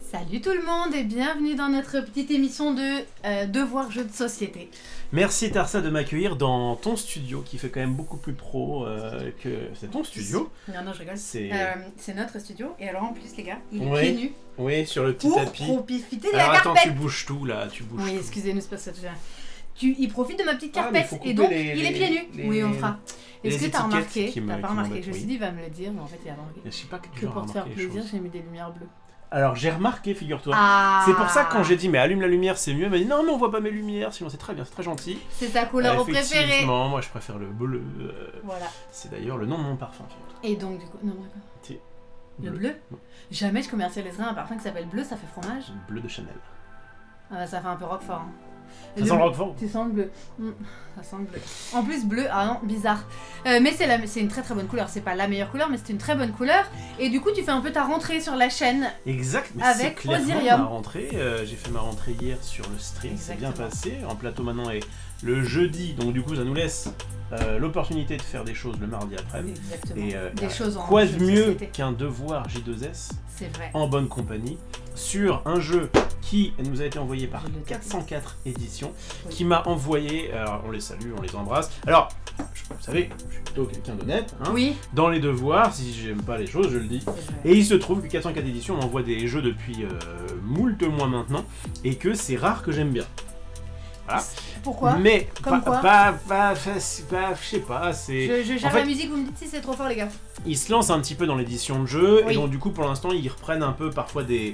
Salut tout le monde et bienvenue dans notre petite émission de Devoir Jeux de Société. Merci Tarsa de m'accueillir dans ton studio qui fait quand même beaucoup plus pro que... C'est ton studio? Non, je rigole. C'est notre studio et alors en plus les gars, il est oui. pieds nus. Oui, sur le petit pour tapis. profiter de alors la attends, carpette. tu bouges tout là, tu bouges Oui, tout. excusez-nous, c'est pas ça. Il profite de ma petite carpette faut et donc couper il est pieds nus. Oui, on fera. Est-ce que t'as remarqué? T'as pas remarqué? Je me suis dit, il va me le dire, mais en fait, il a remarqué. Je sais pas que pour te faire plaisir, j'ai mis des lumières bleues. Alors j'ai remarqué, figure-toi. Ah. C'est pour ça que quand j'ai dit mais allume la lumière c'est mieux, elle m'a dit non mais on voit pas mes lumières, sinon c'est très bien, c'est très gentil. C'est ta couleur préférée. Effectivement, moi je préfère le bleu. Voilà. C'est d'ailleurs le nom de mon parfum. Et donc du coup, non, d'accord. Le bleu non. Jamais je commercialiserai un parfum qui s'appelle bleu, ça fait fromage. Bleu de Chanel. Ah bah ça fait un peu roquefort. Hein. Ça sent le roquefort. Tu sens le bleu. Ça sent le bleu. En plus bleu, ah non, bizarre. Mais c'est une très très bonne couleur. C'est pas la meilleure couleur, mais c'est une très bonne couleur. Et du coup, tu fais un peu ta rentrée sur la chaîne. Exact. Mais avec Osirium. Ma rentrée. J'ai fait ma rentrée hier sur le stream. C'est bien passé. En plateau maintenant est le jeudi, donc du coup ça nous laisse l'opportunité de faire des choses le mardi après-midi. Exactement. Et des choses en quoi de mieux qu'un devoir J2S vrai. En bonne compagnie sur un jeu qui nous a été envoyé par 404 éditions, qui m'a envoyé, alors on les salue, on les embrasse. Alors, vous savez, je suis plutôt quelqu'un d'honnête, hein, oui. Dans les devoirs, si j'aime pas les choses, je le dis. Et il se trouve que 404 éditions m'envoie des jeux depuis moult mois maintenant, et que c'est rare que j'aime bien. Voilà. Pourquoi? Mais comme quoi je sais pas, c'est... Je gère la musique, vous me dites si c'est trop fort les gars. Ils se lancent un petit peu dans l'édition de jeu, oui. Et donc du coup pour l'instant ils reprennent un peu parfois des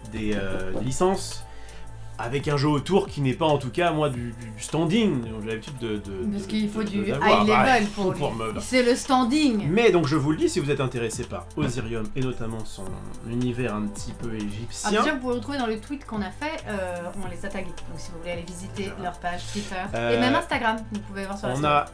licences, avec un jeu autour qui n'est pas en tout cas moi du standing. J'ai l'habitude de parce qu'il faut du high level pour c'est le standing. Mais donc je vous le dis, si vous êtes intéressé par Osirium et notamment son univers un petit peu égyptien. Déjà vous pouvez retrouver dans le tweet qu'on a fait, on les a tagués. Donc si vous voulez aller visiter leur page Twitter et même Instagram, vous pouvez voir sur la on a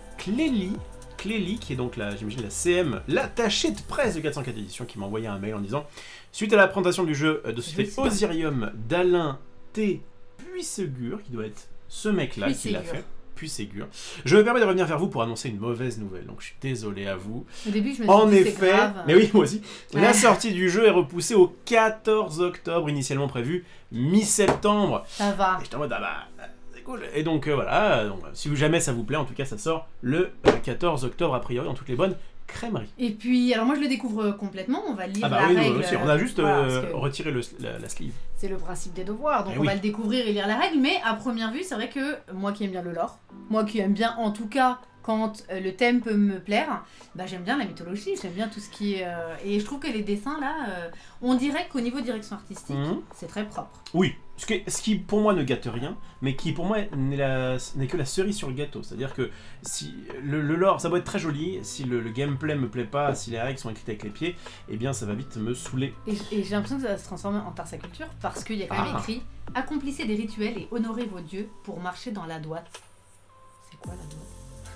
Clélie, qui est donc j'imagine la CM, l'attachée de presse de 404 éditions, qui m'a envoyé un mail en disant suite à la présentation du jeu de société Osirium d'Alain T. Puisségur, qui doit être ce mec-là qui l'a fait. Puisségur. Je me permets de revenir vers vous pour annoncer une mauvaise nouvelle, donc je suis désolé à vous. Au début, je me suis dit c'est grave. Mais oui, moi aussi. Ouais. La sortie du jeu est repoussée au 14 octobre, initialement prévu mi-septembre. Ça va. Et j'étais en mode, ah bah, c'est cool. Et donc voilà, donc, si jamais ça vous plaît, en tout cas, ça sort le 14 octobre, a priori, dans toutes les bonnes crèmerie. Et puis, alors moi je le découvre complètement, on va lire la oui, règle. Aussi. On a juste retiré la sleeve. C'est le principe des devoirs, donc on va le découvrir et lire la règle, mais à première vue, c'est vrai que moi qui aime bien le lore, moi qui aime bien en tout cas quand le thème peut me plaire, bah j'aime bien la mythologie, j'aime bien tout ce qui est... Et je trouve que les dessins là, on dirait qu'au niveau direction artistique, c'est très propre. Oui, ce qui pour moi ne gâte rien, mais qui pour moi n'est que la cerise sur le gâteau. C'est-à-dire que si le lore, ça doit être très joli, si le gameplay me plaît pas, si les règles sont écrites avec les pieds, eh bien ça va vite me saouler. Et j'ai l'impression que ça va se transformer en Tarsa Culture, parce qu'il y a quand même écrit « Accomplissez des rituels et honorez vos dieux pour marcher dans la droite ». C'est quoi la droite?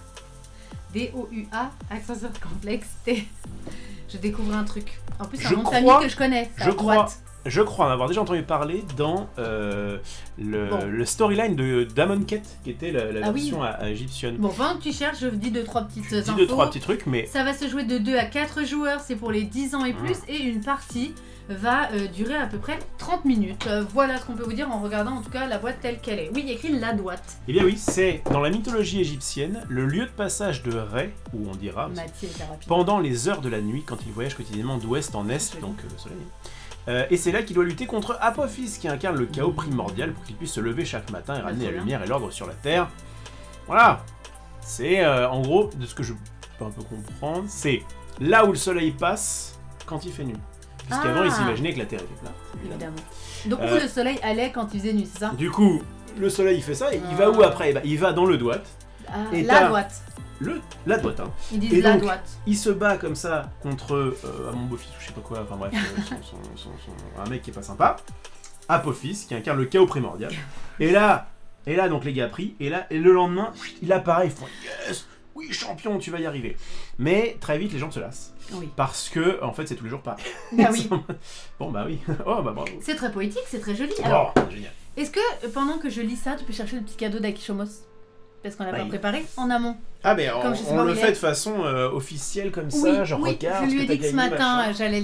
D-O-U-A, accent complexe, T. Je découvre un truc. En plus, c'est un nom de famille que je connais. Je crois en avoir déjà entendu parler dans le storyline de Damonquet, qui était la version égyptienne. Bon, pendant que tu cherches, je dis 2-3 petites infos. 2-3 petits trucs, mais... Ça va se jouer de 2 à 4 joueurs, c'est pour les 10 ans et plus, et une partie va durer à peu près 30 minutes. Voilà ce qu'on peut vous dire en regardant en tout cas la boîte telle qu'elle est. Oui, il y a écrit la boîte. Eh bien oui, c'est dans la mythologie égyptienne, le lieu de passage de Ré, où on dira, pendant les heures de la nuit, quand il voyage quotidiennement d'ouest en est, donc le soleil. Et c'est là qu'il doit lutter contre Apophis, qui incarne le chaos primordial pour qu'il puisse se lever chaque matin et ramener la lumière et l'ordre sur la Terre. Voilà. C'est en gros, de ce que je peux un peu comprendre, c'est là où le soleil passe quand il fait nuit. Puisqu'avant, il s'imaginait que la Terre était plate. Évidemment. Donc où le soleil allait quand il faisait nuit, c'est ça? Du coup, le soleil il fait ça, et il va où après? Il va dans le doigt. La droite. La droite, hein. Ils disent la droite. Il se bat comme ça contre mon beau-fils, ou je sais pas quoi, enfin bref, un mec qui est pas sympa. Apophis, qui incarne le chaos primordial. Et là, donc les gars pris, et le lendemain, il apparaît, ils font yes, oui champion, tu vas y arriver. Mais très vite, les gens se lassent. Oui. Parce que, en fait, c'est tous les jours pareil. Bah oui. Bon, bah oui. Oh, bah bravo. C'est très poétique, c'est très joli. Alors, génial. Est-ce que, pendant que je lis ça, tu peux chercher le petit cadeau d'Akishomos? Parce qu'on l'a pas préparé en amont. Ah, mais on le fait de façon officielle comme ça, genre regarde. Je lui ai dit que ce matin, j'allais le dire.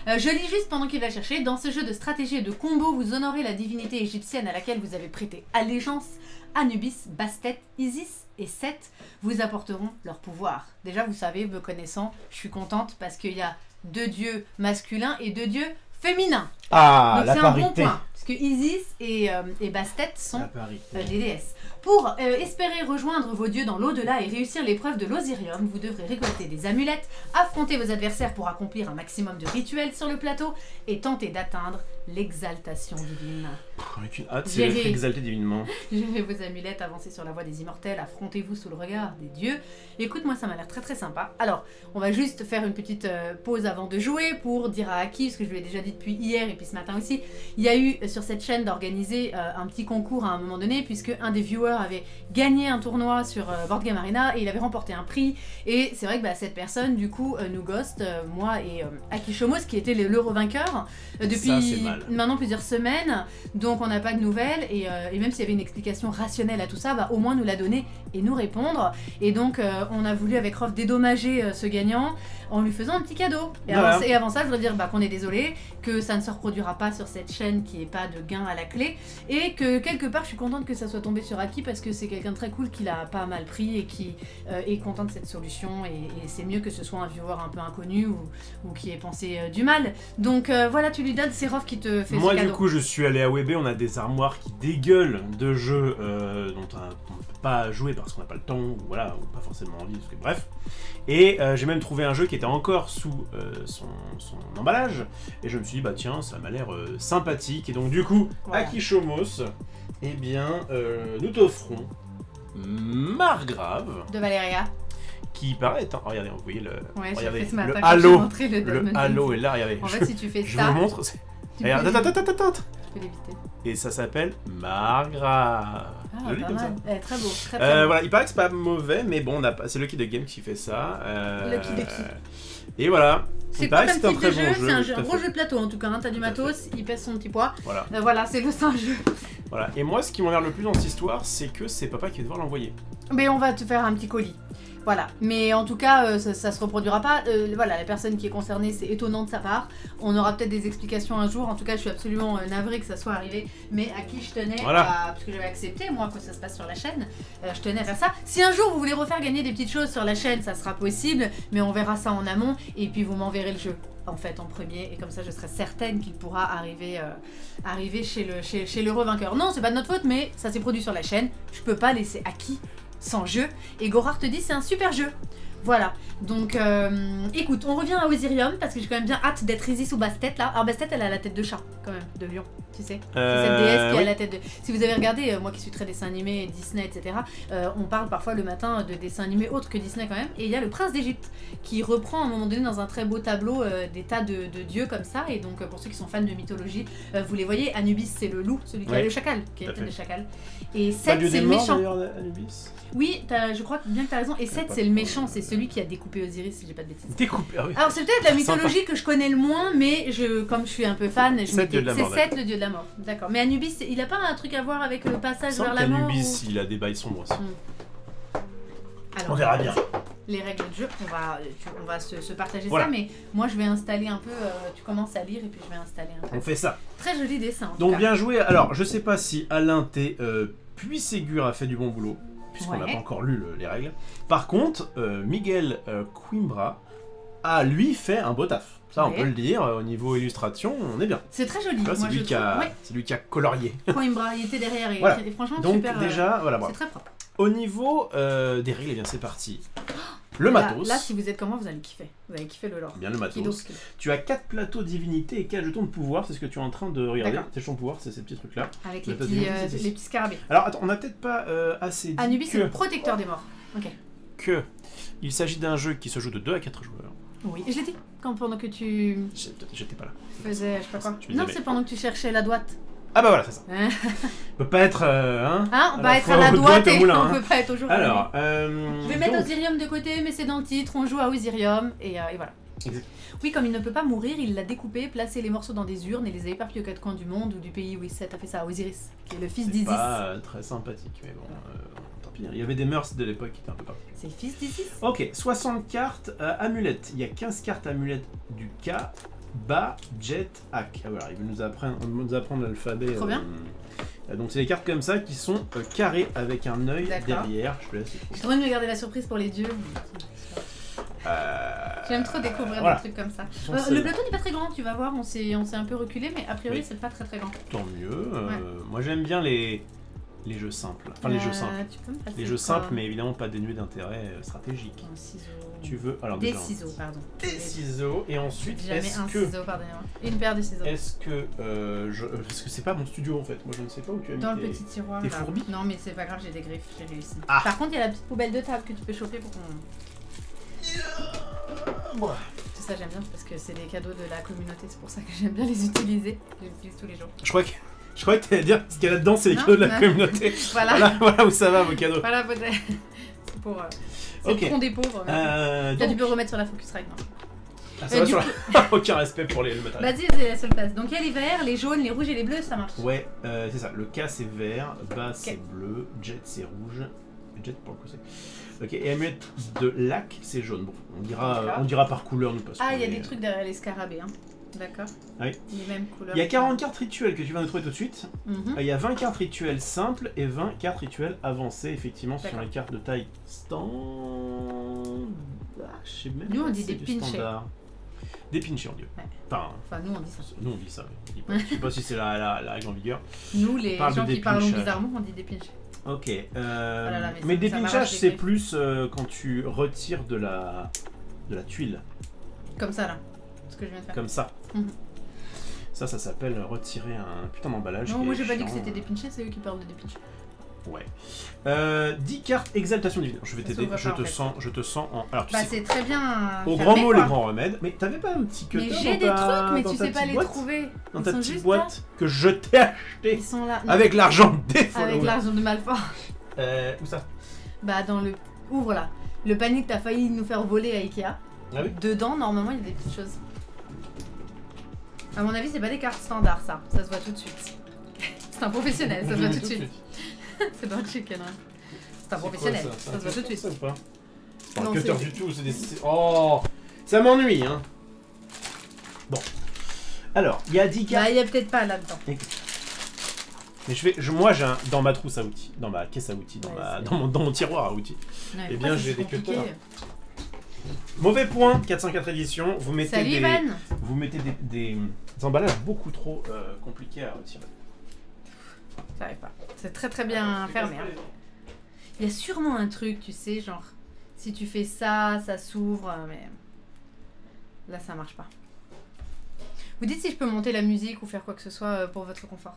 Je lis juste pendant qu'il va chercher. Dans ce jeu de stratégie et de combo, vous honorez la divinité égyptienne à laquelle vous avez prêté allégeance. Anubis, Bastet, Isis et Seth vous apporteront leur pouvoir. Déjà, vous savez, me connaissant, je suis contente parce qu'il y a 2 dieux masculins et 2 dieux féminins. Ah, donc la c'est parité. Un bon point. Parce que Isis et Bastet sont des déesses. Pour espérer rejoindre vos dieux dans l'au-delà et réussir l'épreuve de l'Osirium, vous devrez récolter des amulettes, affronter vos adversaires pour accomplir un maximum de rituels sur le plateau et tenter d'atteindre l'exaltation divine. Avec une hâte, c'est d'être exalté divinement. Gérez vos amulettes, avancez sur la voie des immortels, affrontez-vous sous le regard des dieux. Écoute, moi ça m'a l'air très très sympa. Alors, on va juste faire une petite pause avant de jouer pour dire à Aki, parce que je lui ai déjà dit depuis hier et puis ce matin aussi, il y a eu sur cette chaîne d'organiser un petit concours à un moment donné, puisque un des viewers avait gagné un tournoi sur Board Game Arena et il avait remporté un prix. Et c'est vrai que cette personne, du coup, nous ghost, moi et Aki Shomos, qui était l'heureux vainqueur depuis maintenant plusieurs semaines. Donc on n'a pas de nouvelles et même s'il y avait une explication rationnelle à tout ça, au moins nous la donner et nous répondre. Et donc on a voulu avec Rof dédommager ce gagnant en lui faisant un petit cadeau. Et, voilà. Avant ça, je voudrais dire qu'on est désolé, que ça ne se reproduira pas sur cette chaîne, qui n'est pas de gain à la clé, et que quelque part je suis contente que ça soit tombé sur Aki parce que c'est quelqu'un de très cool qui l'a pas mal pris et qui est content de cette solution, et c'est mieux que ce soit un viewer un peu inconnu ou qui ait pensé du mal. Donc voilà, tu lui donnes, c'est Rof qui te fait ce cadeau. Moi du coup je suis allé à WB, on a des armoires qui dégueulent de jeux dont on ne peut pas jouer parce qu'on n'a pas le temps, ou voilà, ou pas forcément envie, parce que bref. Et j'ai même trouvé un jeu qui était encore sous son emballage, et je me suis dit bah tiens, ça m'a l'air sympathique, et donc du coup, voilà. Aki Shomos, eh bien nous t'offrons Margrave de Valéria, qui paraît être... regardez, vous voyez le, ouais, regardez, le halo, le halo est là, regardez. En fait, si tu fais je ça... vous le montre, regarde, attends. Tu peux l'éviter. Et ça s'appelle Margrave. Ah, pas mal. Très beau, très beau. Voilà, il paraît que c'est pas mauvais, mais bon, c'est Lucky the Game qui fait ça. Lucky the Key. Et voilà. C'est quoi comme type de jeu? C'est un gros jeu de plateau en tout cas, hein. T'as du matos, il pèse son petit poids. Voilà, voilà, c'est un jeu. Voilà, et moi ce qui m'emmerde le plus dans cette histoire, c'est que c'est papa qui va devoir l'envoyer. Mais on va te faire un petit colis. Voilà, mais en tout cas, ça se reproduira pas. Voilà, la personne qui est concernée, c'est étonnant de sa part. On aura peut-être des explications un jour. En tout cas, je suis absolument navrée que ça soit arrivé. Mais à qui je tenais, parce que j'avais accepté, moi, que ça se passe sur la chaîne, je tenais à faire ça. Si un jour vous voulez refaire gagner des petites choses sur la chaîne, ça sera possible. Mais on verra ça en amont. Et puis vous m'enverrez le jeu, en fait, en premier. Et comme ça, je serai certaine qu'il pourra arriver chez le revainqueur. Non, c'est pas de notre faute, mais ça s'est produit sur la chaîne. Je peux pas laisser Aki sans jeu, et Gorard te dit c'est un super jeu. Voilà, donc écoute, on revient à Osirium parce que j'ai quand même bien hâte d'être Isis ou Bastet là. Alors Bastet, elle a la tête de chat quand même, de lion, tu sais. C'est cette déesse qui a la tête de... Si vous avez regardé, moi qui suis très dessin animé, Disney, etc., on parle parfois le matin de dessins animés autres que Disney quand même. Et il y a le prince d'Égypte qui reprend à un moment donné dans un très beau tableau des tas de dieux comme ça. Et donc pour ceux qui sont fans de mythologie, vous les voyez, Anubis c'est le loup, celui qui a le chacal, qui a la tête de chacal. Et Seth c'est le méchant. Anubis. Oui, je crois bien que t'as raison. Et Seth c'est le méchant, c'est celui qui a découpé Osiris, si j'ai pas de bêtises. Découpé, ah oui. Alors c'est peut-être la mythologie que je connais le moins, mais comme je suis un peu fan, c'est Seth le dieu de la mort. D'accord. Mais Anubis, il a pas un truc à voir avec le passage vers la mort? Anubis, il a des bails sombres aussi. Alors, on verra bien. Les règles de jeu, on va se partager ça, mais moi je vais installer un peu, tu commences à lire et puis je vais installer un peu. On fait ça. Très joli dessin. Donc bien joué. Alors je sais pas si Alain T puis Ségur a fait du bon boulot, puisqu'on n'a pas encore lu les règles. Par contre, Miguel Coimbra a lui fait un beau taf. Ça, on peut le dire, au niveau illustration, on est bien. C'est très joli. C'est lui qui a colorié. Coimbra, il était derrière, et franchement, donc, super. Déjà, voilà, c'est très propre. Au niveau des règles, eh bien c'est parti. Le matos. Là, si vous êtes comme moi, vous allez kiffer. Vous allez kiffer le lore. Bien le matos. Tu as 4 plateaux divinité et 4 jetons de pouvoir, c'est ce que tu es en train de regarder. Tes jetons de pouvoir, c'est ces petits trucs-là. Avec les petits scarabées. Alors, attends, on n'a peut-être pas assez dit Anubis, c'est le protecteur des morts. Ok. Il s'agit d'un jeu qui se joue de 2 à 4 joueurs. Oui, je l'ai dit, pendant que tu... J'étais pas là. Faisais, je sais pas quoi. Non, c'est pendant que tu cherchais la droite. Ah bah voilà, c'est ça. On peut pas être... on peut être à la droite et on peut pas être au jour. Alors, je vais mettre Osirium de côté, mais c'est dans le titre, on joue à Osirium, et voilà. Exact. Oui, comme il ne peut pas mourir, il l'a découpé, placé les morceaux dans des urnes et les a éparpillés aux 4 coins du monde ou du pays où Seth a fait ça, Osiris, qui est le fils d'Isis. C'est pas très sympathique, mais bon... tant pis, il y avait des mœurs de l'époque qui étaient un peu pas. C'est le fils d'Isis. Ok, 60 cartes amulettes. Il y a 15 cartes amulettes du K, Ba, Jet, Ak. Ah voilà, il veut nous apprendre l'alphabet. Trop bien. Donc c'est des cartes comme ça qui sont carrées avec un œil derrière. Je te laisse. J'ai trop envie de me garder la surprise pour les dieux. J'aime trop découvrir des trucs comme ça. Le plateau n'est pas très grand, tu vas voir, on s'est un peu reculé, mais a priori c'est pas très très grand. Tant mieux. Moi j'aime bien les jeux simples. Enfin les jeux simples. Les jeux simples, mais évidemment pas dénués d'intérêt stratégique. Un ciseau. Tu veux alors des ciseaux, pardon. Des ciseaux et ensuite ciseau, pardonnez-moi. Une paire de ciseaux. Est-ce que parce que c'est pas mon studio en fait. Moi je ne sais pas où tu as mis dans le petit tiroir. Tes fourbis. Non mais c'est pas grave, j'ai des griffes, j'ai réussi. Par contre il y a la petite poubelle de table que tu peux chauffer pour qu'on. Tout ça j'aime bien parce que c'est des cadeaux de la communauté, c'est pour ça que j'aime bien les utiliser. Je les utilise tous les jours. Je crois que t'allais dire ce qu'il y a là-dedans, c'est les cadeaux de la communauté. Voilà où ça va vos cadeaux. Voilà, c'est pour le tronc des pauvres. Donc... Tu peux remettre sur la Focusrite. Ça va sur aucun respect pour le matériel. Vas-y, c'est la seule place. Donc il y a les verts, les jaunes, les rouges et les bleus, ça marche. Ouais, c'est ça. Le K c'est vert, Bas c'est bleu, Jet c'est rouge. Jet pour le coup c'est. Ok, et amulette de lac c'est jaune. Bon, on dira par couleur nous parce que. Il y a des trucs derrière les scarabées, hein. D'accord. Oui. Les mêmes couleurs. Il y a 40 cartes rituelles que tu vas nous trouver tout de suite. Il y a 20 cartes rituelles simples et 20 cartes rituelles avancées, effectivement, sur les cartes de taille stand. Je sais même nous, pas on dit des pinchés. Des pinchés, on dit. Ouais. Enfin, nous, on dit ça. Nous, on dit ça. Je sais pas si c'est la règle en vigueur. Nous, les gens qui parlent bizarrement, on dit des pinchés. Ok. Mais des pinchages, c'est plus quand tu retires de la tuile. Comme ça, là. Ce que je viens de faire. Comme ça. Ça s'appelle retirer un putain d'emballage. Non, moi j'ai pas dit que c'était des pinchés, c'est eux qui parlent de des pinchés. Ouais. 10 cartes exaltation divine. Je vais t'aider, je te sens en. Alors, tu sais, c'est très bien. Au grand mot, les grands remèdes. Mais t'avais pas un petit cutter? Mais j'ai des trucs, mais tu sais pas les trouver. Dans ta petite boîte que je t'ai acheté. Ils sont là. Avec l'argent des followers. Avec l'argent de Malfort. Où ça? Bah, dans le. Ouvre là. Le panier que t'as failli nous faire voler à Ikea. Ah oui? Dedans, normalement, il y a des petites choses. À mon avis, c'est pas des cartes standards, ça. Ça se voit tout de suite. C'est un professionnel, ça se voit tout de suite. C'est dans le chicken, hein. C'est un professionnel, ça se voit tout de suite. C'est pas un cutter du tout, c'est des... Oh, ça m'ennuie, hein. Bon. Alors, il y a 10 cartes... Bah, il y a peut-être pas là-dedans. Mais moi, j'ai dans ma trousse à outils, dans ma caisse à outils, dans mon tiroir à outils. Eh bien, j'ai des cutters. Mauvais point, 404 éditions, vous mettez des emballages beaucoup trop compliqués à retirer. Ça arrive pas. C'est très très bien fermé. Hein. Il y a sûrement un truc, tu sais, genre, si tu fais ça, ça s'ouvre, mais là ça marche pas. Vous dites si je peux monter la musique ou faire quoi que ce soit pour votre confort.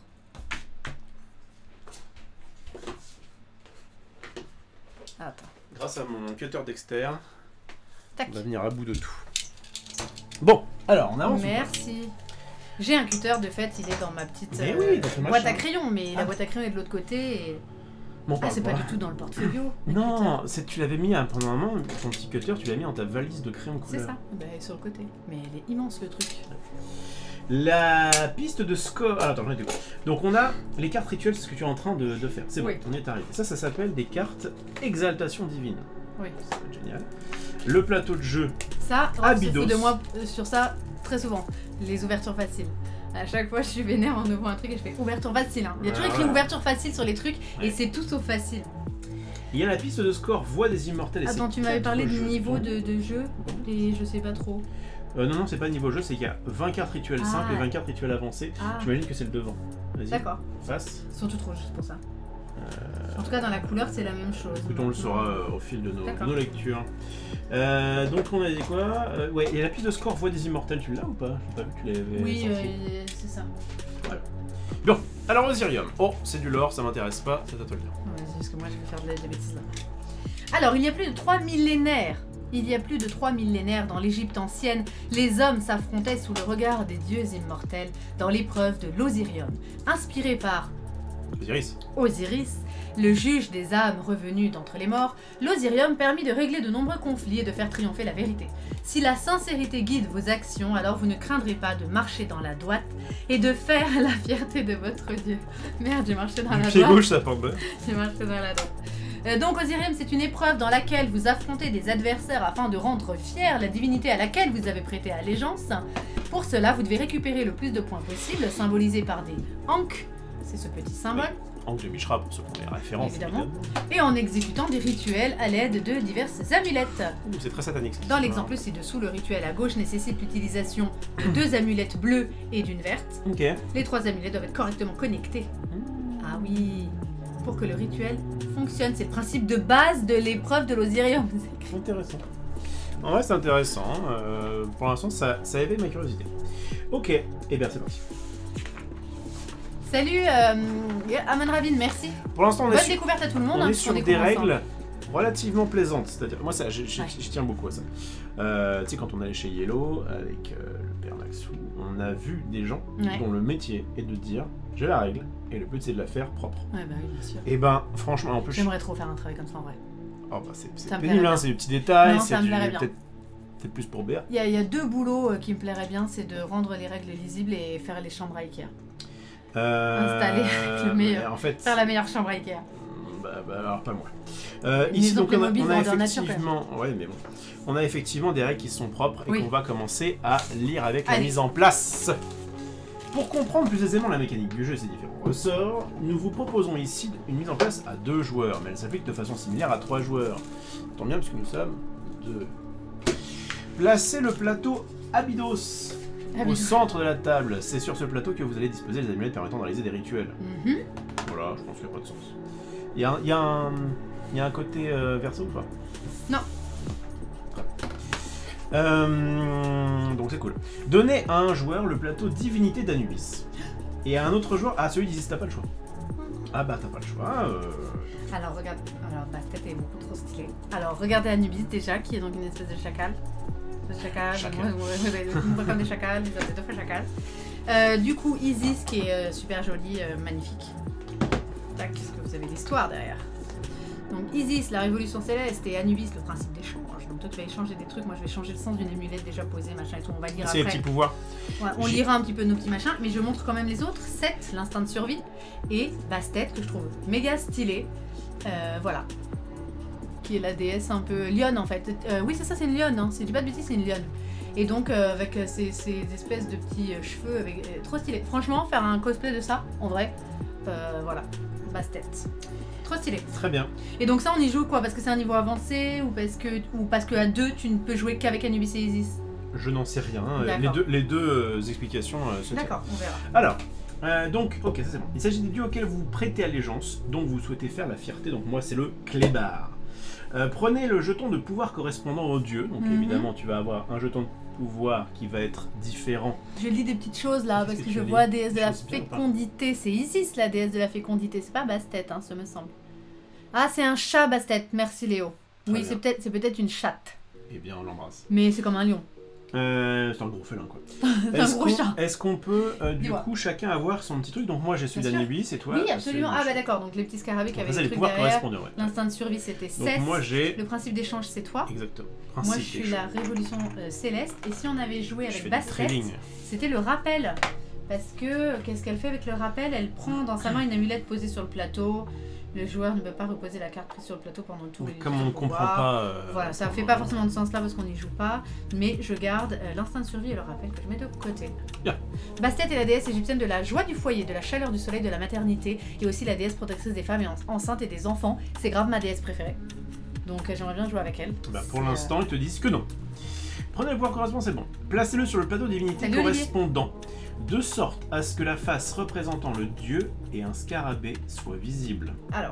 Attends. Grâce à mon cutter Dexter, tac. On va venir à bout de tout. Bon, alors on avance. Merci. J'ai un cutter, de fait, il est dans ma petite boîte à crayons, mais la boîte à crayons est de l'autre côté. Et... Bon, c'est pas du tout dans le portfolio. Non, tu l'avais mis pendant un moment, ton petit cutter, tu l'as mis dans ta valise de crayons couleur. C'est ça, sur le côté. Mais elle est immense le truc. La piste de score. Ah, attends, j'en ai deux. Donc on a les cartes rituelles, c'est ce que tu es en train de faire. C'est bon, on est arrivé. Ça s'appelle des cartes exaltation divine. Oui. C'est génial. Le plateau de jeu. Ça, on se fout de moi sur ça très souvent. Les ouvertures faciles. À chaque fois, je suis vénère en ouvrant un truc et je fais ouverture facile. Hein. Il y a toujours écrit ouverture facile sur les trucs et c'est tout sauf facile. Il y a la piste de score Voix des Immortels. Attends, tu m'avais parlé du niveau de jeu et je sais pas trop. Non, c'est pas niveau jeu, c'est qu'il y a 20 cartes rituelles simples et 20 cartes rituelles avancées. J'imagine que c'est le devant. Vas-y. D'accord. Face. Ils sont toutes rouges, c'est pour ça. En tout cas, dans la couleur, c'est la même chose. Écoute, on le saura au fil de nos lectures. Donc, on a dit quoi? Ouais, et la piste de score Voix des Immortels, tu l'as ou pas? J'ai pas vu que tu l'avais. Oui, c'est ça. Voilà. Bon, alors Osirium. Oh, c'est du lore, ça m'intéresse pas, c'est à toi de le dire. Ouais, parce que moi, je vais faire des bêtises là. Alors, il y a plus de 3 millénaires. Il y a plus de 3 millénaires dans l'Égypte ancienne, les hommes s'affrontaient sous le regard des dieux immortels dans l'épreuve de l'Osirium. Inspiré par Osiris, le juge des âmes revenues d'entre les morts, l'Osirium permit de régler de nombreux conflits et de faire triompher la vérité. Si la sincérité guide vos actions, alors vous ne craindrez pas de marcher dans la droite et de faire la fierté de votre dieu. Merde, j'ai marché dans la droite. Pied gauche, ça tombe. J'ai marché dans la droite. Donc Osirium, c'est une épreuve dans laquelle vous affrontez des adversaires afin de rendre fière la divinité à laquelle vous avez prêté allégeance. Pour cela, vous devez récupérer le plus de points possible, symbolisés par des Ankh, c'est ce petit symbole. Oui. Ankh de Mishra pour ceux qui ont les références. Évidemment. Et en exécutant des rituels à l'aide de diverses amulettes. C'est très satanique. Dans l'exemple ci-dessous, le rituel à gauche nécessite l'utilisation de 2 amulettes bleues et d'une verte. Ok. Les 3 amulettes doivent être correctement connectées. Ah oui, pour que le rituel fonctionne. C'est le principe de base de l'épreuve de l'Osirium. Intéressant. En vrai, c'est intéressant. Pour l'instant, ça éveille ma curiosité. Ok, et bien c'est parti. Salut Aman Ravin, merci. Pour l'instant, bonne découverte à tout le monde. On est sur des règles relativement plaisantes. C'est-à-dire, moi, ça, je tiens beaucoup à ça. Tu sais, quand on allait chez Yellow avec le père Maxou, on a vu des gens dont le métier est de dire j'ai la règle et le but c'est de la faire propre. Ouais, bah oui, bien sûr. Et ben, franchement, en plus. J'aimerais trop faire un travail comme ça en vrai. Oh, bah, c'est pénible, hein, c'est des petits détails. C'est peut-être plus pour Béa. Il y a 2 boulots qui me plairaient bien, c'est de rendre les règles lisibles et faire les chambres à Ikea. Installer avec le meilleur. En fait, faire la meilleure chambre à Ikea. Alors pas moi. Ici donc on a effectivement, ouais, mais bon, on a effectivement des règles qui sont propres et qu'on va commencer à lire avec la mise en place. Pour comprendre plus aisément la mécanique du jeu et ses différents ressorts, nous vous proposons ici une mise en place à 2 joueurs, mais elle s'applique de façon similaire à 3 joueurs. Tant bien puisque nous sommes 2. Placez le plateau Abydos au centre de la table. C'est sur ce plateau que vous allez disposer les amulettes permettant de réaliser des rituels. Voilà, je pense qu'il n'y a pas de sens. Il y a un côté verso ou pas? Non. Donc c'est cool. Donnez à un joueur le plateau Divinité d'Anubis. Et à un autre joueur... Ah, celui d'Isis, t'as pas le choix. Ah bah t'as pas le choix. Alors regarde... Alors Bastet est beaucoup trop stylé. Alors regardez Anubis déjà, qui est donc une espèce de chacal. Comme des chacals, des 2 fois chacal. Du coup, Isis qui est super jolie, magnifique. Tac, qu'est-ce que vous avez l'histoire derrière. Donc Isis, la révolution céleste, et Anubis, le principe d'échange. Donc toi tu vas échanger des trucs, moi je vais changer le sens d'une amulette déjà posée, machin et tout, on va lire après. C'est les petits pouvoirs. Ouais, on lira un petit peu nos petits machins, mais je montre quand même les autres. 7, l'instinct de survie, et Bastet, que je trouve méga stylé. Voilà. Qui est la déesse un peu lionne en fait. Oui c'est ça, c'est une lionne, hein. C'est du pas de bêtises, c'est une lionne. Et donc avec ces espèces de petits cheveux, avec, trop stylé. Franchement, faire un cosplay de ça, en vrai, voilà, Bastet. Trop stylé. Très bien. Et donc ça, on y joue quoi? Parce que c'est un niveau avancé ou parce que à 2, tu ne peux jouer qu'avec Anubis et Isis? Je n'en sais rien. Les deux explications se tiennent. D'accord, on verra. Alors, donc, ok, ça c'est bon. Il s'agit des dieux auxquels vous prêtez allégeance, dont vous souhaitez faire la fierté. Donc moi, c'est le clébard. Prenez le jeton de pouvoir correspondant au dieu. Donc évidemment, tu vas avoir un jeton de pouvoir qui va être différent. Je lis des petites choses là, parce que je vois déesse de la fécondité. C'est Isis la déesse de la fécondité, c'est pas Bastet, hein, ça me semble. Ah, c'est un chat, Bastet, merci Léo. Oui, c'est peut-être une chatte. Eh bien, on l'embrasse. Mais c'est comme un lion. C'est un gros félin, quoi. C'est un gros chat. Est-ce qu'on peut, du coup, chacun avoir son petit truc? Donc moi, j'ai celui d'Anubis, et toi? Oui, absolument. Ah bah d'accord, donc les petits scarabées qui avaient le truc derrière. L'instinct de survie, c'était 16. Donc moi, j'ai... Le principe d'échange, c'est toi. Exactement. Moi, je suis la révolution céleste. Et si on avait joué avec Bastet, c'était le rappel. Parce que, qu'est-ce qu'elle fait avec le rappel? Elle prend dans sa main une amulette posée sur le plateau. Le joueur ne peut pas reposer la carte prise sur le plateau pendant tout. Comme on ne comprend pas... voilà, ça fait pas forcément de sens là parce qu'on n'y joue pas. Mais je garde l'instinct de survie et le rappel que je mets de côté. Yeah. Bastet est la déesse égyptienne de la joie du foyer, de la chaleur du soleil, de la maternité. Et aussi la déesse protectrice des femmes et enceintes et des enfants. C'est grave ma déesse préférée. Donc j'aimerais bien jouer avec elle. Bah, pour l'instant, ils te disent que non. Prenez le pouvoir correspondant, c'est bon. Placez-le sur le plateau divinité correspondant. De sorte à ce que la face représentant le dieu et un scarabée soit visible.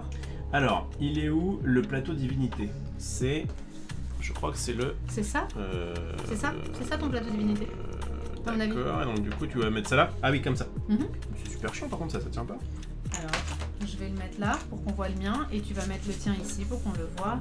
Alors, il est où le plateau divinité? C'est... Je crois que c'est le... C'est ça C'est ça ton plateau divinité? D'accord, et donc du coup tu vas mettre ça là? Ah oui, comme ça. C'est super chiant par contre, ça tient pas. Alors, je vais le mettre là pour qu'on voit le mien, et tu vas mettre le tien ici pour qu'on le voit.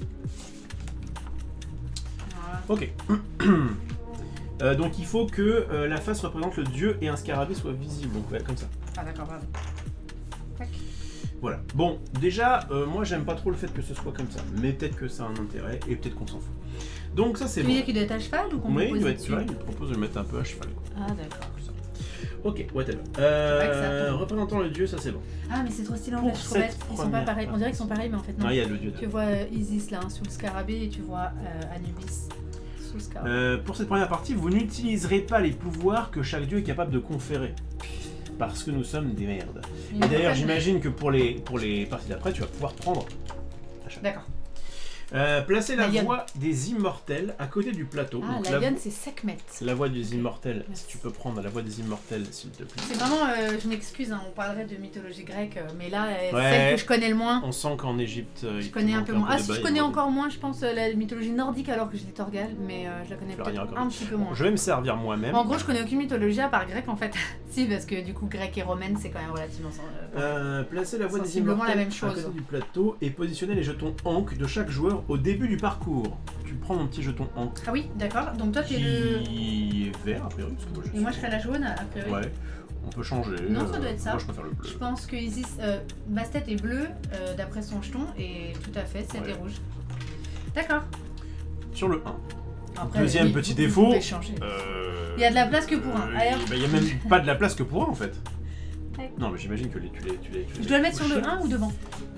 Voilà. Ok. Donc il faut que la face représente le dieu et un scarabée soit visible, donc ouais, comme ça. Ah d'accord, bravo. Tac. Voilà. Bon, déjà, moi j'aime pas trop le fait que ce soit comme ça, mais peut-être que ça a un intérêt et peut-être qu'on s'en fout. Donc ça c'est bon. Tu veux dire qu'il doit être à cheval ou qu'on oui, il doit être cheval, il propose de le mettre un peu à cheval. Quoi. Ah d'accord. Ok, whatever. Représentant le dieu, ça c'est bon. Ah mais c'est trop stylé en fait, je trouve. Ils sont pas pareils. On dirait qu'ils sont pareils, mais en fait non. Ah, il y a le dieu. Tu vois Isis là, sous le scarabée, et tu vois Anubis sous Scar. Pour cette première partie, vous n'utiliserez pas les pouvoirs que chaque dieu est capable de conférer. Parce que nous sommes des merdes. Et d'ailleurs, j'imagine que pour les parties d'après, tu vas pouvoir prendre... D'accord. Placez la voie des immortels à côté du plateau. Ah, la lionne, c'est Sekhmet. La voie des immortels, si tu peux prendre la voie des immortels, s'il te plaît. C'est vraiment, je m'excuse, hein, on parlerait de mythologie grecque, mais là, celle que je connais le moins. On sent qu'en Égypte, je connais un peu moins. Ah, si je connais encore moins, je pense, la mythologie nordique alors que j'étais Torgal, mais je la connais peut-être un petit peu moins. Je vais me servir moi-même. En gros, je connais aucune mythologie à part grecque en fait. Si, parce que du coup, grec et romaine, c'est quand même relativement. Placez la voie des immortels la même chose. à côté du plateau et positionnez les jetons Ankh de chaque joueur au début du parcours. Tu prends mon petit jeton Ankh. Ah oui, d'accord. Donc toi, tu es le. Qui est vert, a priori. Et moi, je serai la jaune, a priori. Ouais. On peut changer. Non, ça doit être ça. Moi, je préfère le bleu. Je pense que Isis, Bastet est bleu d'après son jeton, et tout à fait, c'était rouge. D'accord. Sur le 1. Après, deuxième petit défaut. Il y a de la place que pour un. Il n'y a même pas de la place que pour un en fait. Non, mais j'imagine que tu les. Je dois le mettre sur le 1 ou devant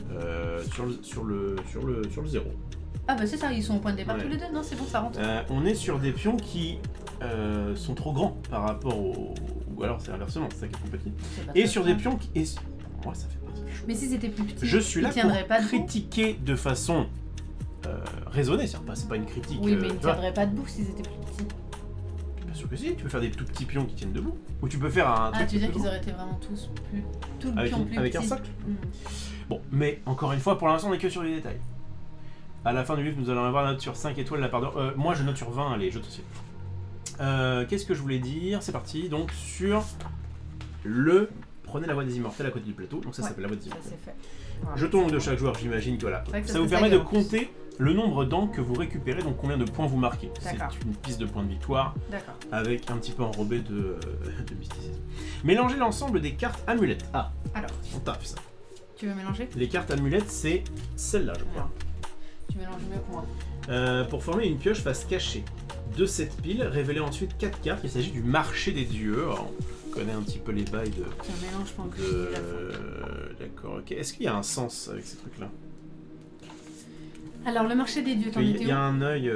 sur le 0. Ah bah c'est ça, ils sont au point de départ tous les deux, non c'est bon, ça rentre. On est sur des pions qui sont trop grands par rapport au... Ou alors c'est inversement, c'est ça qui est trop petit. Et sur des pions qui... Moi ça fait partie du choix. Mais si c'était plus petit, je suis là pour pas critiquer de façon raisonnée, c'est pas une critique... Oui mais ils ne tiendraient pas debout s'ils étaient plus petits. Bien sûr que si, tu peux faire des tout petits pions qui tiennent debout. Ou tu peux faire un... Ah tu veux dire qu'ils auraient été vraiment tous plus... Tout le pion plus avec un socle. Bon, mais encore une fois, pour l'instant on n'est que sur les détails. À la fin du livre, nous allons avoir la note sur 5 étoiles la part de... moi, je note sur 20, allez, je t'assieds. Qu'est-ce que je voulais dire? C'est parti, donc sur le... Prenez la voie des immortels à côté du plateau, donc ça s'appelle la voie des immortels. Voilà. Jetons de chaque joueur, j'imagine que voilà. Ça vous permet de compter le nombre d'encres que vous récupérez, donc combien de points vous marquez. C'est une piste de points de victoire, avec un petit peu enrobé de mysticisme. Mélangez l'ensemble des cartes amulettes. Ah, alors, on tape ça. Tu veux mélanger? Les cartes amulettes, c'est celle-là, je crois. Tu mélanges mieux pour moi. Pour former une pioche face cachée de cette pile, révélez ensuite 4 cartes. Il s'agit du marché des dieux. Alors, on connaît un petit peu les bails de... mélange pas D'accord, ok. Est-ce qu'il y a un sens avec ces trucs-là? Alors, le marché des dieux, t'en étais où? Il y a un œil.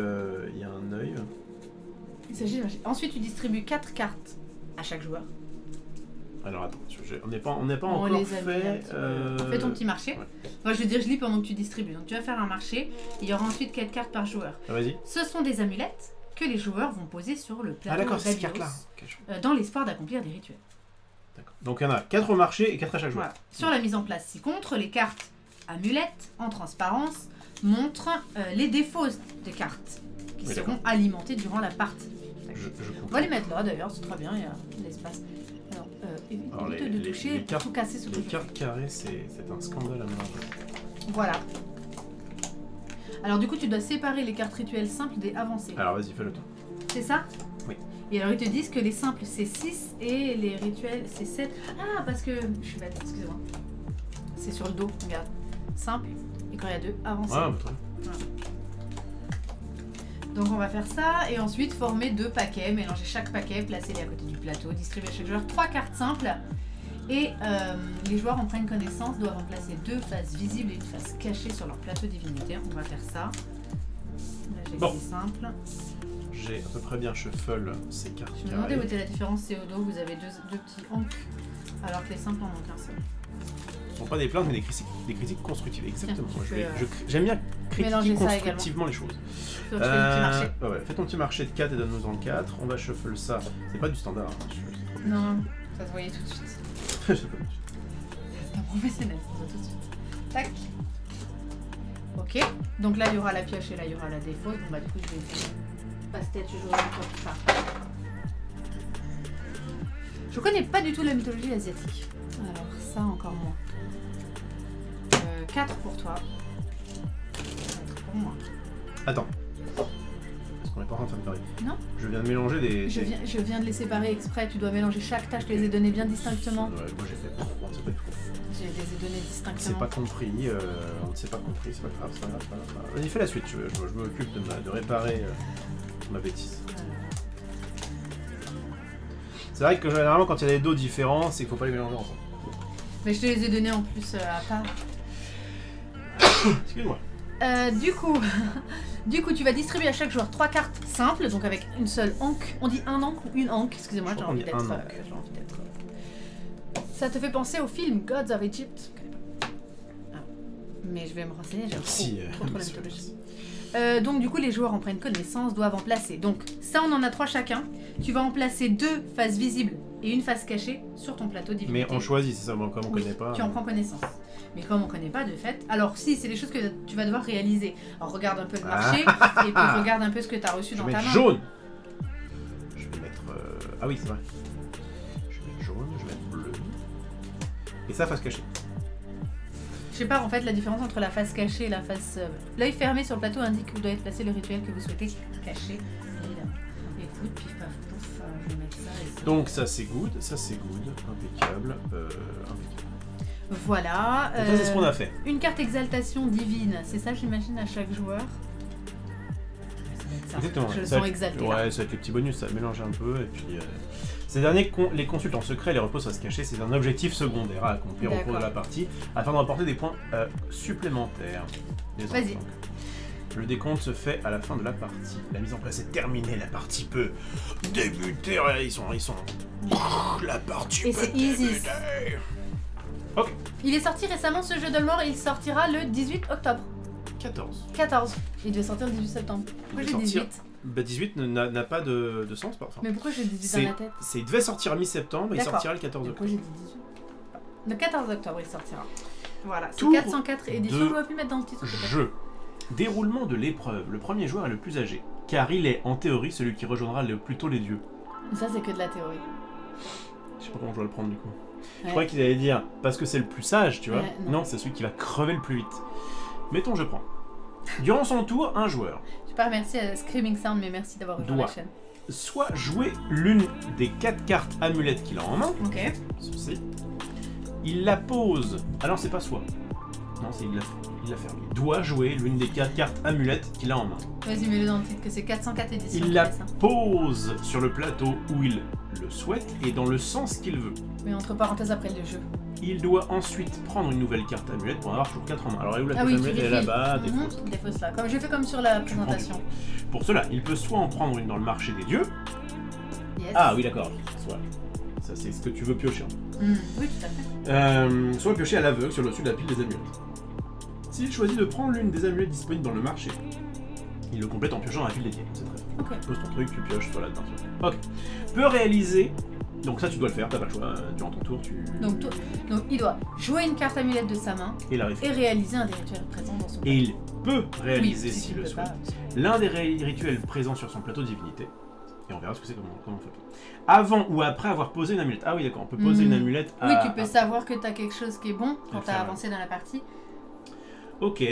Il s'agit de... Ensuite, tu distribues 4 cartes à chaque joueur. Alors attends, on n'est pas encore fait... Fais ton petit marché. Ouais. Moi, je veux dire, je lis pendant que tu distribues. Donc tu vas faire un marché, il y aura ensuite 4 cartes par joueur. Ah, vas-y. Ce sont des amulettes que les joueurs vont poser sur le plateau ces cartes-là. Dans l'espoir d'accomplir des rituels. D'accord. Donc il y en a 4 au marché et 4 à chaque joueur. Voilà. Sur la mise en place ci-contre, les cartes amulettes en transparence montrent les défauts des cartes qui seront alimentées durant la partie. On va les mettre là d'ailleurs, c'est très bien, il y a l'espace. Alors, évite de toucher pour tout casser sous le jeu. Les cartes carrées, c'est un scandale à mélanger. Voilà. Alors du coup, tu dois séparer les cartes rituelles simples des avancées. Alors vas-y, fais-le toi. C'est ça? Oui. Et alors ils te disent que les simples c'est 6 et les rituels c'est 7. Ah, parce que... Je suis bête, excusez-moi. C'est sur le dos, regarde. Simple, et quand il y a 2, avancées. Ah, bah, voilà. Donc on va faire ça, et ensuite former 2 paquets, mélanger chaque paquet, placer-les à côté du plateau, distribuer à chaque joueur 3 cartes simples, et les joueurs en prennent connaissance, doivent en placer 2 faces visibles et une face cachée sur leur plateau divinité. On va faire ça. Là j'ai bon. Simple. J'ai à peu près bien shuffle ces cartes. Je me demandais où était la différence, c'est au dos, vous avez deux petits ancres, alors que les simples en ont qu'un seul. Ce ne sont pas des plaintes, mais des critiques constructives, exactement. J'aime bien critiquer constructivement les choses. Fais ton petit marché de 4 et donne-nous en 4. On va shuffle ça. C'est pas du standard. Hein. Non, ça se voyait tout de suite. C'est un professionnel, ça se voit tout de suite. Tac. Ok, donc là il y aura la pioche et là il y aura la défausse. Bon bah du coup je vais essayer. Passe-tête, je jouerai encore plus tard. Je connais pas du tout la mythologie asiatique. Alors ça encore moins. 4 pour toi. 4 pour moi. Attends. Est-ce qu'on est pas en train de faire pareil? Non. Je viens de mélanger des... Je viens de les séparer exprès. Tu dois mélanger chaque tâche. Je te les ai données bien distinctement. Ouais, moi j'ai fait... Bon, c'est pas du tout. Je les ai données distinctement. C'est pas compris. On ne s'est pas compris. C'est pas grave. C'est pas grave. Vas-y, fais la suite. Je m'occupe de réparer ma bêtise. C'est vrai que généralement quand il y a des dos différents, c'est qu'il faut pas les mélanger ensemble. Mais je te les ai donnés en plus à part. Excuse-moi. Du coup, Du coup, tu vas distribuer à chaque joueur 3 cartes simples, donc avec une seule ankh. On dit un ankh ou une ankh, excusez-moi, j'ai envie d'être... Ça te fait penser au film Gods of Egypt. Ah. Mais je vais me renseigner, j'aime trop la mythologie. Donc du coup, les joueurs en prennent connaissance, doivent en placer. Donc ça, on en a 3 chacun. Tu vas en placer 2 faces visibles et une face cachée sur ton plateau divinité. Mais on choisit, c'est ça, comme on connaît pas. Tu en prends connaissance. Mais comme on connaît pas de fait, alors si, c'est des choses que tu vas devoir réaliser. Alors regarde un peu le marché et puis regarde un peu ce que tu as reçu dans ta main. Je vais mettre jaune. Je vais mettre... Ah oui, c'est vrai. Je vais mettre jaune, je vais mettre bleu. Et ça, face cachée. Je sais pas en fait la différence entre la face cachée et la face... L'œil fermé sur le plateau indique où doit être placé le rituel que vous souhaitez cacher. Écoute, pif paf pouf, je vais mettre ça et ça. Donc ça c'est good, impeccable, Voilà. Donc ça c'est ce qu'on a fait. Une carte exaltation divine, c'est ça j'imagine à chaque joueur. Ça. Exactement. Je le sens exalté. Ouais, ça va être les petits bonus, ça mélange un peu et puis... Ces derniers, les consultants secrets et les repos face cachée, c'est un objectif secondaire à accomplir au cours de la partie afin de rapporter des points supplémentaires. Vas-y. Le décompte se fait à la fin de la partie. La mise en place est terminée, la partie peut débuter. Ils sont... La partie peut débuter. Ok. Il est sorti récemment ce jeu de lore et il sortira le 18 octobre. 14. Il devait sortir le 18 septembre. Pourquoi j'ai 18 ? Bah 18 n'a pas de sens parfois. Mais pourquoi j'ai 18 dans la tête ? Il devait sortir mi-septembre et il sortira le 14 octobre. Pourquoi j'ai dit 18 ? Le 14 octobre il sortira. Voilà, c'est 404 éditions, j'aurais pu mettre dans le titre. Jeu. Déroulement de l'épreuve. Le premier joueur est le plus âgé, car il est en théorie celui qui rejoindra le plus tôt les dieux. Ça c'est que de la théorie. Je sais pas comment je dois le prendre du coup. Ouais. Je croyais qu'il allait dire parce que c'est le plus sage, tu vois. Non, c'est celui qui va crever le plus vite. Mettons, je prends. Durant son tour, un joueur. Je ne pas remercier à Screaming Sound, mais merci d'avoir rejoint la chaîne. Soit jouer l'une des 4 cartes amulettes qu'il a en main. Ok. Ceci. Il la pose. Alors c'est pas soit. Non, c'est il l'a fait. Il doit jouer l'une des 4 cartes amulettes qu'il a en main. Vas-y, mets-le dans le titre que c'est 404 éditions. Il la pose sur le plateau où il le souhaite et dans le sens qu'il veut. Mais entre parenthèses après le jeu. Il doit ensuite prendre une nouvelle carte amulette pour en avoir toujours 4 en main. Alors, où la carte amulette est là-bas, défausse là. Comme j'ai fait comme sur la présentation. Pour cela, il peut soit en prendre une dans le marché des dieux. Yes. Ah oui, d'accord. Soit. Ça, c'est ce que tu veux piocher. Oui, tout à fait. Soit piocher à l'aveugle sur le dessus de la pile des amulettes. S'il choisit de prendre l'une des amulettes disponibles dans le marché, il le complète en piochant dans la pile des dieux. C'est très bien. Ok. Pose ton truc, tu pioches, soit là-dedans. Ok. Peut réaliser. Donc ça tu dois le faire, t'as pas le choix, durant ton tour tu... Donc il doit jouer une carte amulette de sa main et réaliser un des rituels présents dans son plateau. Et il peut réaliser, s'il le souhaite, l'un des rituels présents sur son plateau de divinité. Et on verra ce que c'est, comment on fait. Avant ou après avoir posé une amulette. Ah oui d'accord, on peut poser une amulette à... Oui, tu peux savoir que t'as quelque chose qui est bon quand t'as avancé dans la partie. Ok,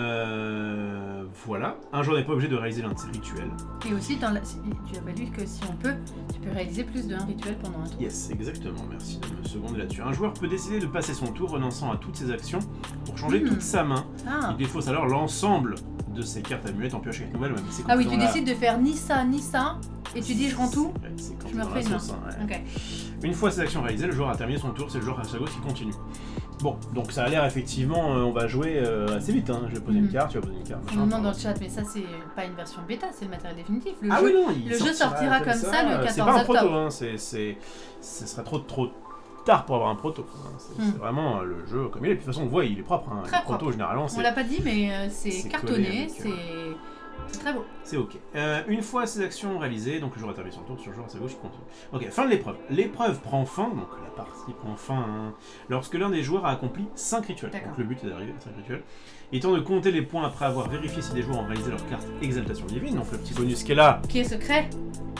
voilà. Un joueur n'est pas obligé de réaliser l'un de ces rituels. Et aussi, tu as pas lu que si on peut, tu peux réaliser plus d'un rituel pendant un tour. Yes, exactement, merci de me seconder là-dessus. Un joueur peut décider de passer son tour renonçant à toutes ses actions pour changer toute sa main. Il défausse alors l'ensemble de ses cartes amulettes en pioche avec nouvelles. Ah oui, tu décides de faire ni ça, et tu dis je rends tout, je me refais une main. Okay. Une fois ces actions réalisées, le joueur a terminé son tour, c'est le joueur à sa gauche qui continue. Bon, donc ça a l'air effectivement, on va jouer assez vite, hein. Je vais poser une carte, tu vas poser une carte. On me demande dans le chat, mais ça c'est pas une version bêta, c'est le matériel définitif. Le jeu sortira sortira comme ça le 14 octobre. C'est pas un proto, hein. Ce serait trop tard pour avoir un proto. C'est vraiment le jeu comme il est. De toute façon, on voit, il est propre. Hein. Très le proto, propre. généralement, on l'a pas dit, mais c'est cartonné, c'est très beau. C'est ok. Une fois ces actions réalisées, donc le joueur a terminé son tour, sur le joueur à sa gauche, il continue. Ok, fin de l'épreuve. L'épreuve prend fin, donc la partie prend fin, lorsque l'un des joueurs a accompli 5 rituels. Donc le but est d'arriver à 5 rituels. Il est temps de compter les points après avoir vérifié si des joueurs ont réalisé leur carte Exaltation Divine, donc le petit bonus qui est là. Qui est secret.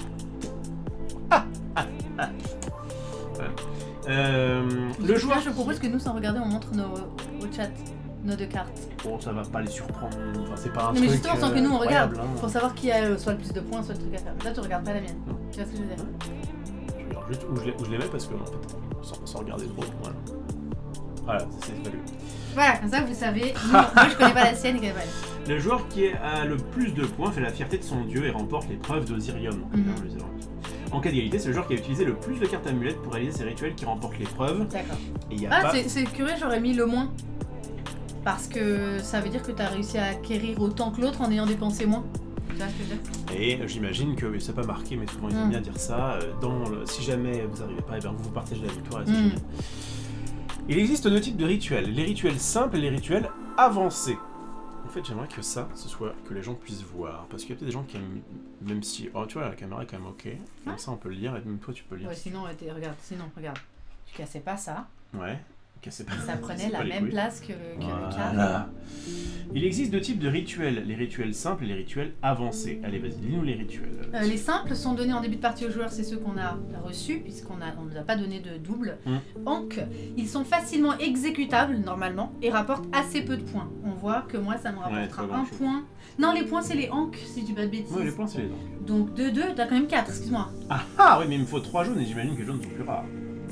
Le joueur... Je propose que nous, sans regarder, on montre au chat nos 2 cartes. Bon, ça va pas les surprendre, enfin, c'est pas un truc. Mais justement, sans que nous on regarde, hein. Pour savoir qui a soit le plus de points, soit le truc à faire. Là, tu regardes pas la mienne. Non. Tu vois ce que je veux dire? Je regarde juste où je les mets parce que, en fait, sans regarder trop, voilà. Voilà, c'est fabuleux. Voilà, comme ça vous savez. Moi, je connais pas la sienne, il connaît pas la sienne. Le joueur qui a le plus de points fait la fierté de son dieu et remporte l'épreuve d'Osirion. En cas d'égalité, c'est le joueur qui a utilisé le plus de cartes amulettes pour réaliser ses rituels qui remporte l'épreuve. D'accord. Ah, c'est curieux, j'aurais mis le moins. Parce que ça veut dire que tu as réussi à acquérir autant que l'autre en ayant dépensé moins. Tu vois ce que je veux dire? Et j'imagine que, c'est pas marqué, mais souvent ils aiment bien dire ça, si jamais vous n'arrivez pas, vous vous partagez la victoire et c'est génial. Il existe 2 types de rituels, les rituels simples et les rituels avancés. En fait, j'aimerais que ça, ce soit que les gens puissent voir, parce qu'il y a peut-être des gens qui aiment, même si, tu vois, la caméra est quand même ok, comme ça on peut le lire, et même toi tu peux le lire. Ouais, sinon, regarde, tu cassais pas ça. Ouais. Ça prenait la même place que le cadre. Il existe 2 types de rituels, les rituels simples et les rituels avancés. Allez, vas-y, dis-nous les rituels. Les simples sont donnés en début de partie aux joueurs, c'est ceux qu'on a reçus, puisqu'on ne nous a pas donné de double. Donc, ils sont facilement exécutables, normalement, et rapportent assez peu de points. On voit que moi, ça me rapportera un point. Non, les points, c'est les hanks, si tu dis pas de bêtises. Ouais, les points, c'est les hanks. Donc, 2, t'as quand même 4, excuse-moi. Ah, oui, mais il me faut 3 jaunes, et j'imagine que les jaunes sont plus rares.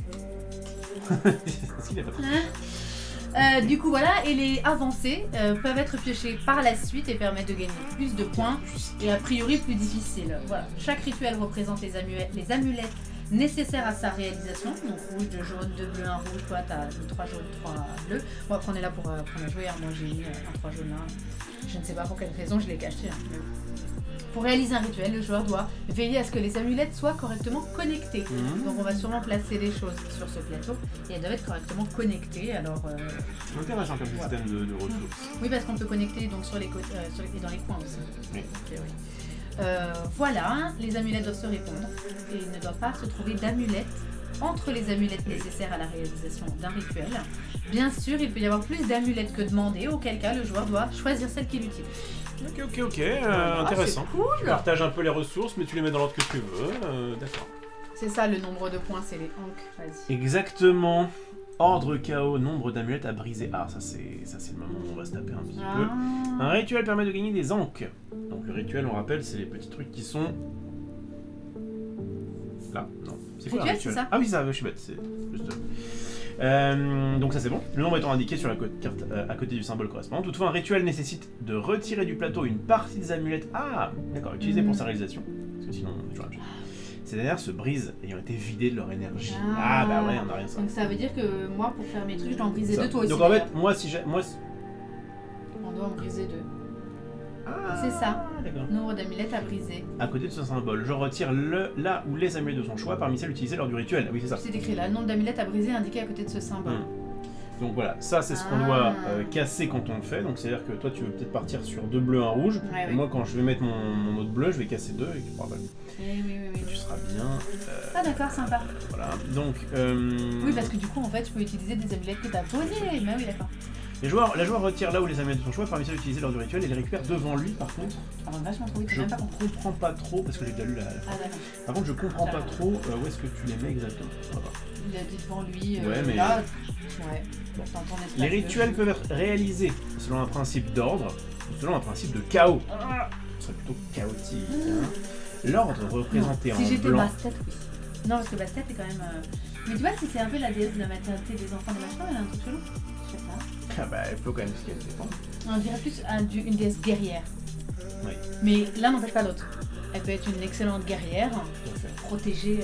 Du coup voilà, et les avancées peuvent être piochés par la suite et permettent de gagner plus de points et a priori plus difficile. Voilà. Chaque rituel représente les amulettes nécessaires à sa réalisation. Donc rouge, 2 jaunes, 2 bleus, 1 rouge. Toi t'as 3 jaunes, 3 bleus. Bon après on est là pour jouer, moi j'ai mis un 3 jaunes là. Je ne sais pas pour quelle raison je l'ai caché. Pour réaliser un rituel, le joueur doit veiller à ce que les amulettes soient correctement connectées. Donc on va sûrement placer des choses sur ce plateau et elles doivent être correctement connectées. Alors, c'est intéressant comme système de ressources. Oui, parce qu'on peut connecter donc sur les côtés et dans les coins aussi. Oui. Okay, oui. Voilà, les amulettes doivent se répondre et il ne doit pas se trouver d'amulettes entre les amulettes nécessaires à la réalisation d'un rituel. Bien sûr, il peut y avoir plus d'amulettes que demandé, auquel cas le joueur doit choisir celle qu'il utilise. Ok, intéressant. Cool. Tu partages un peu les ressources, mais tu les mets dans l'ordre que tu veux, d'accord. C'est ça le nombre de points, c'est les hanks, vas-y. Exactement. Ordre chaos, nombre d'amulettes à briser. Ah, ça c'est le moment où on va se taper un petit peu. Un rituel permet de gagner des hanks. Donc le rituel, on rappelle, c'est les petits trucs qui sont... Là, non. C'est quoi un rituel? Ça. Ah oui, ça, je suis bête, c'est juste... donc ça c'est bon. Le nombre étant indiqué sur la carte à côté du symbole correspondant. Toutefois, un rituel nécessite de retirer du plateau une partie des amulettes. Ah, d'accord, utilisées pour sa réalisation. Parce que sinon, on est toujours la même chose. Ces dernières se brisent ayant été vidées de leur énergie. Ah bah ouais, on n'a rien ça. Donc ça veut dire que moi, pour faire mes trucs, je dois en briser 2 toi aussi. Donc en fait, moi si j'ai... On doit en briser 2. Ah, c'est ça. D'accord. Nombre d'amulettes à briser. À côté de ce symbole, je retire là ou les amulettes de son choix parmi celles utilisées lors du rituel. Oui, c'est ça. C'est écrit là, le nombre d'amulettes à briser indiqué à côté de ce symbole. Donc voilà, ça c'est ce qu'on doit casser quand on le fait. Donc c'est-à-dire que toi tu veux peut-être partir sur 2 bleus, 1 rouge. Ouais, et moi quand je vais mettre mon autre bleu, je vais casser 2 et tu pourras pas. Oui. Tu seras bien. Ah d'accord, sympa. Voilà, donc... Oui, parce que du coup en fait tu peux utiliser des amulettes que tu as posées. Mais oui, d'accord. La joueur retire là où les amulettes de son choix parmi celles utilisées lors du rituel et les récupère devant lui par contre. Ah bah vachement trop vite, je comprends pas trop, parce que j'ai déjà lu la d'accord. Par contre je comprends pas trop où est-ce que tu les mets exactement. Il a dit devant lui, ouais, mais... là, ouais. Bon. Les rituels peuvent être réalisés selon un principe d'ordre ou selon un principe de chaos. Ce serait plutôt chaotique. L'ordre représenté en blanc... Si j'étais Bastet, oui. Non, parce que Bastet est quand même... Mais tu vois, si c'est un peu la déesse de la maternité des enfants de machin, elle a un truc chelou. Je sais pas. Ah bah, il faut quand même ce qu'elle dépend. On dirait plus une déesse guerrière. Oui. Mais l'un n'empêche pas l'autre. Elle peut être une excellente guerrière, protégée,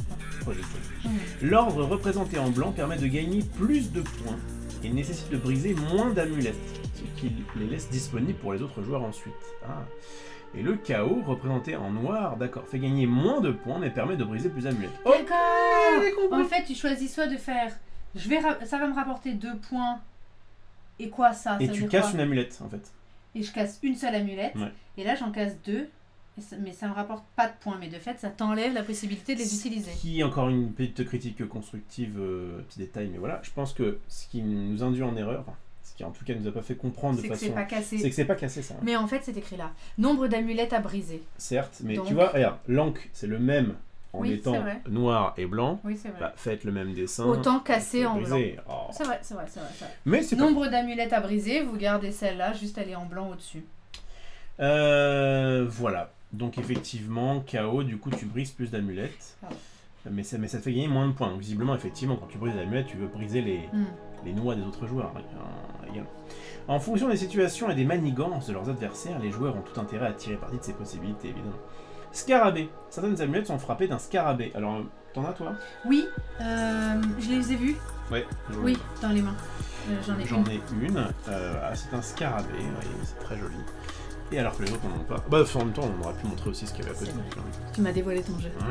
L'ordre représenté en blanc permet de gagner plus de points et nécessite de briser moins d'amulettes, ce qui les laisse disponibles pour les autres joueurs ensuite. Ah. Et le chaos, représenté en noir, d'accord, fait gagner moins de points mais permet de briser plus d'amulettes. D'accord. En fait, tu choisis soit de faire... ça va me rapporter 2 points. Et quoi ça? Et tu casses une amulette en fait. Et je casse une seule amulette. Ouais. Et là, j'en casse 2. Mais ça me rapporte pas de points. Mais de fait, ça t'enlève la possibilité de les utiliser. Qui, encore une petite critique constructive, petit détail, mais voilà, je pense que ce qui nous induit en erreur, ce qui en tout cas nous a pas fait comprendre de façon... C'est que c'est pas cassé. C'est que c'est pas cassé ça. Mais en fait, c'est écrit là. Nombre d'amulettes à briser. Certes, mais donc... tu vois, regarde, l'encre, c'est le même en étant noir et blanc. Oui, c'est vrai. Bah, faites le même dessin. Autant casser en blanc. Oh. C'est vrai. Mais c'est nombre d'amulettes à briser, vous gardez celle-là, juste elle est en blanc au-dessus. Voilà. Donc effectivement, KO, du coup tu brises plus d'amulettes. Mais ça te fait gagner moins de points. Donc visiblement, effectivement, quand tu brises les amulettes, tu veux briser les noix des autres joueurs. En fonction des situations et des manigances de leurs adversaires, les joueurs ont tout intérêt à tirer parti de ces possibilités, évidemment. Scarabée. Certaines amulettes sont frappées d'un scarabée. Alors, t'en as toi? Oui, je les ai vus. Ouais. Oui, dans les mains. J'en ai une. C'est un scarabée, oui, c'est très joli. Et alors que les autres n'en ont pas. Bah, en même temps, on aurait pu montrer aussi ce qu'il y avait à côté. Tu m'as dévoilé ton jeu.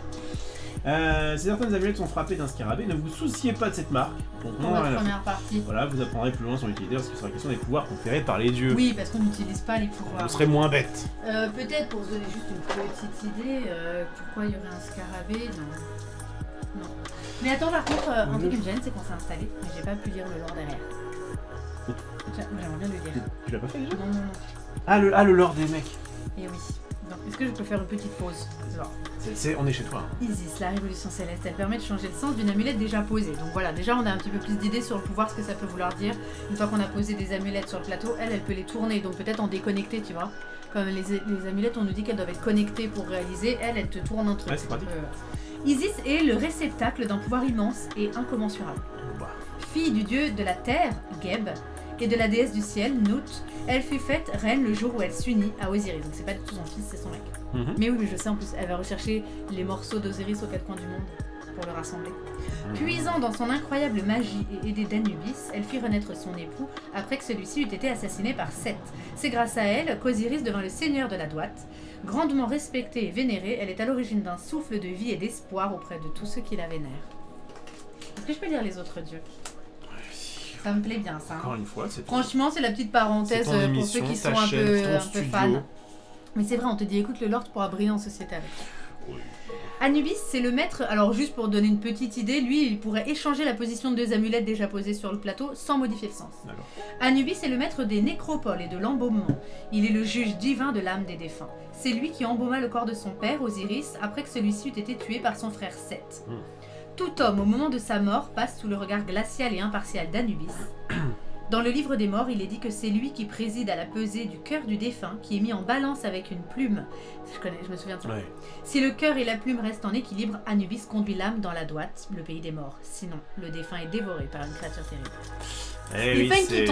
Certaines amulettes sont frappées d'un scarabée. Ne vous souciez pas de cette marque. Donc, pour la première partie. Voilà, vous apprendrez plus loin sur l'utilité parce que c'est la question des pouvoirs conférés par les dieux. Oui, parce qu'on n'utilise pas les pouvoirs. Vous serez moins bête. Peut-être pour vous donner juste une petite idée, pourquoi il y aurait un scarabée? Non. Mais attends, par contre, un truc qui me gêne, c'est qu'on s'est installé, mais j'ai pas pu lire le lore derrière. J'aimerais bien le lire. Tu l'as pas fait déjà? Non. Le lore des mecs. Et oui. Donc, est-ce que je peux faire une petite pause? On est chez toi. Hein. Isis, la révolution céleste, elle permet de changer le sens d'une amulette déjà posée. Donc voilà, déjà on a un petit peu plus d'idées sur le pouvoir, ce que ça peut vouloir dire. Une fois qu'on a posé des amulettes sur le plateau, elle peut les tourner, donc peut-être en déconnecter, tu vois. Comme les amulettes, on nous dit qu'elles doivent être connectées pour réaliser, elle te tourne un truc. Ouais, c'est pratique. Isis est le réceptacle d'un pouvoir immense et incommensurable. Fille du dieu de la terre, Geb, et de la déesse du ciel, Nut, elle fut faite reine le jour où elle s'unit à Osiris. Donc c'est pas du tout son fils, c'est son mec. Mais oui, je sais, en plus, elle va rechercher les morceaux d'Osiris aux quatre coins du monde pour le rassembler. Puisant dans son incroyable magie et aidée d'Anubis, elle fit renaître son époux après que celui-ci eut été assassiné par Seth. C'est grâce à elle qu'Osiris devint le seigneur de la Droite. Grandement respectée et vénérée, elle est à l'origine d'un souffle de vie et d'espoir auprès de tous ceux qui la vénèrent. Est-ce que je peux lire les autres dieux? Ça me plaît bien, ça. Encore une fois, franchement, c'est la petite parenthèse pour ceux qui sont un peu fans. Mais c'est vrai, on te dit, écoute le lore, tu pourras briller en société avec. Oui. Anubis, c'est le maître. Alors, juste pour donner une petite idée, lui, il pourrait échanger la position de deux amulettes déjà posées sur le plateau sans modifier le sens. Anubis est le maître des nécropoles et de l'embaumement. Il est le juge divin de l'âme des défunts. C'est lui qui embauma le corps de son père, Osiris, après que celui-ci eut été tué par son frère Seth. Tout homme, au moment de sa mort, passe sous le regard glacial et impartial d'Anubis. Dans le livre des morts, il est dit que c'est lui qui préside à la pesée du cœur du défunt, qui est mis en balance avec une plume. Je me souviens de ça. Ouais. Si le cœur et la plume restent en équilibre, Anubis conduit l'âme dans la droite, le pays des morts. Sinon, le défunt est dévoré par une créature terrible. Oui,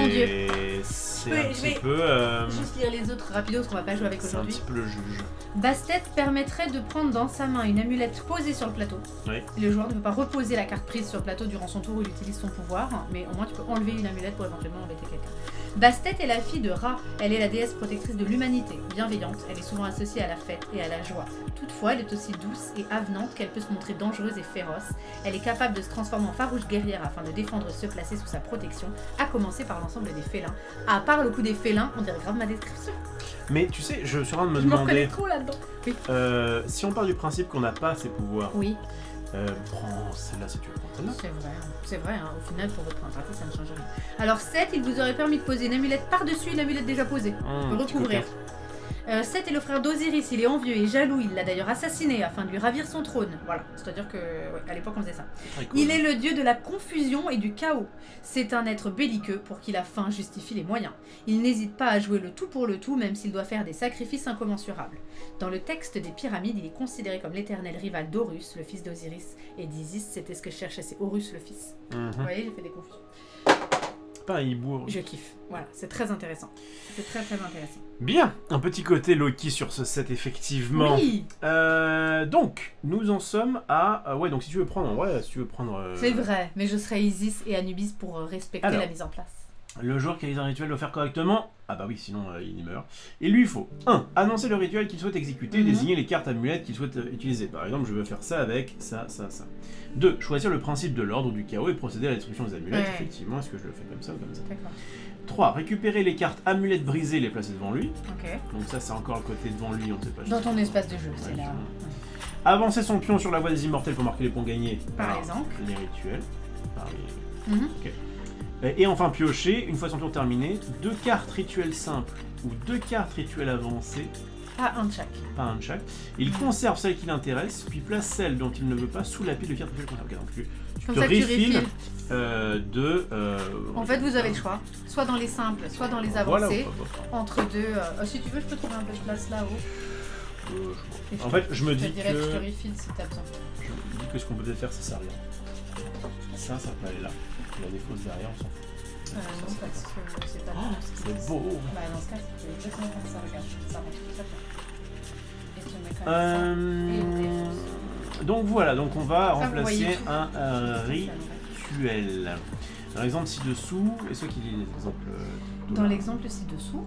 c'est un petit peu... Juste lire les autres rapidos qu'on va pas jouer avec aujourd'hui. C'est un petit peu le juge. Bastet permettrait de prendre dans sa main une amulette posée sur le plateau. Oui. Le joueur ne peut pas reposer la carte prise sur le plateau durant son tour où il utilise son pouvoir, mais au moins tu peux enlever une amulette pour éventuellement embêter quelqu'un. Bastet est la fille de Ra, elle est la déesse protectrice de l'humanité, bienveillante, elle est souvent associée à la fête et à la joie. Toutefois, elle est aussi douce et avenante qu'elle peut se montrer dangereuse et féroce. Elle est capable de se transformer en farouche guerrière afin de défendre ceux placés sous sa protection, à commencer par l'ensemble des félins. À part le coup des félins, on dirait grave ma description. Mais tu sais, je suis en train de me demander... Je me reconnais trop là-dedans. Oui. Si on part du principe qu'on n'a pas ces pouvoirs... Oui. Prends celle-là si tu veux prendre celle-là. C'est vrai, hein. Au final pour votre partie ça ne change rien. Alors 7, il vous aurait permis de poser une amulette par-dessus une amulette déjà posée. Pour recouvrir. Seth est le frère d'Osiris, il est envieux et jaloux, il l'a d'ailleurs assassiné afin de lui ravir son trône. Voilà, c'est-à-dire que à l'époque on faisait ça. Cool. Il est le dieu de la confusion et du chaos. C'est un être belliqueux pour qui la fin justifie les moyens. Il n'hésite pas à jouer le tout pour le tout, même s'il doit faire des sacrifices incommensurables. Dans le texte des pyramides, il est considéré comme l'éternel rival d'Horus, le fils d'Osiris, et d'Isis, c'était ce que je cherchais, c'est Horus le fils. Vous voyez, j'ai fait des confusions. Pas un hibou. Je kiffe. Voilà, c'est très intéressant. C'est très très intéressant. Bien, un petit côté Loki sur ce set effectivement. Oui. Donc, nous en sommes à... ouais, donc si tu veux prendre... Ouais, si tu veux prendre... C'est vrai, mais je serai Isis et Anubis pour respecter la mise en place. Le joueur qui réalise un rituel doit faire correctement. Ah bah oui, sinon il meurt. Il lui faut 1. Annoncer le rituel qu'il souhaite exécuter et désigner les cartes amulettes qu'il souhaite utiliser. Par exemple, je veux faire ça avec ça, ça, ça. 2. Choisir le principe de l'ordre ou du chaos et procéder à la destruction des amulettes. Effectivement, est-ce que je le fais comme ça ou comme ça? D'accord. 3. Récupérer les cartes amulettes brisées et les placer devant lui. Ok. Donc ça, c'est encore le côté devant lui, on ne sait pas. Dans ton espace de jeu, c'est là. Avancer son pion sur la voie des immortels pour marquer les points gagnés. Par exemple. Les rituels. Ok. Et enfin piocher, une fois son tour terminé, 2 cartes rituelles simples ou 2 cartes rituelles avancées. Pas un de chaque. Pas un de chaque. Il conserve celle qui l'intéresse, puis place celle dont il ne veut pas sous la pile de cartes rituelles conservées. Donc tu te refilles En fait, vous avez le choix. Soit dans les simples, soit dans les avancées. Voilà, entre deux. Si tu veux, je peux trouver un peu de place là-haut. En fait, je me dis que... Je te refill si t'as besoin. Je me dis que ce qu'on peut peut-être faire, c'est ça, regarde. Ça peut aller là. La défausse derrière, on s'en fout. Non, parce que c'est pas bon. C'est beau. Bah, dans ce cas, c'est exactement comme ça, regarde. Ça rentre très bien. Et tu mets Donc voilà, donc on va remplacer un rituel. Dans l'exemple ci-dessous, est-ce qu'il y a l'exemple dans l'exemple ci-dessous,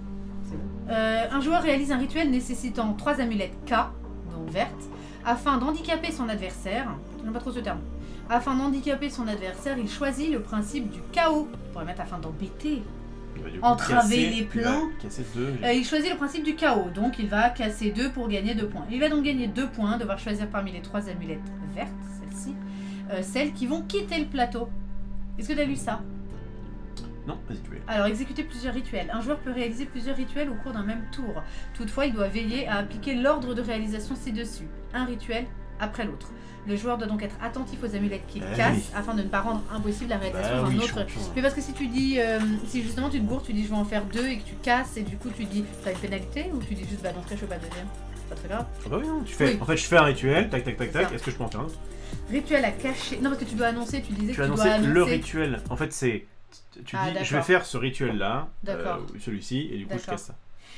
un joueur réalise un rituel nécessitant 3 amulettes K, donc vertes, afin d'handicaper son adversaire. Je n'aime pas trop ce terme. Afin d'handicaper son adversaire, il choisit le principe du chaos. On pourrait mettre afin d'embêter. Entraver les plans. Il choisit le principe du chaos, donc il va casser 2 pour gagner 2 points. Il va donc gagner 2 points, devoir choisir parmi les 3 amulettes vertes, celles-ci, celles qui vont quitter le plateau. Est-ce que tu as lu ça? Non, vas-y, tu veux. Alors, exécuter plusieurs rituels. Un joueur peut réaliser plusieurs rituels au cours d'un même tour. Toutefois, il doit veiller à appliquer l'ordre de réalisation ci-dessus. Un rituel après l'autre. Le joueur doit donc être attentif aux amulettes qu'il casse afin de ne pas rendre impossible la réalisation d'un autre. Mais parce que si tu dis, si justement tu te gourres, tu dis je vais en faire 2 et que tu casses et du coup tu dis t'as une pénalité ou tu dis juste bah dans ce cas je fais pas de deuxième. C'est pas très grave. Ah bah oui, non, tu fais. Oui. En fait, je fais un rituel, tac tac tac tac, est-ce que je peux en faire un autre? Rituel à cacher. Non, parce que tu dois annoncer, tu disais que tu dois annoncer le rituel. En fait, c'est. Tu dis je vais faire ce rituel là, celui-ci, et du coup je casse ça.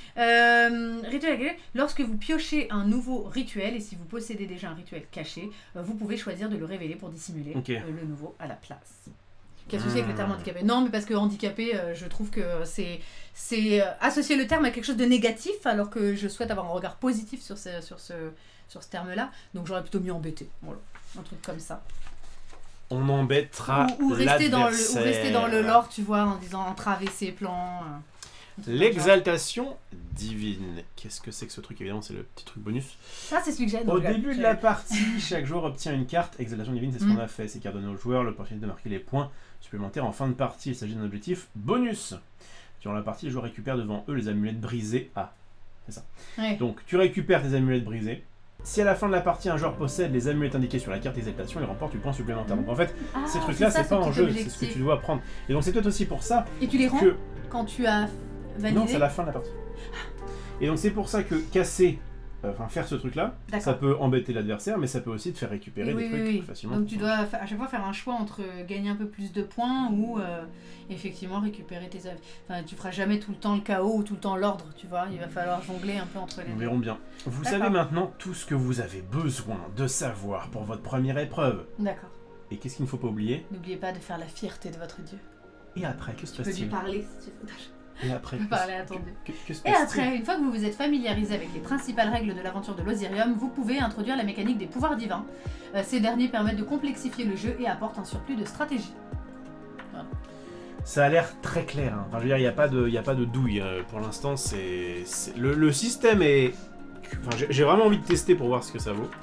Rituel caché. Lorsque vous piochez un nouveau rituel, et si vous possédez déjà un rituel caché, vous pouvez choisir de le révéler pour dissimuler le nouveau à la place. Quel souci avec le terme handicapé? Non, mais parce que handicapé, je trouve que c'est associer le terme à quelque chose de négatif, alors que je souhaite avoir un regard positif sur ce terme-là. Donc j'aurais plutôt mis embêté. Voilà, un truc comme ça. On embêtera ou rester dans le lore, tu vois, en disant entraver ses plans. L'exaltation divine. Qu'est-ce que c'est que ce truc? Évidemment, c'est le petit truc bonus. Ah, c'est celui que j'ai. Au début de la partie, chaque joueur obtient une carte. Exaltation divine, c'est ce qu'on a fait. C'est qui donne au joueur l'opportunité de marquer les points supplémentaires en fin de partie. Il s'agit d'un objectif bonus. Durant la partie, les joueurs récupèrent devant eux les amulettes brisées. Ah, c'est ça. Ouais. Donc, tu récupères tes amulettes brisées. Si à la fin de la partie, un joueur possède les amulettes indiquées sur la carte exaltation, il remporte 8 points supplémentaires. Donc en fait, ces trucs-là, c'est pas en jeu, c'est ce que tu dois prendre. Et donc c'est peut-être aussi pour ça. Et tu les rends quand tu as validé? Non, c'est à la fin de la partie. Et donc c'est pour ça que casser, faire ce truc-là, ça peut embêter l'adversaire, mais ça peut aussi te faire récupérer des trucs facilement. Donc tu dois à chaque fois faire un choix entre gagner un peu plus de points ou effectivement récupérer tes œuvres. Enfin, tu feras jamais tout le temps le chaos ou tout le temps l'ordre, tu vois. Il va falloir jongler un peu entre les deux. Nous verrons bien. Vous savez maintenant tout ce que vous avez besoin de savoir pour votre première épreuve. D'accord. Et qu'est-ce qu'il ne faut pas oublier? N'oubliez pas de faire la fierté de votre dieu. Et après, que se passe-t-il? Tu peux lui parler si tu veux. Et après, et après, une fois que vous vous êtes familiarisé avec les principales règles de l'aventure de l'Osirium, vous pouvez introduire la mécanique des pouvoirs divins. Ces derniers permettent de complexifier le jeu et apportent un surplus de stratégie. Voilà. Ça a l'air très clair. Hein. Enfin, je veux dire, il n'y a pas de douille. Pour l'instant, le système est... Enfin, j'ai vraiment envie de tester pour voir ce que ça vaut.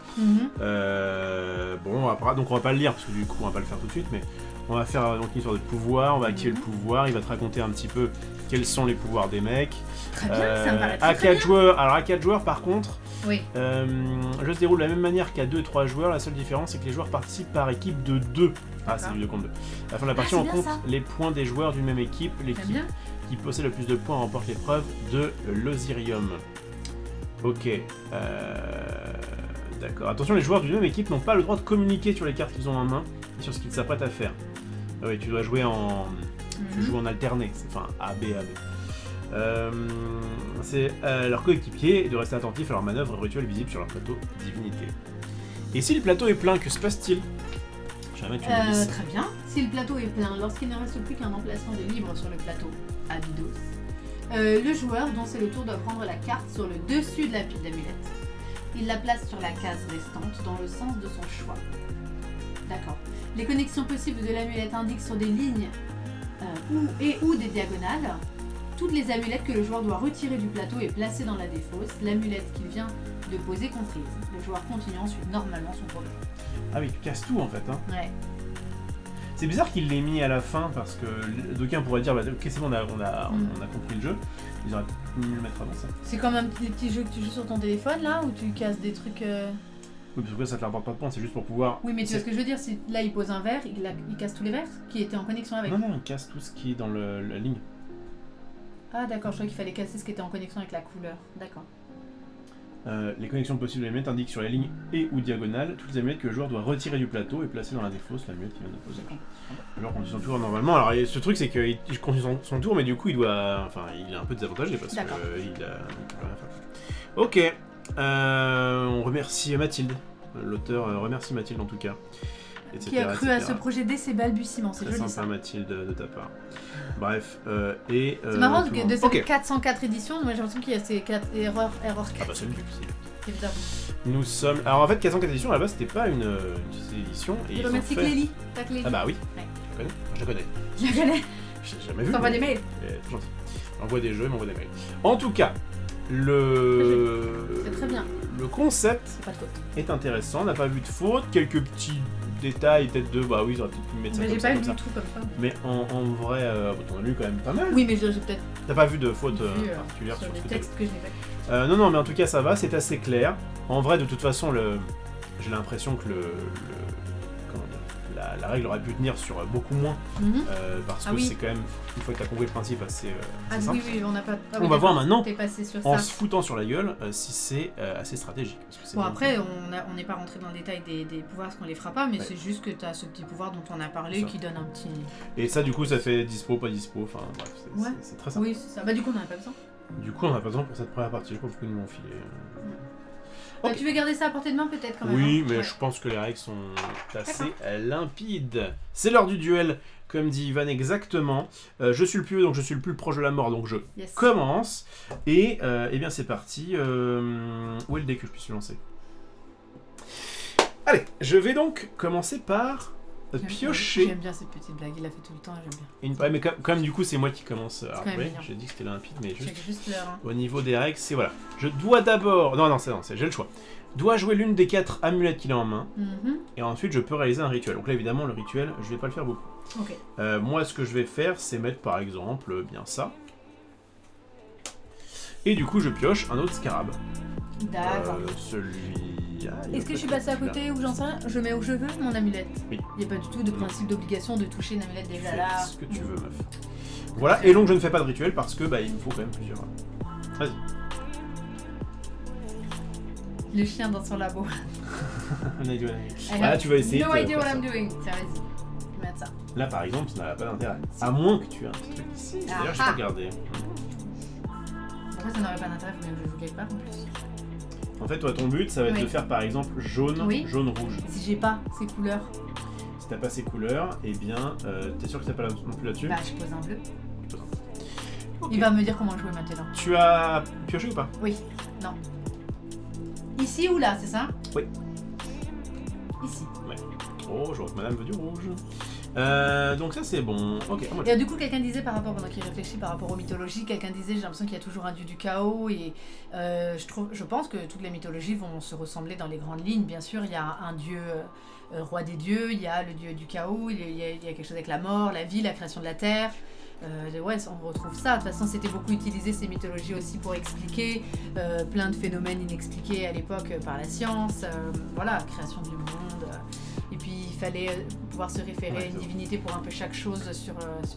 Bon, après, donc on va pas le lire, parce que du coup, on va pas le faire tout de suite, mais... On va faire donc une histoire de pouvoir, on va activer le pouvoir, il va te raconter un petit peu quels sont les pouvoirs des mecs. Très bien, ça me paraît à 4 joueurs. Alors à 4 joueurs par contre, oui. Le jeu se déroule de la même manière qu'à 2 et 3 joueurs, la seule différence c'est que les joueurs participent par équipe de 2. Ah c'est du 2 contre 2. À la fin de la partie on compte les points des joueurs d'une même équipe, l'équipe qui possède le plus de points remporte l'épreuve de l'Osirium. Ok. D'accord. Attention, les joueurs d'une même équipe n'ont pas le droit de communiquer sur les cartes qu'ils ont en main et sur ce qu'ils s'apprêtent à faire. Ah oui, tu dois jouer en... Tu joues en alterné, enfin A, B, A, B. C'est leur coéquipier de rester attentif à leurs manœuvres et rituels visibles sur leur plateau divinité. Et si le plateau est plein, que se passe-t-il? Très bien. Si le plateau est plein, lorsqu'il ne reste plus qu'un emplacement de libre sur le plateau, Abydos, le joueur dont c'est le tour doit prendre la carte sur le dessus de la pile d'amulettes. Il la place sur la case restante dans le sens de son choix. D'accord. Les connexions possibles de l'amulette indiquent sur des lignes ou des diagonales toutes les amulettes que le joueur doit retirer du plateau et placer dans la défausse. L'amulette qu'il vient de poser comprise. Le joueur continue ensuite normalement son tour de jeu. Ah oui, tu casses tout en fait. Hein. Ouais. C'est bizarre qu'il l'ait mis à la fin parce que d'aucuns pourraient dire bah, ok c'est bon on a compris le jeu. Ils auraient pu mieux le mettre avant ça. C'est comme les petits jeux que tu joues sur ton téléphone là où tu casses des trucs... Oui, parce que ça te rapporte pas de points, c'est juste pour pouvoir... Oui, mais tu vois ce que je veux dire, si là il pose un verre, il casse tous les verres qui étaient en connexion avec. Non, il casse tout ce qui est dans la ligne. Ah d'accord, je croyais qu'il fallait casser ce qui était en connexion avec la couleur. D'accord. Les connexions possibles de l'amulettes indiquent sur la ligne et ou diagonale toutes les amulettes que le joueur doit retirer du plateau et placer dans la défausse l'amulette qu'il vient de poser. Alors continue son tour normalement. Alors ce truc c'est qu'il continue son tour, mais du coup il doit... Enfin, il est un peu désavantagé parce qu'il a rien fait. Ok. On remercie Mathilde. L'auteur remercie Mathilde en tout cas. Etc., qui a cru à ce projet dès ses balbutiements, c'est joli ça. ça. Mathilde de ta part. Bref, c'est marrant que de ces 404 éditions, moi j'ai l'impression qu'il y a ces 4 erreurs 4. Ah bah c'est le but, évidemment. Nous sommes... Alors en fait 404 éditions, à la base c'était pas une édition. Et je remercie Clélie. Ah bah oui, ouais. Je la connais. Je la connais. J'ai jamais vu. T'envoies des mails. C'est gentil. Envoie des jeux, m'envoie des mails. En tout cas, c'est très bien. Le concept est intéressant, on n'a pas vu de faute, quelques petits détails, peut-être de bah oui, ils auraient peut-être pu mettre ça comme ça. J'ai pas lu du tout comme ça. Mais en vrai, t'en as lu quand même pas mal. Oui, mais j'ai peut-être. T'as pas vu de faute particulière sur les textes que je n'ai pas. Non, mais en tout cas, ça va, c'est assez clair. En vrai, de toute façon, j'ai l'impression que la règle aurait pu tenir sur beaucoup moins, parce que c'est quand même, une fois que tu as compris le principe, assez simple. Oui, on n'a pas... on va voir maintenant, sur en ça. se foutant sur la gueule, si c'est assez stratégique. Parce que bon, après, on n'est pas rentré dans le détail des pouvoirs, parce qu'on les fera pas, mais c'est juste que tu as ce petit pouvoir dont on a parlé, qui donne un petit... Et ça, du coup, ça fait dispo, pas dispo, enfin bref, c'est très simple. Oui, c'est ça. Bah du coup, on n'en a pas besoin. Du coup, on n'a pas besoin pour cette première partie, je sais pas pourquoi ils nous l'ont filé. Okay. Tu veux garder ça à portée de main peut-être quand même? Oui, mais je pense que les règles sont assez limpides. C'est l'heure du duel, comme dit Ivan exactement. Je suis le plus haut, donc je suis le plus proche de la mort, donc je commence. Et eh bien c'est parti. Où est le dé que je puisse lancer? Allez, je vais donc commencer par piocher. J'aime bien cette petite blague, il l'a fait tout le temps, j'aime bien. Ouais, mais quand même du coup c'est moi qui commence à jouer. J'ai dit que c'était limpide, mais juste au niveau des règles, c'est voilà. Je dois d'abord... Non, j'ai le choix. Dois jouer l'une des 4 amulettes qu'il a en main, et ensuite je peux réaliser un rituel. Donc là évidemment le rituel, je vais pas le faire beaucoup. Moi ce que je vais faire, c'est mettre par exemple bien ça. Et du coup je pioche un autre scarab. D'accord. Celui-là. Est-ce que je suis passé à côté ou j'en sais rien? Je mets où je veux mon amulette. Oui. Il n'y a pas du tout de principe d'obligation de toucher une amulette déjà là. Fais ce que tu veux, meuf. Voilà, et donc je ne fais pas de rituel parce que il me faut quand même plusieurs. Vas-y. Le chien dans son labo. Là, tu vas essayer. No idea what I'm doing. Tiens, vas-y. Je vais mettre ça. Là, par exemple, ça n'a pas d'intérêt. À moins que tu aies un petit truc ici. D'ailleurs, je vais regarder. Pourquoi ça n'aurait pas d'intérêt? Faut bien que je joue quelque part en plus. En fait, toi, ton but, ça va être de faire par exemple jaune, jaune, rouge. Si j'ai pas ces couleurs. Si t'as pas ces couleurs, eh bien, t'es sûr que t'as pas non plus là-dessus? Bah, je pose un bleu. Okay. Il va me dire comment jouer maintenant. Tu as pioché ou pas? Oui. Non. Ici ou là, c'est ça? Oui. Ici. Ouais. Oh, je vois que madame veut du rouge. Donc ça c'est bon. Ok. Et du coup quelqu'un disait par rapport, pendant qu'il réfléchit par rapport aux mythologies, quelqu'un disait j'ai l'impression qu'il y a toujours un dieu du chaos et je pense que toutes les mythologies vont se ressembler dans les grandes lignes. Bien sûr il y a un dieu roi des dieux, il y a le dieu du chaos, il y a quelque chose avec la mort, la vie, la création de la terre. Ouais, on retrouve ça. De toute façon, c'était beaucoup utilisé ces mythologies aussi pour expliquer plein de phénomènes inexpliqués à l'époque par la science. Voilà, création du monde. Et puis il fallait pouvoir se référer à une divinité pour un peu chaque chose sur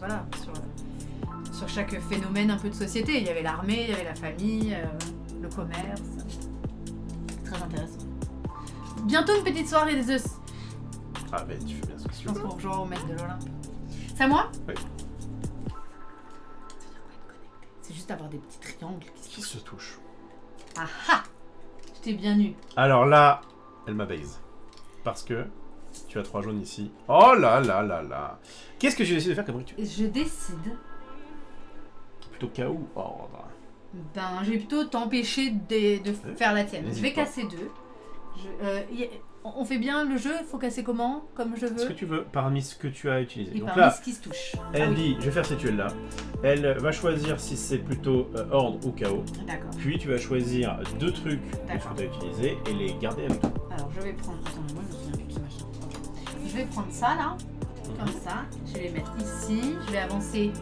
chaque phénomène un peu de société. Il y avait l'armée, il y avait la famille, le commerce. Très intéressant. Bientôt une petite soirée des Zeus. Ah ben tu fais bien ce que tu veux. Je pense qu'on rejoint au maître de l'Olympe. C'est à moi? Oui. C'est juste avoir des petits triangles qui se touchent. Ah ah! Je t'ai bien eu. Alors là, elle m'a base. Parce que tu as 3 jaunes ici. Oh là là là là. Qu'est-ce que j'ai décidé de faire comme rituel? Je décide. Plutôt chaos ou ordre? Ben, je vais plutôt t'empêcher de faire la tienne. Je vais casser 2. On fait bien le jeu, il faut casser comment? Comme je veux? Ce que tu veux, parmi ce que tu as utilisé. Et donc parmi là, ce qui se touche. Elle dit, je vais faire cette tuile-là. Elle va choisir si c'est plutôt ordre ou chaos. D'accord. Puis tu vas choisir 2 trucs que tu as utilisés et les garder avec toi. Alors je vais prendre... Attends, moi je me souviens plus de ce machin. Je vais prendre ça là, comme ça. Je vais les mettre ici. Je vais avancer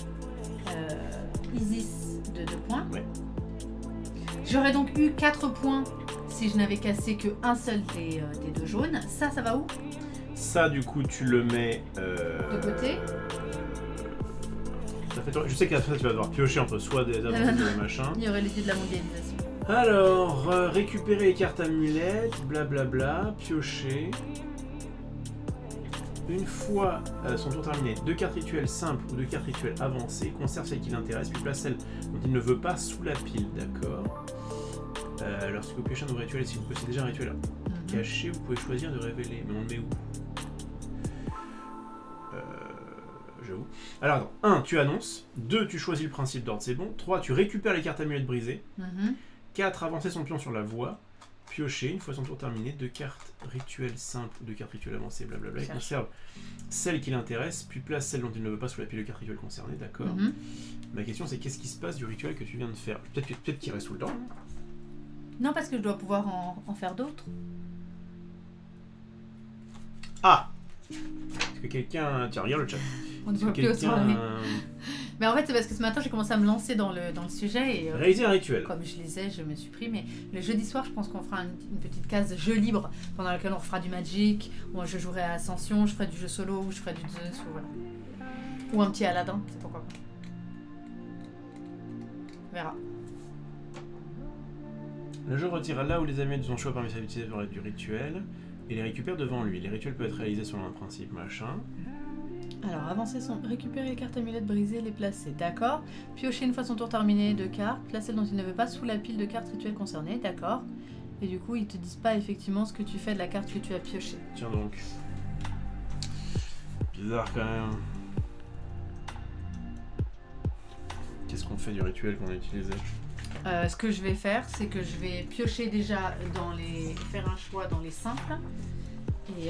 Isis de 2 points. Ouais. J'aurais donc eu 4 points si je n'avais cassé qu'un seul des 2 jaunes. Ça va où? Ça, du coup, tu le mets... de côté. Je sais qu'à la fin, tu vas devoir piocher entre soit des avancées ou des machins. Il y aurait l'idée de la mondialisation. Alors, récupérer les cartes amulettes, blablabla, piocher. Une fois son tour terminé, 2 cartes rituelles simples ou 2 cartes rituelles avancées, conserve celle qui l'intéresse, puis place celle dont il ne veut pas sous la pile, d'accord. Lorsque vous piochez un nouveau rituel, et si vous possédez déjà un rituel caché, vous pouvez choisir de révéler. Mais on le met où? J'avoue. Alors attends, 1, tu annonces. 2, tu choisis le principe d'ordre, c'est bon. 3, tu récupères les cartes amulettes brisées. 4, avancer son pion sur la voie. Piocher, une fois son tour terminé, 2 cartes rituelles simples ou 2 cartes rituelles avancées, blablabla. Il conserve celle qui l'intéresse, puis place celle dont il ne veut pas sous la pile de cartes rituelles concernées, d'accord. Ma question c'est qu'est-ce qui se passe du rituel que tu viens de faire? Peut-être qu'il reste tout le temps. Non, parce que je dois pouvoir en faire d'autres. Ah! Est-ce que quelqu'un... Tiens, regarde le chat. On ne voit plus Mais en fait, c'est parce que ce matin, j'ai commencé à me lancer dans le sujet. Et, réaliser un rituel. Comme je lisais, je me suis pris. Mais le jeudi soir, je pense qu'on fera une petite case jeu libre pendant laquelle on fera du Magic. Ou je jouerai à Ascension, je ferai du jeu solo, ou je ferai du Zeus, ou voilà. Ou un petit Aladdin, c'est pourquoi pas. On verra. Le jeu retire là où les amis de son choix parmi ses utilisateurs du rituel et les récupère devant lui. Les rituels peuvent être réalisés selon un principe, machin. Alors, avancer récupérer les cartes amulettes brisées, les placer, d'accord. Piocher une fois son tour terminé 2 cartes, placer celle dont il ne veut pas sous la pile de cartes rituelles concernées, d'accord. Et du coup, ils te disent pas effectivement ce que tu fais de la carte que tu as piochée. Tiens donc. Bizarre quand même. Qu'est-ce qu'on fait du rituel qu'on a utilisé? Ce que je vais faire, c'est que je vais piocher déjà dans les... faire un choix dans les simples. Et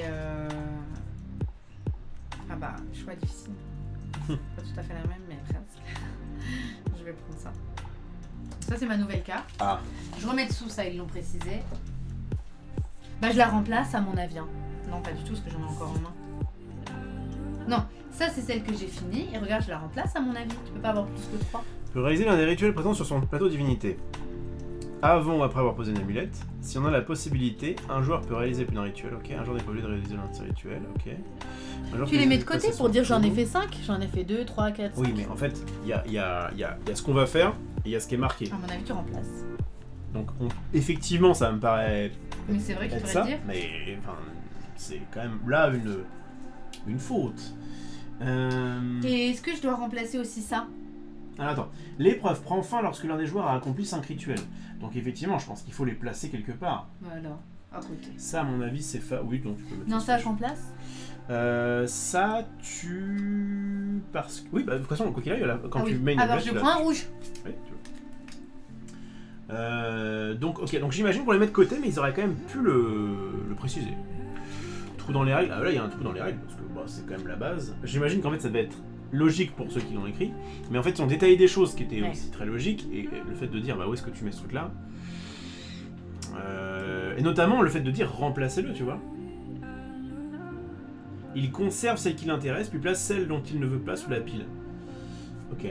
ah bah, choix difficile. Pas tout à fait la même, mais presque. Je vais prendre ça. Ça, c'est ma nouvelle carte. Ah. Je remets dessous, ça, ils l'ont précisé. Bah, je la remplace à mon avis. Non, pas du tout, parce que j'en ai encore en main. Non, ça, c'est celle que j'ai finie. Et regarde, je la remplace à mon avis. Tu peux pas avoir plus que 3. Peut réaliser l'un des rituels présents sur son plateau divinité. Avant ou après avoir posé une amulette, si on a la possibilité, un joueur peut réaliser plus d'un rituel, ok. Un joueur n'est pas obligé de réaliser l'un de ses rituels, ok. Tu les mets de côté pour dire j'en ai fait 5, j'en ai fait 2, 3, 4, 5. Oui, mais en fait, il y a ce qu'on va faire et il y a ce qui est marqué. À mon avis, tu remplaces. Donc, effectivement, ça me paraît. Mais c'est vrai qu'il faudrait ça, le dire. Mais enfin, c'est quand même là une faute. Et est-ce que je dois remplacer aussi ça? Alors attends, l'épreuve prend fin lorsque l'un des joueurs a accompli 5 rituels. Donc effectivement, je pense qu'il faut les placer quelque part. Voilà, à côté. Ça, à mon avis, c'est oui, donc tu peux mettre. Non, ça, je remplace. Ça, parce que... Oui, bah, de toute façon, quoi qu'il arrive, quand tu mets une alors, je prends un rouge. Oui, tu veux. Donc, ok, donc j'imagine qu'on les met de côté, mais ils auraient quand même pu le préciser. Trou dans les règles. Ah, là, il y a un trou dans les règles, parce que bah, c'est quand même la base. J'imagine qu'en fait, ça devait être logique pour ceux qui l'ont écrit, mais en fait, ils ont détaillé des choses qui étaient aussi très logiques, et le fait de dire, bah, où est-ce que tu mets ce truc-là et notamment, le fait de dire, remplacez-le, tu vois. Il conserve celle qui l'intéresse, puis place celle dont il ne veut pas sous la pile. Ok.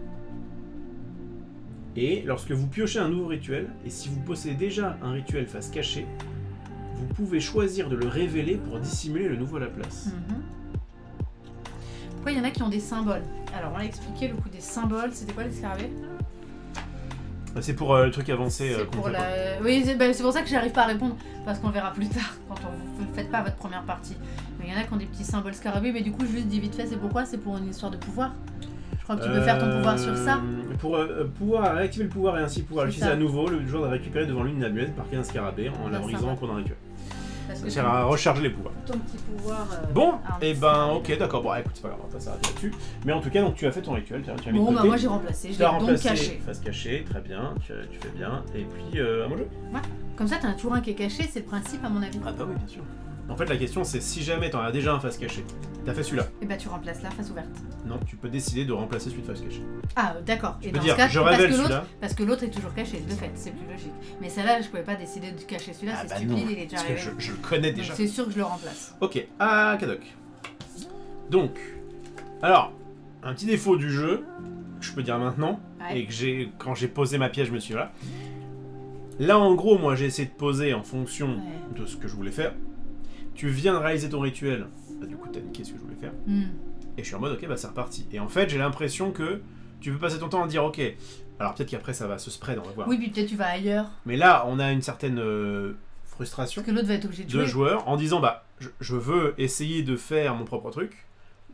Et lorsque vous piochez un nouveau rituel, et si vous possédez déjà un rituel face cachée, vous pouvez choisir de le révéler pour dissimuler le nouveau à la place. Pourquoi il y en a qui ont des symboles? Alors on a expliqué le coup des symboles, c'était quoi les scarabées? C'est pour le truc avancé. Oui, c'est pour ça que j'arrive pas à répondre, parce qu'on verra plus tard, quand vous ne faites pas votre première partie. Mais il y en a qui ont des petits symboles scarabées, mais du coup, juste dis vite fait, c'est pourquoi? C'est pour une histoire de pouvoir. Je crois que tu peux faire ton pouvoir sur ça. Pour pouvoir réactiver le pouvoir et ainsi pouvoir l'utiliser à nouveau, le joueur doit récupérer devant lui une amulette marquée d'un scarabée en la brisant au cours d'un rituel. Ça sert à recharger les pouvoirs. Ton petit pouvoir. Bon, et ben ok, d'accord. Bon, écoute, c'est pas grave, on va pas s'arrêter là-dessus. Mais en tout cas, donc tu as fait ton rituel. Tu as mis bon, bah moi j'ai remplacé. Je l'ai donc caché. Face cachée, très bien. Tu fais bien. Et puis, à mon jeu. Ouais. Comme ça, t'as un tour 1 qui est caché, c'est le principe à mon avis. Ah bah oui, bien sûr. En fait, la question c'est si jamais t'en as déjà un face caché, t'as fait celui-là. Et bah tu remplaces la face ouverte. Non, tu peux décider de remplacer celui de face cachée. Ah d'accord. Tu peux dire, je révèle celui-là. Parce que l'autre est toujours caché, de fait, c'est plus logique. Mais celle-là, je pouvais pas décider de cacher celui-là, c'est stupide, il est déjà révélé. Parce que je le connais déjà. C'est sûr que je le remplace. Ok, à Kadok. Donc, alors, un petit défaut du jeu, que je peux dire maintenant, et que quand j'ai posé ma pièce, je me suis là. Là, en gros, moi, j'ai essayé de poser en fonction de ce que je voulais faire. Tu viens de réaliser ton rituel, bah, du coup, t'as niqué ce que je voulais faire. Et je suis en mode, ok, bah c'est reparti. Et en fait, j'ai l'impression que tu peux passer ton temps à dire, ok, alors peut-être qu'après ça va se spread, on va voir. Oui, puis peut-être tu vas ailleurs. Mais là, on a une certaine frustration. Parce que l'autre va être obligé de jouer. Joueurs en disant, bah, je veux essayer de faire mon propre truc.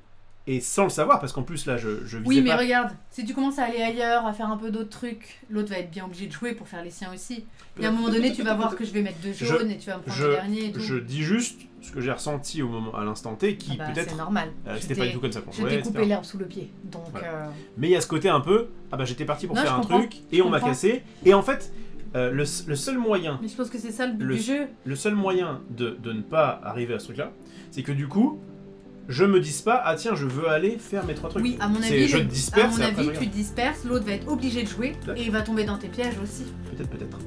Et sans le savoir, parce qu'en plus là je visais oui, mais pas... regarde, si tu commences à aller ailleurs, à faire un peu d'autres trucs, l'autre va être bien obligé de jouer pour faire les siens aussi. Et à un moment donné, tu vas voir que je vais mettre 2 jaunes et tu vas me prendre le dernier et tout. Je dis juste ce que j'ai ressenti à l'instant T, qui peut-être... c'est normal. C'était pas du tout comme ça qu'on jouait, je t'ai coupé l'herbe sous le pied, donc... Voilà. Mais il y a ce côté un peu, ah bah j'étais parti pour faire un truc, et on m'a cassé, et en fait... le seul moyen... Mais je pense que c'est ça le but du jeu. Le seul moyen de ne pas arriver à ce truc-là, c'est que du coup, je me dise pas, ah tiens, je veux aller faire mes 3 trucs. Oui, à mon avis, je disperse, tu disperses, l'autre va être obligé de jouer, et il va tomber dans tes pièges aussi. Peut-être.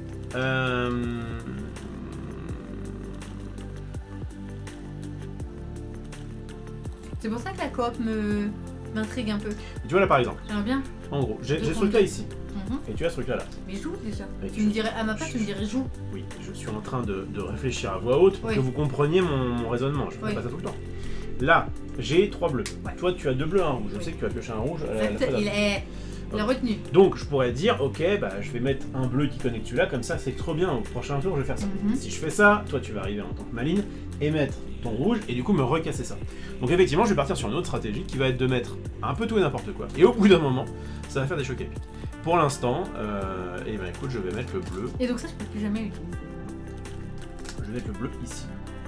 C'est pour ça que la coop m'intrigue un peu. Tu vois là par exemple. J'aimerais bien. En gros, j'ai ce truc-là ici. Et tu as ce truc-là là. Mais joue déjà. Tu me dirais, à ma place, tu me dirais joue. Oui, je suis en train de réfléchir à voix haute pour que vous compreniez mon raisonnement. Je ne fais pas ça tout le temps. Là, j'ai 3 bleus. Ouais. Toi, tu as 2 bleus, 1 rouge. Je sais que tu as pioché un rouge. Il a retenu. Donc, je pourrais dire, ok, bah, je vais mettre un bleu qui connecte celui-là, comme ça, c'est trop bien. Au prochain tour, je vais faire ça. Si je fais ça, toi, tu vas arriver en tant que Maline et mettre ton rouge et du coup me recasser ça. Donc, effectivement, je vais partir sur une autre stratégie qui va être de mettre un peu tout et n'importe quoi. Et au bout d'un moment, ça va faire des chocs épiques. Pour l'instant, et ben écoute, je vais mettre le bleu. Et donc ça, je peux plus jamais l'utiliser. Je vais mettre le bleu ici.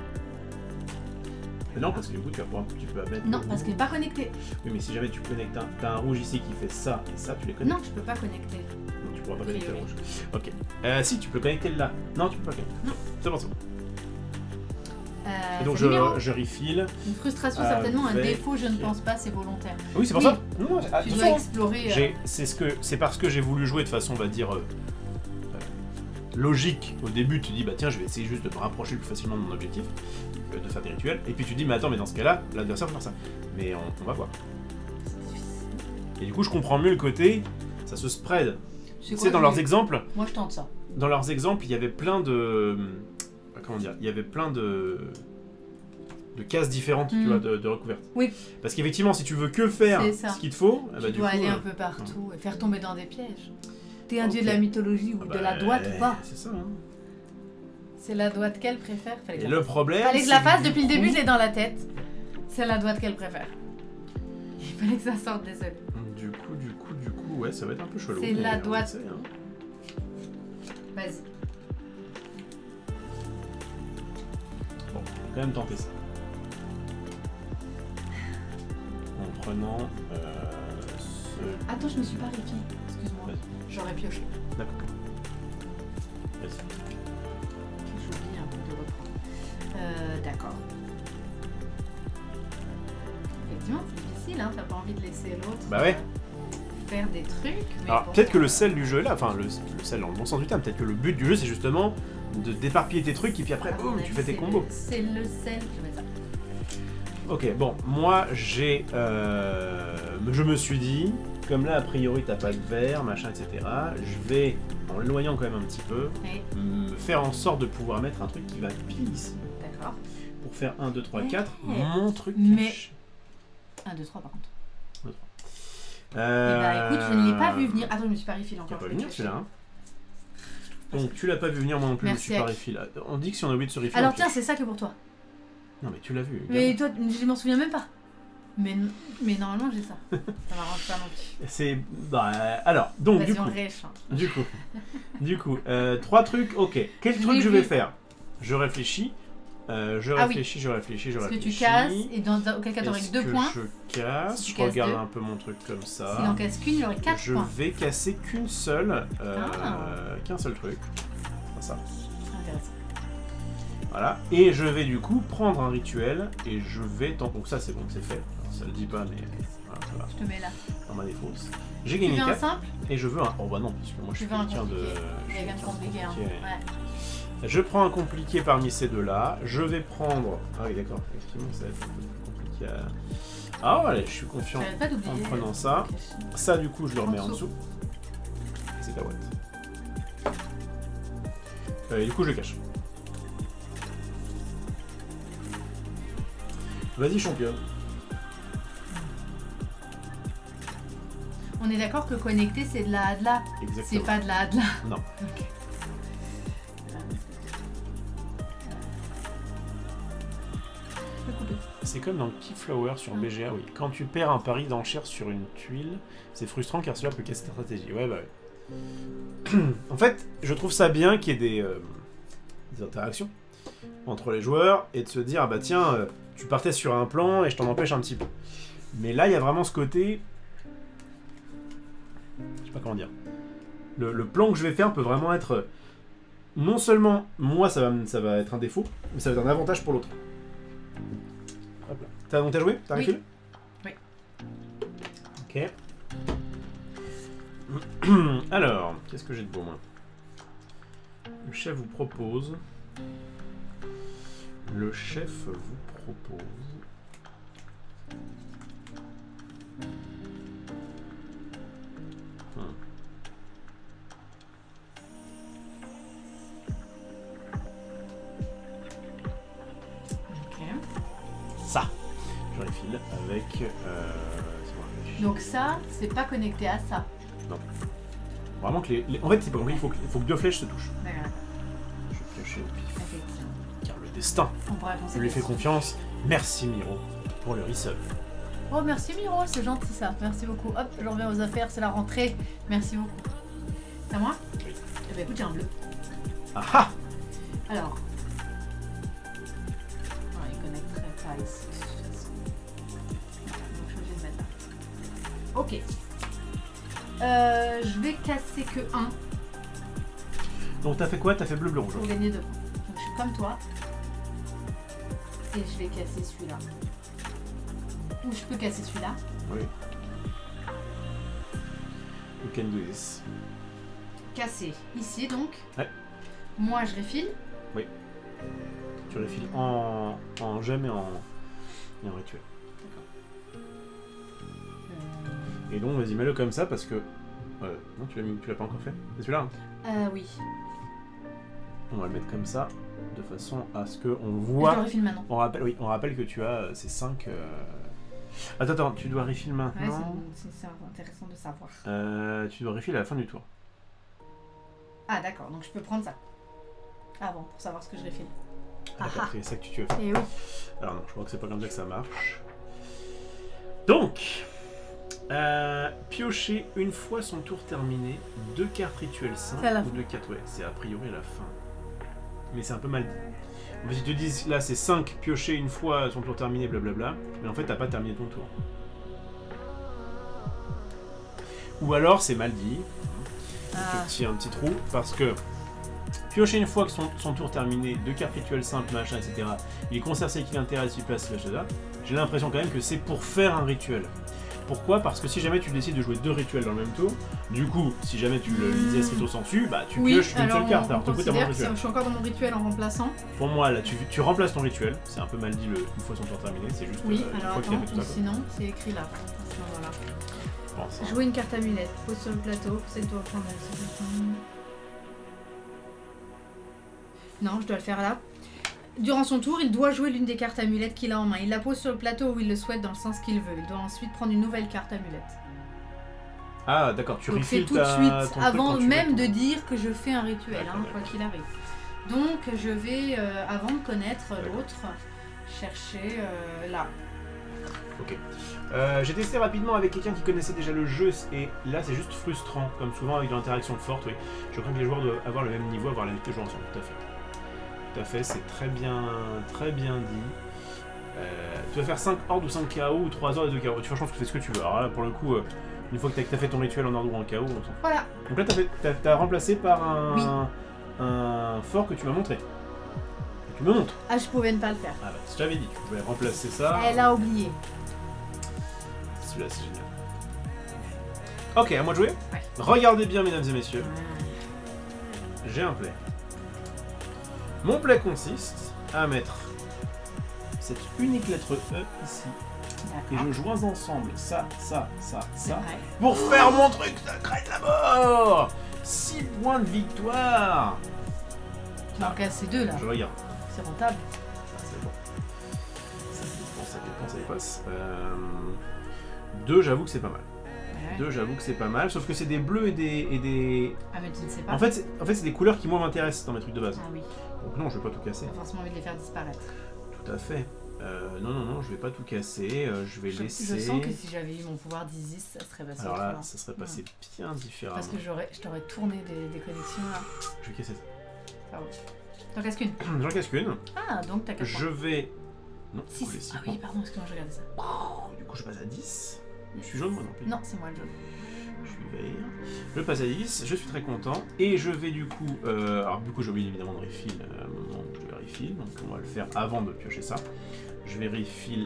Mais non, parce que du coup, tu peux mettre. Non, parce qu'il n'est pas connecté. Oui, mais si jamais tu connectes t'as un rouge ici qui fait ça et ça, tu les connectes. Non, je peux pas connecter. Non, tu pourras pas connecter le rouge. Ok. Si, tu peux connecter le là. Non, tu peux pas connecter. Non, c'est bon, c'est bon. Et donc je refill. Une frustration, certainement, un défaut, je ne pense pas, c'est volontaire. Oui, c'est pour ça. Non, tu dois explorer. C'est parce que j'ai voulu jouer de façon, on va dire, logique. Au début, tu dis, bah tiens, je vais essayer juste de me rapprocher le plus facilement de mon objectif, de faire des rituels. Et puis tu dis, mais attends, mais dans ce cas-là, l'adversaire va faire ça. Mais on va voir. Et du coup, je comprends mieux le côté, ça se spread. Tu sais, dans leurs exemples. Moi, je tente ça. Dans leurs exemples, il y avait plein de. Comment dire, il y avait plein de cases différentes, tu vois, de recouvertes. Oui. Parce qu'effectivement, si tu veux que faire ce qu'il te faut, tu dois aller un peu partout et faire tomber dans des pièges. T'es un dieu de la mythologie ou de la droite ou pas? C'est ça. Hein. C'est la droite qu'elle préfère. Et le problème, fallait que je la fasse depuis le début, je l'ai dans la tête. C'est la droite qu'elle préfère. Il fallait que ça sorte, désolé. Du coup, ouais, ça va être un peu chelou. C'est la droite. Vas-y. Bon, on va quand même tenter ça. En prenant ce... Attends, je me suis pas réfi. Excuse-moi. J'aurais pioché. D'accord. Vas-y. J'oublie un peu de reprendre. D'accord. Effectivement, c'est difficile, hein. T'as pas envie de laisser l'autre. Bah ouais. Faire des trucs. Mais alors peut-être que le sel du jeu là, enfin le sel dans le bon sens du terme, peut-être que le but du jeu c'est justement de d'éparpiller tes trucs et puis après boum, tu fais tes combos. C'est le sel qui met ça. Ok, bon, moi j'ai... je me suis dit, comme là a priori t'as pas de verre, machin, etc., je vais, en l'éloignant quand même un petit peu, faire en sorte de pouvoir mettre un truc qui va pile ici. D'accord. Pour faire 1, 2, 3, 4, mon truc mais... caché. 1, 2, 3 par contre. 1, 2, 3. Eh bah écoute, je ne l'ai pas vu venir. Attends, je me suis pas refill encore. Tu l'as pas vu venir celui-là, hein. Donc tu l'as pas vu venir, moi non plus, merci, je me suis pas refill. On dit que si on a oublié de se refill... Alors tiens, c'est ça que pour toi. Non mais tu l'as vu. Mais toi, je m'en souviens même pas. Mais normalement j'ai ça. Ça m'arrange pas non plus. C'est... Bah, alors, donc du coup, 3 trucs, ok. Quel truc je vais faire? Je réfléchis. Je réfléchis. Est-ce que tu casses et dans auquel cas tu aurais 2 points? Je casse, si je regarde un peu mon truc comme ça. S'il en casse qu'une, il aurait 4 points. Je vais casser qu'une seule, qu'un seul truc. C'est ça. Intéressant. Voilà, et je vais du coup prendre un rituel et je vais... Donc ça c'est bon, c'est fait. Alors, ça le dit pas, mais voilà, ça va. Je te mets là. Dans ma défausse. J'ai gagné 4. Simple et je veux un... Oh bah non, puisque moi je suis quelqu'un de... Il y a quelqu'un de compliqué, hein. Ouais. Je prends un compliqué parmi ces deux-là. Je vais prendre... Ah oui, d'accord. Effectivement, ça va être un peu plus compliqué à... Ah, allez, je suis confiant en prenant ça. Ça, du coup, je le remets en dessous. C'est ta boîte. Et du coup, je le cache. Vas-y, championne. On est d'accord que connecter, c'est de la Hadla. Exactement. C'est pas de la Hadla. Non. Ok. C'est comme dans Keyflower sur BGA, oui. Quand tu perds un pari d'enchère sur une tuile, c'est frustrant car cela peut casser ta stratégie. Ouais, bah ouais. En fait, je trouve ça bien qu'il y ait des interactions entre les joueurs et de se dire, ah bah tiens, tu partais sur un plan et je t'en empêche un petit peu. Mais là, il y a vraiment ce côté... Je sais pas comment dire. Le plan que je vais faire peut vraiment être... Non seulement, moi, ça va être un défaut, mais ça va être un avantage pour l'autre. T'as joué? T'as refil? Oui. Ok. Alors, qu'est-ce que j'ai de bon, moi? Le chef vous propose... Le chef vous propose... Ça, je refile avec... Donc ça, c'est pas connecté à ça. Non. Vraiment que en fait, c'est pas compris, il faut que deux flèches se touchent. D'accord. Je vais piocher au pif. Car le destin, je lui fais confiance. Merci Miro pour le resub. Oh merci Miro, c'est gentil ça. Merci beaucoup. Hop, je reviens aux affaires, c'est la rentrée. Merci beaucoup. C'est à moi? Oui. Eh ben écoute, j'ai un bleu. Ah ah! Alors... pas ici. Donc je vais le mettre là. Ok. Je vais casser que 1. Donc t'as fait quoi? T'as fait bleu, bleu, rouge. Pour gagner 2 points. Donc je suis comme toi. Et je vais casser celui-là. Ou je peux casser celui-là. Oui. You can do this. Casser ici donc. Ouais. Moi je refile. Oui. Tu refiles en gemme et en rituel. Et donc, vas-y, mets-le comme ça parce que... non, tu l'as pas encore fait. C'est celui-là, hein? Oui. On va le mettre comme ça, de façon à ce qu'on voit... Je le refile maintenant. On rappelle que tu as ces 5... Attends, tu dois refill maintenant. Ouais, c'est intéressant de savoir. Tu dois refill à la fin du tour. Ah d'accord, donc je peux prendre ça. Ah bon, pour savoir ce que je refile. Ah, c'est ça que tu veux faire. Et oui. Alors non, je crois que c'est pas comme ça que ça marche. Donc, piocher une fois son tour terminé 2 cartes rituelles simples ou 2 cartes... Ouais, c'est a priori la fin. Mais c'est un peu mal dit. En fait, ils te disent, là c'est 5, piocher une fois son tour terminé, blablabla. Mais en fait, t'as pas terminé ton tour. Ou alors, c'est mal dit. Tu un petit trou, parce que... Piocher une fois que son tour terminé, 2 cartes rituelles simples, machin, etc. Il conserve ce qui l'intéresse, il place là. J'ai l'impression quand même que c'est pour faire un rituel. Pourquoi? Parce que si jamais tu décides de jouer 2 rituels dans le même tour, du coup, si jamais tu le lisais stricto sensu, bah tu pioches une seule carte. Alors, je suis encore dans mon rituel en remplaçant. Pour moi, là, tu remplaces ton rituel. C'est un peu mal dit une fois son tour terminé, c'est juste oui, une alors fois qu'il a fait tout ça. Sinon, c'est écrit là. Voilà. Bon, ça... Jouer une carte amulette, pose sur le plateau, c'est toi prendre la Non, je dois le faire là. Durant son tour, il doit jouer l'une des cartes amulettes qu'il a en main. Il la pose sur le plateau où il le souhaite dans le sens qu'il veut. Il doit ensuite prendre une nouvelle carte amulette. Ah, d'accord, tu refiles tout de suite, avant même de dire que je fais un rituel, quoi qu'il arrive. Donc, je vais, avant de connaître l'autre, chercher là. Ok. J'ai testé rapidement avec quelqu'un qui connaissait déjà le jeu et là c'est juste frustrant, comme souvent avec de l'interaction forte, oui. Je crains que les joueurs doivent avoir le même niveau, avoir la vie de jouer ensemble, tout à fait. Tout à fait, c'est très bien dit. Tu vas faire 5 hordes ou 5 KO ou 3 hordes et 2 KO. Tu franchement, tu fais ce que tu veux. Alors là, pour le coup, une fois que tu as fait ton rituel en ordre ou en KO, on s'en fout. Voilà. Donc là, t'as remplacé par un fort que tu m'as montré. Que tu me montres. Ah, je pouvais ne pas le faire. Ah bah, je t'avais dit, tu pouvais remplacer ça. Elle a oublié. Celui-là, c'est génial. Ok, à moi de jouer. Ouais. Regardez bien, mesdames et messieurs. J'ai un play. Mon play consiste à mettre cette unique lettre E ici. Et je joins ensemble ça, pour faire mon truc secret de la mort. 6 points de victoire. Tu en casses ces 2 là. Je regarde. C'est rentable. C'est bon. Ça dépense. 2, j'avoue que c'est pas mal. 2, j'avoue que c'est pas mal, sauf que c'est des bleus et des... Ah mais tu ne sais pas. En fait, c'est des couleurs qui moi m'intéressent dans mes trucs de base. Ah oui. Donc non, je vais pas tout casser. T'as forcément envie de les faire disparaître. Tout à fait. Non, je vais pas tout casser. Je vais laisser... Je sens que si j'avais eu mon pouvoir d'Isis, ça serait passé. Alors là, ça serait passé bien différemment. Parce que je t'aurais tourné des connexions là. Je vais casser ça. Ah ouais. T'en casses qu'une. J'en casse qu'une. Ah, donc t'as 4 points. Je vais... Non, 6. Ah oui, pardon, excuse-moi, je regardais ça. Du coup, je passe à 10. Je suis jaune, moi non plus. Non, c'est moi le jaune. Je suis vert. Je passe à 10, je suis très content. Et je vais du coup... alors du coup, j'ai oublié évidemment de refill à un moment où je vais refill. Donc on va le faire avant de piocher ça. Je vais refill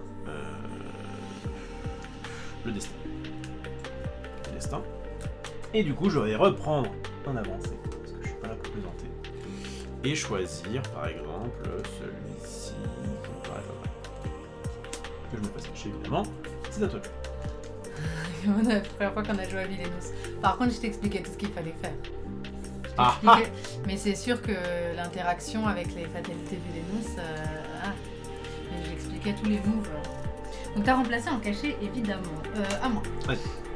le destin. Le destin. Et du coup, je vais reprendre un avancé. Parce que je suis pas là pour présenter. Et choisir par exemple celui-ci. Qui me paraît pas mal. Que je me fasse cacher évidemment. C'est à toi. C'est la première fois qu'on a joué à Villainous. Par contre, je t'expliquais tout ce qu'il fallait faire. Mais c'est sûr que l'interaction avec les fatalités Villainous, j'expliquais tous les moves. Donc t'as remplacé en cachet, évidemment. À moi. Ouais.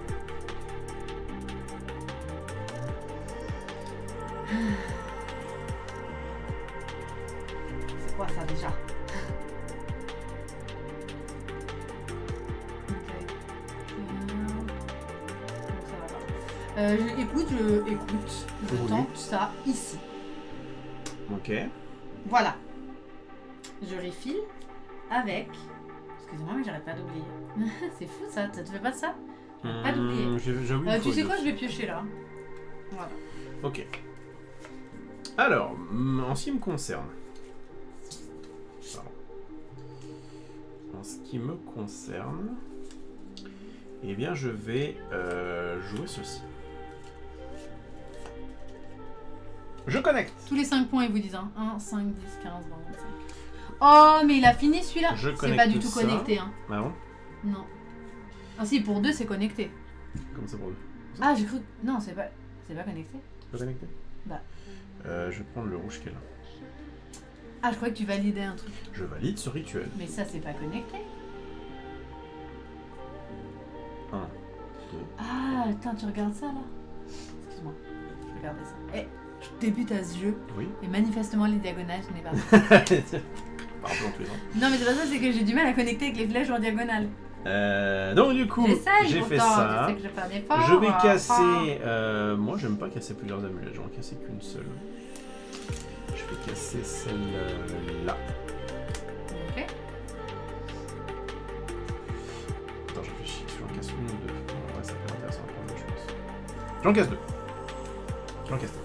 C'est quoi ça déjà? Je tente ça ici. Ok. Voilà. Je refill avec... Excusez-moi, mais j'arrête pas d'oublier. C'est fou ça, ça te fait pas de ça? Pas d'oublier. Tu sais quoi, je vais piocher là. Voilà. Ok. Alors, en ce qui me concerne... En ce qui me concerne... Eh bien, je vais jouer ceci. Je connecte. Tous les 5 points, ils vous disent. Hein. 1, 5, 10, 15, 20, 25. Oh, mais il a fini celui-là. C'est pas du tout ça. Connecté. Hein. Ah bon? Non. Ah si, pour 2, c'est connecté. Comment ça pour 2? Ah, j'ai cru... Non, c'est pas connecté. Pas connecté? Bah. Je vais prendre le rouge qu'elle a. Ah, je croyais que tu validais un truc. Je valide ce rituel. Mais ça, c'est pas connecté. 1, 2... Ah, attends, tu regardes ça, là? Excuse-moi, je regardais ça. Eh, je débute à ce jeu. Oui. Et manifestement, les diagonales, je n'ai pas. Pardon, tous les ans. Non, mais c'est pas ça, c'est que j'ai du mal à connecter avec les flèches en diagonale. Donc du coup, j'ai fait ça. Tu sais que je fais un effort, je vais casser... moi, j'aime pas casser plusieurs amulettes, je vais en casser qu'une seule. Je vais casser celle-là. Ok. Attends, je réfléchis. Est-ce que j'en casse une ou deux? Ouais, ça peut être intéressant à prendre, je pense. J'en casse deux. J'en casse deux.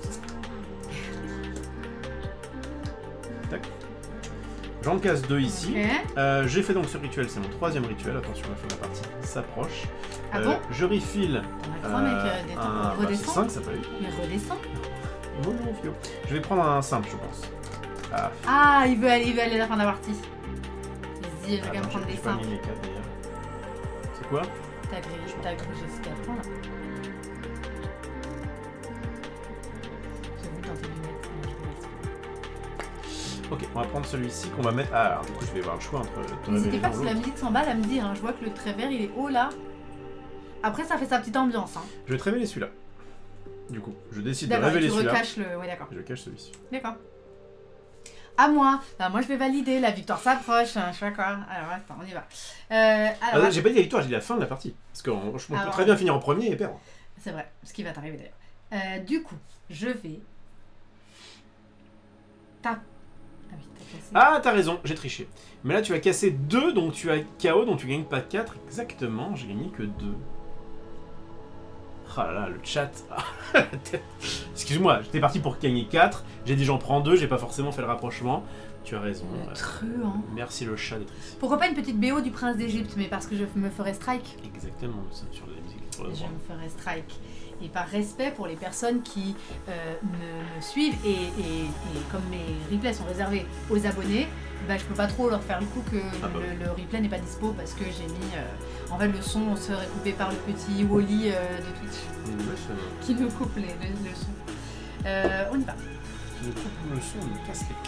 Tac. J'en casse deux ici. Okay. J'ai fait donc ce rituel, c'est mon 3e rituel. Attention, la fin de la partie s'approche. Ah bon? Je refill. Redescends. 5, ça peut aller. Mais redescends. Non, Fio. Je vais prendre un simple, je pense. Ah, il veut aller à la fin de la partie. Vas-y, je vais quand même prendre des simples. J'ai pas mis les 4 d'ailleurs. C'est quoi? T'as grugé ce 4 points là. J'ai vu dans tes lunettes. Ok, on va prendre celui-ci qu'on va mettre. Ah, alors, du coup, je vais avoir le choix entre. N'hésitez pas, si la musique s'emballe, à me dire. Hein. Je vois que le trait vert il est haut là. Après, ça fait sa petite ambiance. Hein. Je vais te révéler celui-là. Du coup, je décide de révéler celui-là. Recaches le. Ouais, d'accord. Je cache celui-ci. D'accord. À moi. Bah, moi, je vais valider. La victoire s'approche. Je sais quoi. Alors, attends, on y va. J'ai pas dit la victoire, j'ai dit la fin de la partie. Parce qu'on peut très bien finir en premier et perdre. C'est vrai. Ce qui va t'arriver d'ailleurs. Du coup, je vais. T'as raison, j'ai triché. Mais là, tu as cassé 2, donc tu as KO, donc tu gagnes pas 4. Exactement, j'ai gagné que 2. Ah là là, le chat. Excuse-moi, j'étais parti pour gagner 4. J'ai dit j'en prends 2, j'ai pas forcément fait le rapprochement. Tu as raison. Truand. Merci le chat d'être ici. Pourquoi pas une petite BO du Prince d'Égypte, mais parce que je me ferai strike. Exactement, sur la musique. Sur le je me ferai strike. Et par respect pour les personnes qui me suivent, et comme mes replays sont réservés aux abonnés, bah, je peux pas trop leur faire le coup que le replay n'est pas dispo parce que j'ai mis... en fait, le son serait coupé par le petit Wally de Twitch. Qui nous coupe le son. On y va. Qui nous coupe le son, on nous casse les...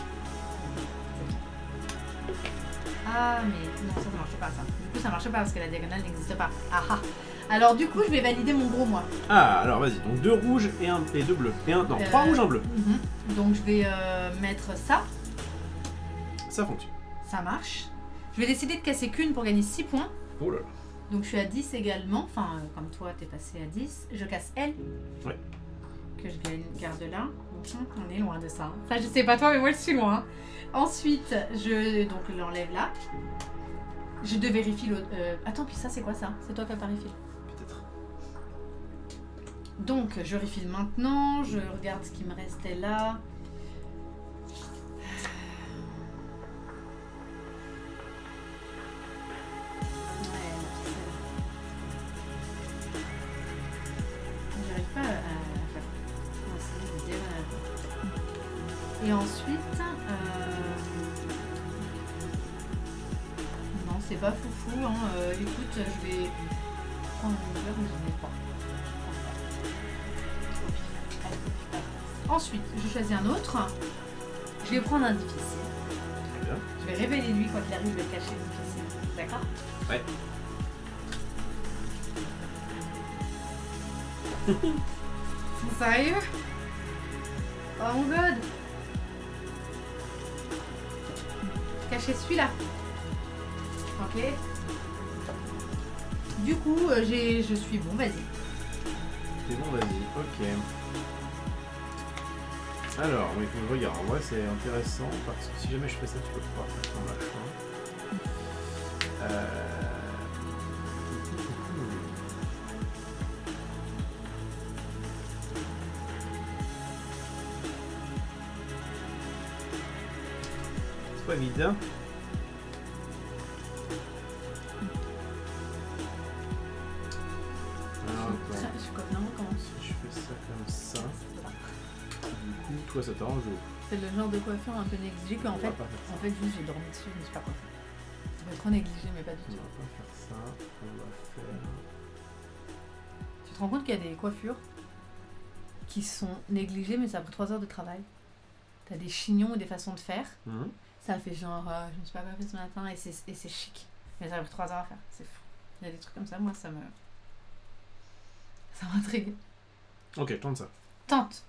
Ah, mais non, ça marche pas, ça. Du coup, ça marche pas parce que la diagonale n'existe pas. Ah ah. Alors, du coup, je vais valider mon gros moi. Ah, alors vas-y. Donc 2 rouges et 2 bleus. Non, 3 rouges, 1 bleu. Donc, je vais mettre ça. Ça fonctionne. Ça marche. Je vais décider de casser qu'une pour gagner 6 points. Oh là là. Donc je suis à 10 également. Enfin, comme toi, t'es passé à 10. Je casse elle. Ouais. Que je garde là. On est loin de ça. Enfin, je sais pas toi, mais moi je suis loin. Ensuite, je l'enlève là. Je te vérifie l'autre. Attends, puis ça, c'est quoi ça? C'est toi qui as pas refil? Peut-être. Donc, je refile maintenant. Je regarde ce qui me restait là. J'arrive pas à faire. Et ensuite, non, c'est pas foufou. Hein. Écoute, je vais prendre une heure, mais j'en ai pas. Ensuite, je choisis un autre. Je vais prendre un difficile. Je vais révéler lui, quoi qu'il arrive, je vais cacher le difficile. D'accord? Ouais. Ça arrive? Oh mon god! Cacher celui-là. Ok. Du coup, je suis bon, vas-y. C'est bon, vas-y, ok. Alors, il faut que je regarde. En vrai, c'est intéressant parce que si jamais je fais ça, tu peux pouvoir faire ton machin. C'est pas évident. Si je fais ça comme ça, du coup, toi ça t'arrange ou? C'est le genre de coiffure un peu négligée qu'en fait, juste j'ai dormi dessus, je me suis pas coiffée. Ça peut être trop négligé, mais pas du tout. On va pas faire ça, on va faire... Tu te rends compte qu'il y a des coiffures qui sont négligées, mais ça a pris 3 heures de travail. T'as des chignons et des façons de faire. Ça fait genre, je me suis pas coiffée ce matin et c'est chic. Mais ça a pris 3 heures à faire, c'est fou. Il y a des trucs comme ça, moi ça m'intrigue. Ok, tente ça. Tente.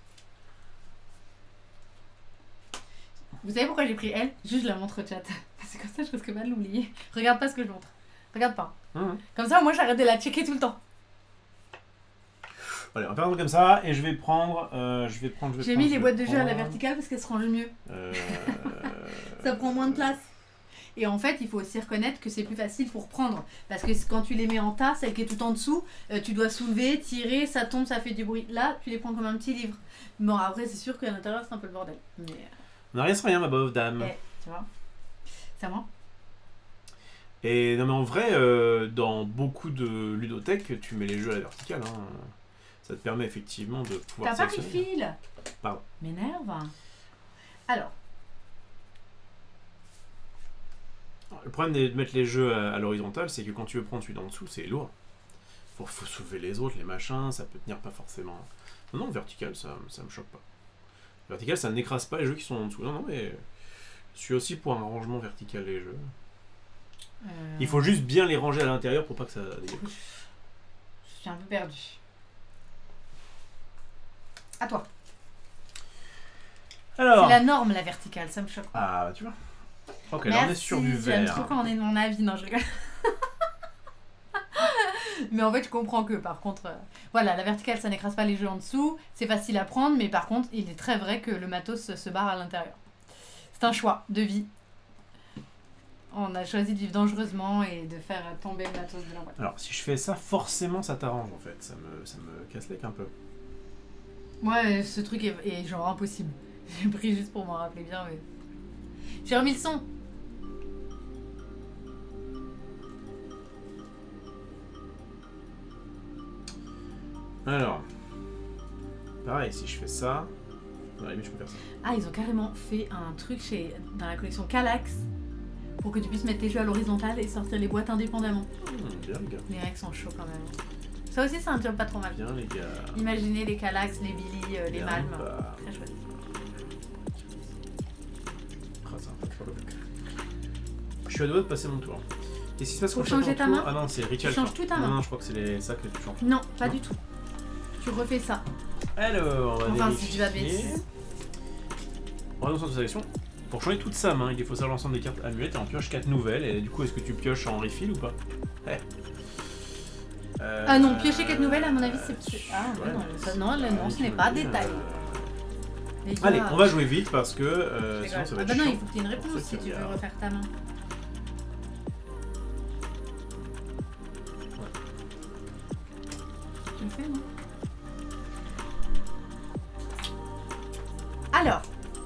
Vous savez pourquoi j'ai pris elle? Juste je la montre au chat. Parce que comme ça je risque pas de l'oublier. Regarde pas ce que je montre. Regarde pas. Comme ça moi j'arrête de la checker tout le temps. Allez, on va faire un truc comme ça et je vais prendre... J'ai mis les boîtes de jeux à la verticale parce qu'elles se rangent mieux. Ça prend moins de place. Et en fait, il faut aussi reconnaître que c'est plus facile pour prendre. Parce que quand tu les mets en tas, celle qui est tout en dessous, tu dois soulever, tirer, ça tombe, ça fait du bruit. Là, tu les prends comme un petit livre. Bon, après, c'est sûr qu'à l'intérieur, c'est un peu le bordel. Mais... On n'a rien, ma pauvre dame. Tu vois, c'est à moi. Et non, mais en vrai, dans beaucoup de ludothèques, tu mets les jeux à la verticale. Hein. Ça te permet effectivement de pouvoir... T'as pas pris de fil? Pardon. M'énerve. Alors. Le problème de mettre les jeux à l'horizontale, c'est que quand tu veux prendre celui d'en dessous, c'est lourd. Faut soulever les autres, les machins, ça peut tenir pas forcément. Non, vertical, ça me choque pas. Vertical, ça n'écrase pas les jeux qui sont en dessous. Non, mais je suis aussi pour un rangement vertical des jeux. Il faut juste bien les ranger à l'intérieur pour pas que ça dégueule. Je suis un peu perdue. À toi. Alors. C'est la norme, la verticale, ça me choque pas. Ah, tu vois. Ok, là on est sur du vert. J'aime trop quand on est de mon avis, non je rigole. Mais en fait je comprends que par contre, voilà, la verticale ça n'écrase pas les jeux en dessous, c'est facile à prendre, mais par contre il est très vrai que le matos se barre à l'intérieur. C'est un choix de vie. On a choisi de vivre dangereusement et de faire tomber le matos de l'envoi. Alors si je fais ça, forcément ça t'arrange en fait, ça me casse l'ec un peu. Ouais, ce truc est genre impossible. J'ai pris juste pour m'en rappeler bien, mais... J'ai remis le son. Alors, pareil, si je fais ça, non, je peux faire ça. Ah, ils ont carrément fait un truc dans la collection Kallax pour que tu puisses mettre tes jeux à l'horizontale et sortir les boîtes indépendamment. Bien, les gars. Les règles sont chauds quand même. Ça aussi, c'est un job pas trop mal. Bien, les gars. Imaginez les Kallax, les Billy, les Malm. Très chouette. Je suis à deux de passer mon tour. Qu'est-ce qui se passe quand tu changer ta main? Ah non, c'est Ritual. Tu changes tout ta main. Non, je crois que c'est les sacs que tu changes. Non, pas du tout. Tu refais ça. Alors, on va enfin, vérifier. si tu vas baisser. On va dans cette sélection. Pour changer toute sa main, il faut savoir l'ensemble des cartes amulettes et en pioche 4 nouvelles. Et du coup, est-ce que tu pioches en refill ou pas? Ah non, piocher 4 nouvelles, à mon avis, c'est... Ah ouais, non, ce n'est pas détail. Allez, on va jouer vite parce que sinon ça va être non, chiant. il faut que tu aies une réponse si tu veux refaire ta main. Tu le fais, non? Alors.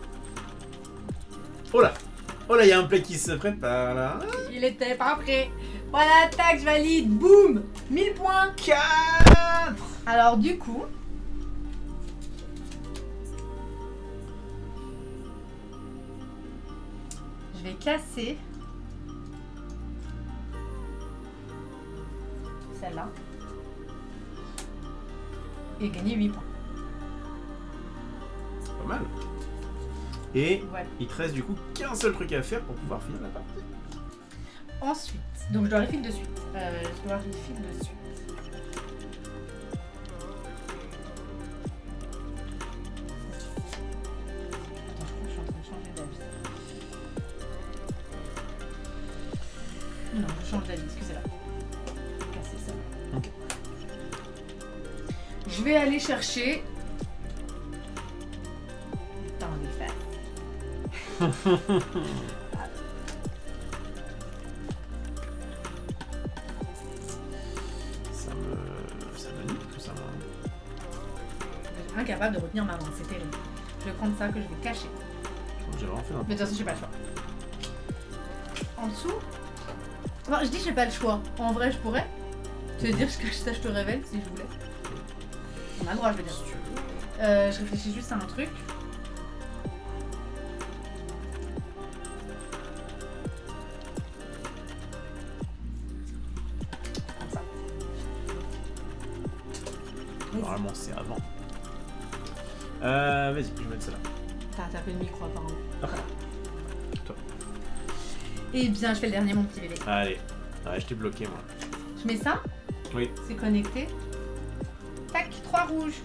Oh là, il y a un play qui se prépare là. Il était pas prêt. Voilà, tac, je valide. Boum, 1000 points. 4. Alors du coup... Je vais casser celle-là et gagner 8 points. C'est pas mal. Et ouais. Il te reste du coup qu'un seul truc à faire pour pouvoir finir la partie. Ensuite, donc je dois refill de suite. Je dois refill de suite. Non, je change d'avis, excusez-moi. Je vais casser ça. Ok. Je vais aller chercher... Putain, on est fait. Ça me nique tout ça. Je suis incapable de retenir ma main, c'est terrible. Je vais prendre ça que je vais cacher. J'ai vraiment fait un... Mais de toute façon, j'ai pas le choix. En dessous... Enfin, je dis j'ai pas le choix. En vrai, je pourrais te dire que ça, je te révèle si je voulais. On a le droit, je veux dire. Je réfléchis juste à un truc. Comme ça. Normalement, c'est avant. Vas-y, je vais mettre ça là. T'as tapé le micro apparemment. Okay. Toi. Eh bien, je fais le dernier, mon petit bébé. Allez. Ouais, je t'ai bloqué, moi. Je mets ça. Oui. C'est connecté. Tac, 3 rouges.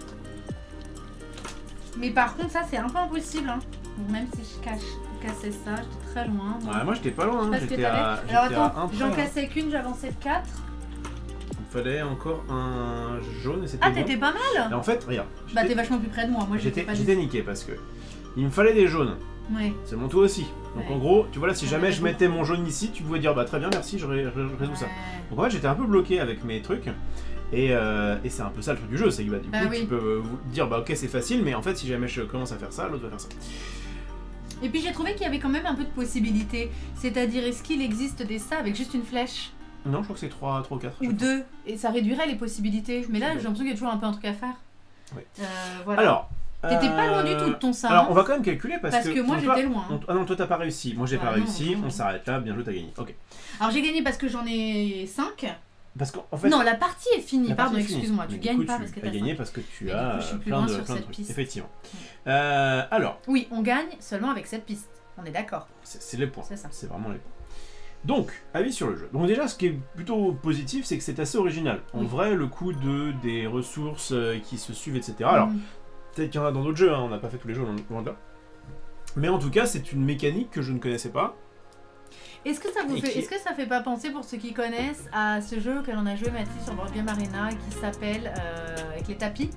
Mais par contre, ça, c'est un peu impossible. Hein. Donc, même si je cassais ça, j'étais très loin. Moi, ouais, moi j'étais pas loin. Hein. J'étais à. Alors, attends, j'en cassais qu'une, j'avançais de 4. Il fallait encore un jaune et c'était. Ah, t'étais pas mal. Et en fait, regarde. Bah, t'es vachement plus près de moi. Moi, j'étais niqué parce que. Il me fallait des jaunes. Ouais. C'est mon tour aussi. Donc ouais. En gros, tu vois là, si jamais je mettais mon jaune ici, tu pouvais dire bah très bien, merci, je résous ça. Donc en fait, j'étais un peu bloqué avec mes trucs. Et c'est un peu ça le truc du jeu, c'est que bah, du coup, tu peux dire bah ok, c'est facile, mais en fait, si jamais je commence à faire ça, l'autre va faire ça. Et puis j'ai trouvé qu'il y avait quand même un peu de possibilités. C'est-à-dire, est-ce qu'il existe des ça avec juste une flèche? Non, je crois que c'est 3 ou 4. Ou 2, et ça réduirait les possibilités. Mais là, j'ai l'impression qu'il y a toujours un peu un truc à faire. Oui. Voilà. Alors. T'étais pas loin du tout de ton ça. Alors, on va quand même calculer parce que moi j'étais loin. Ah non, toi t'as pas réussi. Moi j'ai pas réussi. On s'arrête là. Bien joué, t'as gagné. Ok. Alors j'ai gagné parce que j'en ai 5. Parce qu'en fait. Non, la partie est finie. Pardon, excuse-moi. Tu gagnes pas parce que t'as gagné parce que tu as plein de trucs. Piste. Effectivement. Alors. Oui, on gagne seulement avec cette piste. On est d'accord. C'est les points. C'est ça. C'est vraiment les points. Donc, avis sur le jeu. Donc déjà, ce qui est plutôt positif, c'est que c'est assez original. En vrai, le coup des ressources qui se suivent, etc. Alors. Peut-être qu'il y en a dans d'autres jeux, hein, on n'a pas fait tous les jeux loin de là. Mais en tout cas, c'est une mécanique que je ne connaissais pas. Est-ce que ça fait pas penser, pour ceux qui connaissent, à ce jeu auquel on a joué Mathis sur Board Game Arena qui s'appelle avec les tapis?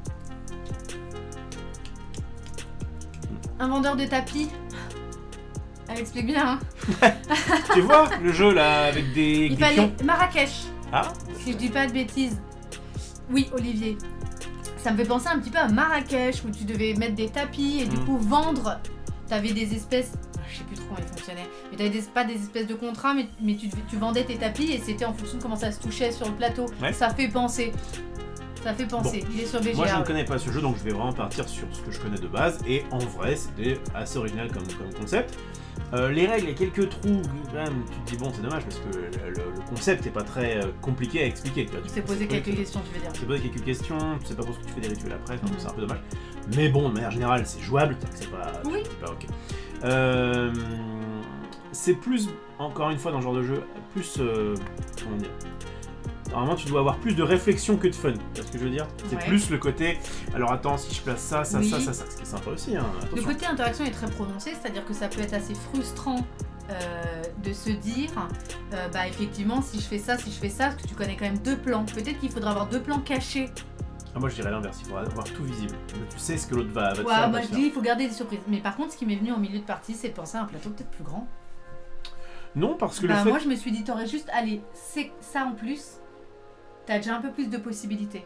Un vendeur de tapis. Elle explique bien, hein. Tu vois le jeu là avec des. Il fallait Marrakech. Ah. Si je dis pas de bêtises. Oui, Olivier. Ça me fait penser un petit peu à Marrakech où tu devais mettre des tapis et du coup vendre. T'avais des espèces, je sais plus trop comment ils fonctionnaient, mais t'avais pas des espèces de contrats, mais tu vendais tes tapis et c'était en fonction de comment ça se touchait sur le plateau. Ouais. Ça fait penser. Ça fait penser. Bon. Il est sur BGA. Moi je ne connais pas ce jeu donc je vais vraiment partir sur ce que je connais de base et en vrai c'était assez original comme concept. Les règles, il y a quelques trous, quand même, tu te dis bon c'est dommage parce que le concept n'est pas très compliqué à expliquer. Tu t'es posé quelques questions, tu veux dire. Tu t'es posé quelques questions, tu sais pas pour ce que tu fais des rituels après, c'est un peu dommage. Mais bon, de manière générale c'est jouable, c'est pas, pas ok. C'est plus, encore une fois dans ce genre de jeu, plus, comment dire, normalement tu dois avoir plus de réflexion que de fun. Tu vois ce que je veux dire? C'est Ouais. plus le côté, alors attends, si je place ça, ça, Oui. ça, ce qui est sympa aussi, hein, Le attention. côté interaction est très prononcé, c'est-à-dire que ça peut être assez frustrant de se dire, bah effectivement, si je fais ça, parce que tu connais quand même 2 plans. Peut-être qu'il faudra avoir 2 plans cachés. Ah, moi je dirais l'inverse, il faudra avoir tout visible. Tu sais ce que l'autre va te Ouais, faire. moi je dis, il faut garder des surprises. Mais par contre, ce qui m'est venu en milieu de partie, c'est de penser à un plateau peut-être plus grand. Non, parce que Bah, le fait... moi je me suis dit, t'aurais juste, allez, c'est ça en plus, t'as déjà un peu plus de possibilités.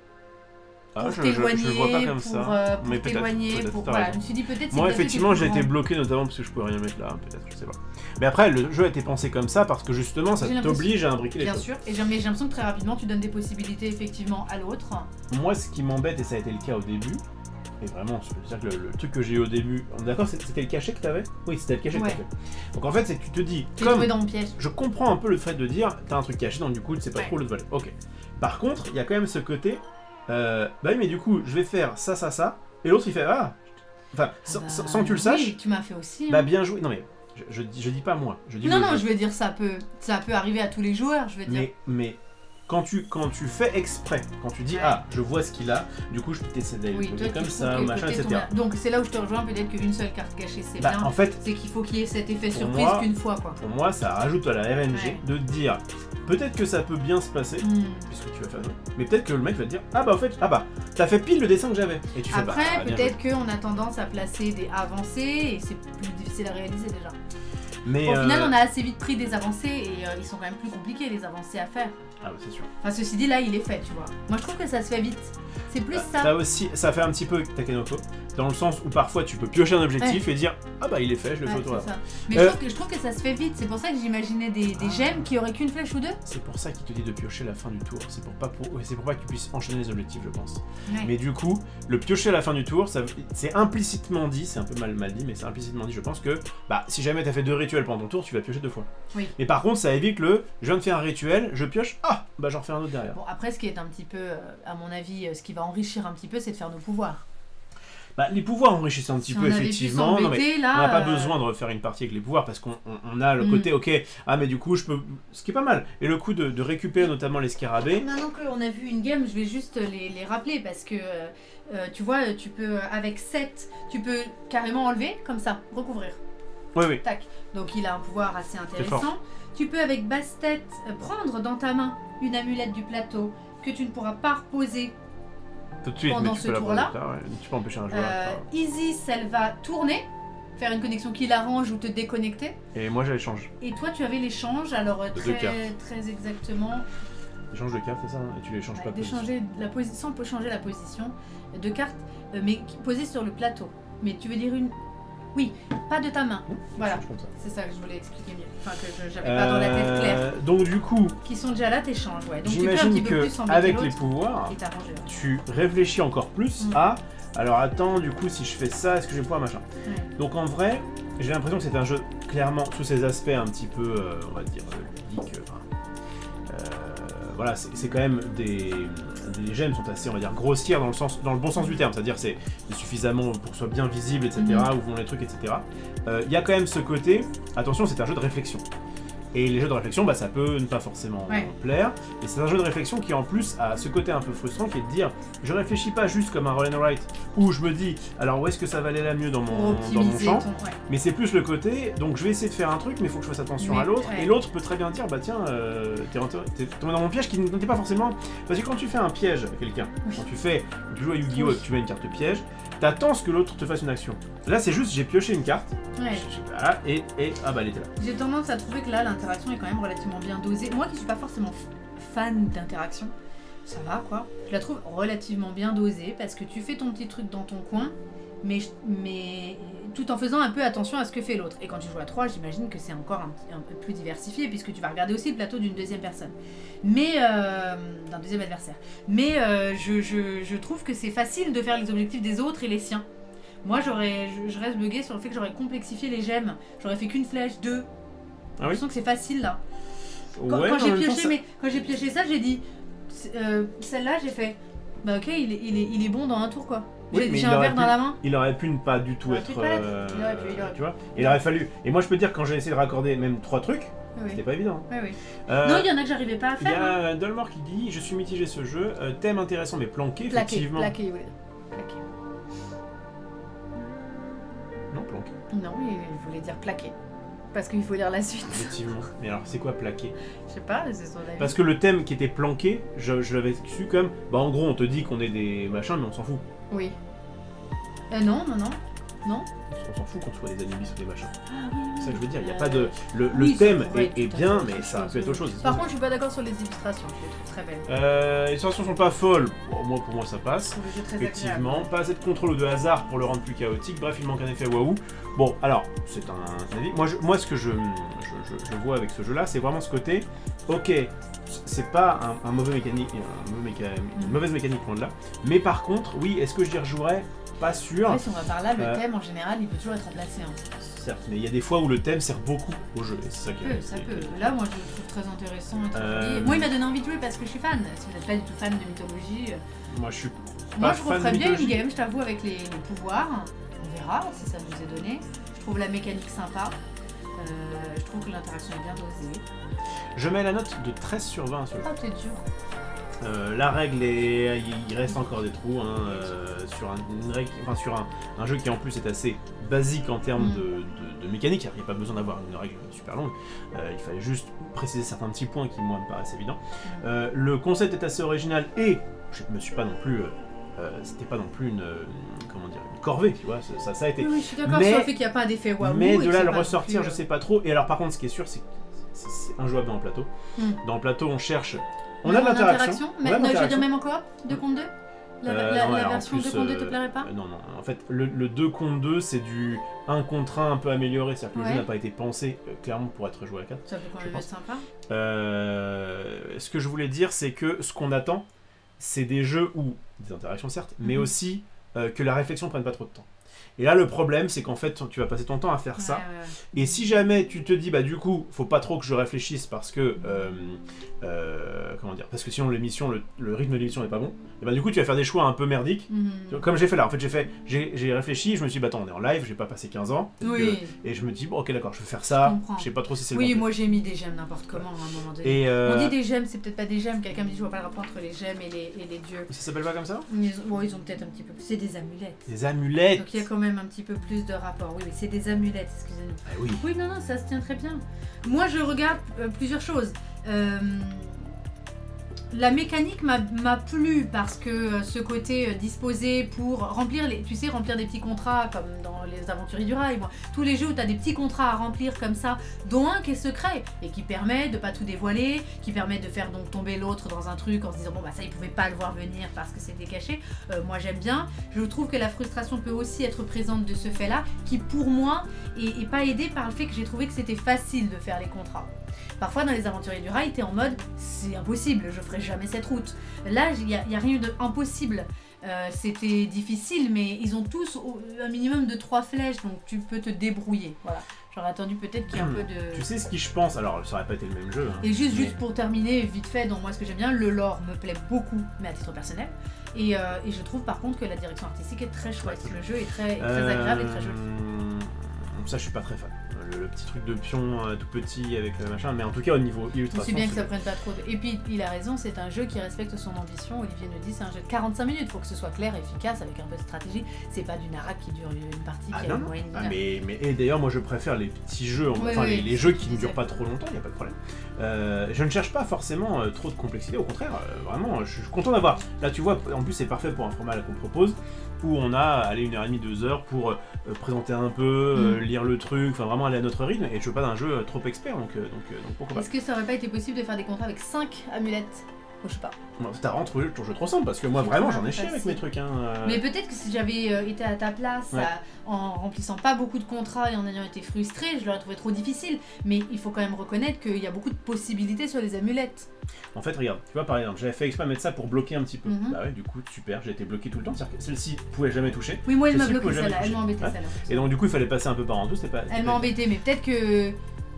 Ah, Pour je le vois t'éloigner, pas comme pour ça. Mais t'éloigner, peut-être, pour... t'as Voilà, raison. je me suis dit peut-être... Moi, c'est effectivement, j'ai plus été grand. bloqué notamment parce que je pouvais rien mettre là, peut-être, je sais pas. Mais après, le jeu a été pensé comme ça parce que justement, ça J'ai l'impression- t'oblige à imbriquer les Bien choses. sûr, et j'ai l'impression que très rapidement tu donnes des possibilités effectivement à l'autre. Moi, ce qui m'embête, et ça a été le cas au début, et vraiment, c'est-à-dire que le truc que j'ai eu au début, on est d'accord, c'était le cachet que t'avais? Oui, c'était le cachet que Ouais. t'avais. Donc en fait, c'est que tu te dis, Tu es comme tombé dans mon piège. je comprends un peu le fait de dire, t'as un truc caché, donc du coup, tu sais pas Ouais. trop l'autre volet. Ok. Par contre, il y a quand même ce côté, bah oui, mais du coup, je vais faire ça, ça, ça, et l'autre il fait, ah, enfin, sans que tu le saches, Oui, tu m'as fait aussi. bah Hein. bien joué. Non mais, je dis pas moi, je dis Non, le non, jeu. je veux dire, ça peut arriver à tous les joueurs, je veux dire. Mais quand tu fais exprès, quand tu dis Ouais. ah je vois ce qu'il a, du coup je peux t'essayer Oui, toi, comme tu ça, trouves que machin, côté etc. Donc c'est là où je te rejoins, peut-être qu'une seule carte cachée c'est Bah, bien. en fait, C'est qu'il faut qu'il y ait cet effet pour surprise moi- qu'une fois quoi. pour moi ça rajoute à la RNG Ouais. de te dire peut-être que ça peut bien se passer, puisque tu vas faire un truc, mais peut-être que le mec va te dire ah bah en fait, ah bah t'as fait pile le dessin que j'avais. Et tu fais Après, bah bien peut-être qu'on a tendance à placer des avancées et c'est plus difficile à réaliser déjà. joué. Mais Au final, on a assez vite pris des avancées et ils sont quand même plus compliqués les avancées à faire. ah bah c'est sûr. Enfin, ceci dit, là, il est fait, tu vois. Moi, je trouve que ça se fait vite. C'est plus ça. T'as aussi, ça fait un petit peu Takenoko, dans le sens où parfois tu peux piocher un objectif et dire ah bah il est fait, je le fais Ouais, autour c'est là. ça. Mais je trouve que ça se fait vite. C'est pour ça que j'imaginais des gemmes qui auraient qu'une flèche ou deux. C'est pour ça qu'il te dit de piocher la fin du tour. C'est pour pas que tu puisses enchaîner les objectifs, je pense. Ouais. Mais du coup, le piocher à la fin du tour, c'est implicitement dit, c'est un peu mal dit, mais c'est implicitement dit, je pense que bah si jamais t'as fait 2 rituels pendant ton tour, tu vas piocher 2 fois. Oui. Mais par contre, ça évite le je viens de faire un rituel, je pioche, ah bah j'en refais un autre derrière. Bon, après, ce qui est un petit peu, à mon avis, ce qui va enrichir un petit peu, c'est de faire nos pouvoirs. Bah les pouvoirs enrichissent un petit Si peu on avait pu effectivement. Non, mais s'embêter, là, on n'a pas besoin de refaire une partie avec les pouvoirs parce qu'on a le côté ok, ah mais du coup je peux. Ce qui est pas mal. Et le coup de récupérer notamment les scarabées. Maintenant qu'on a vu une game, je vais juste les rappeler parce que tu vois, tu peux, avec 7, tu peux carrément enlever comme ça, recouvrir. Oui, oui. Tac. Donc il a un pouvoir assez fort. intéressant. Tu peux avec basse-tête prendre dans ta main une amulette du plateau que tu ne pourras pas reposer. Tout de suite, Pendant mais tu ce peux la tour-là, prendre, ouais. Tu peux empêcher un joueur. Isis, elle va tourner, faire une connexion qui l'arrange ou te déconnecter. Et moi j'ai l'échange. Et toi, tu avais l'échange, alors deux très, cartes. très exactement, Échange de cartes, c'est ça, hein, et tu l'échanges pas de position. d'échanger la position, sans changer la position de cartes, mais posées sur le plateau. Mais tu veux dire une... Oui, pas de ta main. Voilà. Échange comme ça. C'est ça que je voulais expliquer mieux. Enfin, que j'avais pas dans la tête claire. Donc du coup, Qui sont déjà là, t'échanges, ouais. Donc tu peux un j'imagine petit peu que plus embêter avec les l'autre pouvoirs, et t'arranger. Ouais. tu réfléchis encore plus à. Alors attends, du coup, si je fais ça, est-ce que je vais pouvoir machin. Ouais. Donc en vrai, j'ai l'impression que c'est un jeu clairement sous ses aspects un petit peu, on va dire, ludiques. Voilà, c'est quand même des gemmes sont assez, on va dire, grossières dans le bon sens du terme, c'est-à-dire c'est suffisamment pour que ce soit bien visible, etc. Où vont les trucs, etc. Il y a quand même ce côté, attention, c'est un jeu de réflexion. Et les jeux de réflexion, bah, ça peut ne pas forcément plaire. Et c'est un jeu de réflexion qui en plus a ce côté un peu frustrant qui est de dire je réfléchis pas juste comme un roll and write où je me dis alors où est-ce que ça va aller la mieux dans mon champ, mais c'est plus le côté donc je vais essayer de faire un truc mais il faut que je fasse attention à l'autre et l'autre peut très bien dire bah tiens t'es tombé dans mon piège qui n'était pas forcément parce que quand tu fais un piège à quelqu'un, quand tu joues à Yu-Gi-Oh! Et que tu mets une carte piège, t'attends ce que l'autre te fasse une action. Là c'est juste j'ai pioché une carte et ah bah elle était là. J'ai tendance à trouver que là l'interaction est quand même relativement bien dosée. Moi qui suis pas forcément fan d'interaction, ça va quoi. Je la trouve relativement bien dosée parce que tu fais ton petit truc dans ton coin, mais tout en faisant un peu attention à ce que fait l'autre. Et quand tu joues à 3, j'imagine que c'est encore un peu plus diversifié puisque tu vas regarder aussi le plateau d'une deuxième personne. Mais d'un deuxième adversaire. Mais je trouve que c'est facile de faire les objectifs des autres et les siens. Moi je reste buguée sur le fait que j'aurais complexifié les gemmes. J'aurais fait qu'une flèche, 2. J'ai l'impression que c'est facile là. Quand j'ai pioché ça, j'ai dit celle-là, j'ai fait bah ok, il est bon dans un tour quoi. J'ai un verre dans la main. Il aurait pu ne pas du tout être... il aurait pu. Tu vois, il aurait fallu... Et moi je peux te dire, quand j'ai essayé de raccorder même 3 trucs, c'était pas évident. Oui. Non, il y en a que j'arrivais pas à faire. Il y a Dolmore qui dit, je suis mitigé ce jeu, thème intéressant mais planqué, effectivement. Plaqué. Non, planqué. Non, il voulait dire plaqué. Parce qu'il faut lire la suite. Effectivement. Mais alors, c'est quoi plaqué? Je sais pas, c'est son avis. Parce que le thème qui était planqué, je l'avais su comme... Bah en gros, on te dit qu'on est des machins, mais on s'en fout. Oui. Non. On s'en fout qu'on soit des animistes ou des machins. Ah, oui. C'est ça que je veux dire, il n'y a pas de... Le thème est bien, mais ça peut être autre chose. Par contre, je suis pas d'accord sur les illustrations, je les trouve très belles. Les illustrations sont pas folles, bon, pour moi ça passe. Très effectivement, agréable. Pas assez de contrôle ou de hasard pour le rendre plus chaotique, bref, il manque un effet waouh. Bon, alors, c'est un avis. Moi, ce que je vois avec ce jeu-là, c'est vraiment ce côté, ok, c'est pas un mauvais mécanique, une mauvaise mécanique loin de là, mais par contre, oui, est-ce que j'y rejouerais? Pas sûr. Ouais, si on va par là, le thème en général, il peut toujours être remplacé. Certes, mais il y a des fois où le thème sert beaucoup au jeu, et c'est ça qui est... Ça peut. Là, moi, je le trouve très intéressant. Moi, il m'a donné envie de jouer parce que je suis fan. Si vous n'êtes pas du tout fan de mythologie... Moi, je suis pas Moi, je fan referais de bien mythologie. une game, je t'avoue, avec les pouvoirs. On verra si ça nous est donné. Je trouve la mécanique sympa. Je trouve que l'interaction est bien dosée. Je mets la note de 13 sur 20 sur le jeu. Ah, c'est dur. La règle est... Il reste encore des trous sur un jeu qui en plus est assez basique en termes de mécanique. Il n'y a pas besoin d'avoir une règle super longue. Il fallait juste préciser certains petits points qui moi me paraissent évidents. Le concept est assez original et je me suis pas non plus... c'était pas non plus une corvée, tu vois, ça a été. Oui, je suis d'accord sur le fait qu'il n'y a pas d'effet waouh. Mais de là à le ressortir, je sais pas trop. Et alors par contre, ce qui est sûr, c'est que c'est injouable dans le plateau. Dans le plateau, on cherche... On a de l'interaction. Je veux dire même en coop, 2 contre 2 La version 2 contre 2 te plairait pas? Non. En fait, le 2 contre 2, c'est du 1 contre 1 un peu amélioré. C'est-à-dire que le jeu n'a pas été pensé clairement pour être joué à 4. Ça peut quand même être sympa. Ce que je voulais dire, c'est que ce qu'on attend, c'est des jeux où, des interactions certes, mais aussi que la réflexion prenne pas trop de temps. Et là, le problème, c'est qu'en fait, tu vas passer ton temps à faire ça. Et si jamais tu te dis, bah du coup, faut pas trop que je réfléchisse parce que, comment dire, parce que sinon l'émission, le rythme de l'émission n'est pas bon. Et bah du coup, tu vas faire des choix un peu merdiques. Comme j'ai fait là. En fait, j'ai réfléchi, je me suis dit, bah attends, on est en live, j'ai pas passé 15 ans. Et je me dis, bon, ok, d'accord, je vais faire ça. Je sais pas trop si c'est le bon. Moi j'ai mis des gemmes n'importe comment à un moment donné. On dit des gemmes, c'est peut-être pas des gemmes. Quelqu'un me dit, je vois pas le rapport entre les gemmes et les dieux. Ça s'appelle pas comme ça? Ils ont peut-être un petit peu plus. C'est des amulettes. Des amulettes. Donc il y a quand même un petit peu plus de rapport. Oui, mais c'est des amulettes, excusez-nous. Ah, oui. Oui, non, ça se tient très bien. Moi, je regarde plusieurs choses. La mécanique m'a plu parce que ce côté disposé pour remplir des petits contrats comme dans les Aventuriers du Rail, tous les jeux où tu as des petits contrats à remplir comme ça, dont un qui est secret et qui permet de pas tout dévoiler, qui permet de faire donc tomber l'autre dans un truc en se disant bon bah ça il pouvait pas le voir venir parce que c'était caché. Moi j'aime bien. Je trouve que la frustration peut aussi être présente de ce fait-là qui pour moi est pas aidé par le fait que j'ai trouvé que c'était facile de faire les contrats. Parfois dans les Aventuriers du Rail, t'es en mode c'est impossible, je ferai jamais cette route. Là, il n'y a rien d'impossible. C'était difficile, mais ils ont tous un minimum de 3 flèches, donc tu peux te débrouiller. Voilà. J'aurais attendu peut-être qu'il y ait un peu de... Tu sais ce qui je pense, alors ça aurait pas été le même jeu. Et juste pour terminer, vite fait, donc moi ce que j'aime bien, le lore me plaît beaucoup, mais à titre personnel. Et je trouve par contre que la direction artistique est très chouette. Le jeu est très agréable et très joli. Ça, je suis pas très fan. Le petit truc de pion tout petit avec le machin, mais en tout cas au niveau illustration. C'est bien que ça prenne pas trop de... Et puis il a raison, c'est un jeu qui respecte son ambition. Olivier nous dit c'est un jeu de 45 minutes, faut que ce soit clair, efficace, avec un peu de stratégie. C'est pas du narrac qui dure une partie qui a une moyenne d'une heure. Et d'ailleurs moi je préfère les petits jeux, les jeux qui ne durent pas trop longtemps, il n'y a pas de problème. Je ne cherche pas forcément trop de complexité, au contraire, vraiment, je suis content d'avoir. Là tu vois, en plus c'est parfait pour un format qu'on propose, où on a 1h30, 2 heures pour présenter un peu, lire le truc, enfin vraiment aller à notre rythme, et je veux pas d'un jeu trop expert, donc pourquoi pas. Est-ce que ça aurait pas été possible de faire des contrats avec 5 amulettes? Je sais pas. T'as rendu ton jeu trop simple, parce que moi vraiment j'en ai chié avec mes trucs. Mais peut-être que si j'avais été à ta place, en remplissant pas beaucoup de contrats et en ayant été frustrée, je l'aurais trouvé trop difficile. Mais il faut quand même reconnaître qu'il y a beaucoup de possibilités sur les amulettes. En fait, regarde, tu vois par exemple, j'avais fait exprès mettre ça pour bloquer un petit peu. Bah ouais, du coup, super, j'ai été bloqué tout le temps. C'est-à-dire que celle-ci pouvait jamais toucher. Oui, moi elle m'a bloqué celle-là, elle m'a embêté celle-là. Et donc du coup, il fallait passer un peu par en dessous, c'était pas... Elle m'a embêté, mais peut-être que...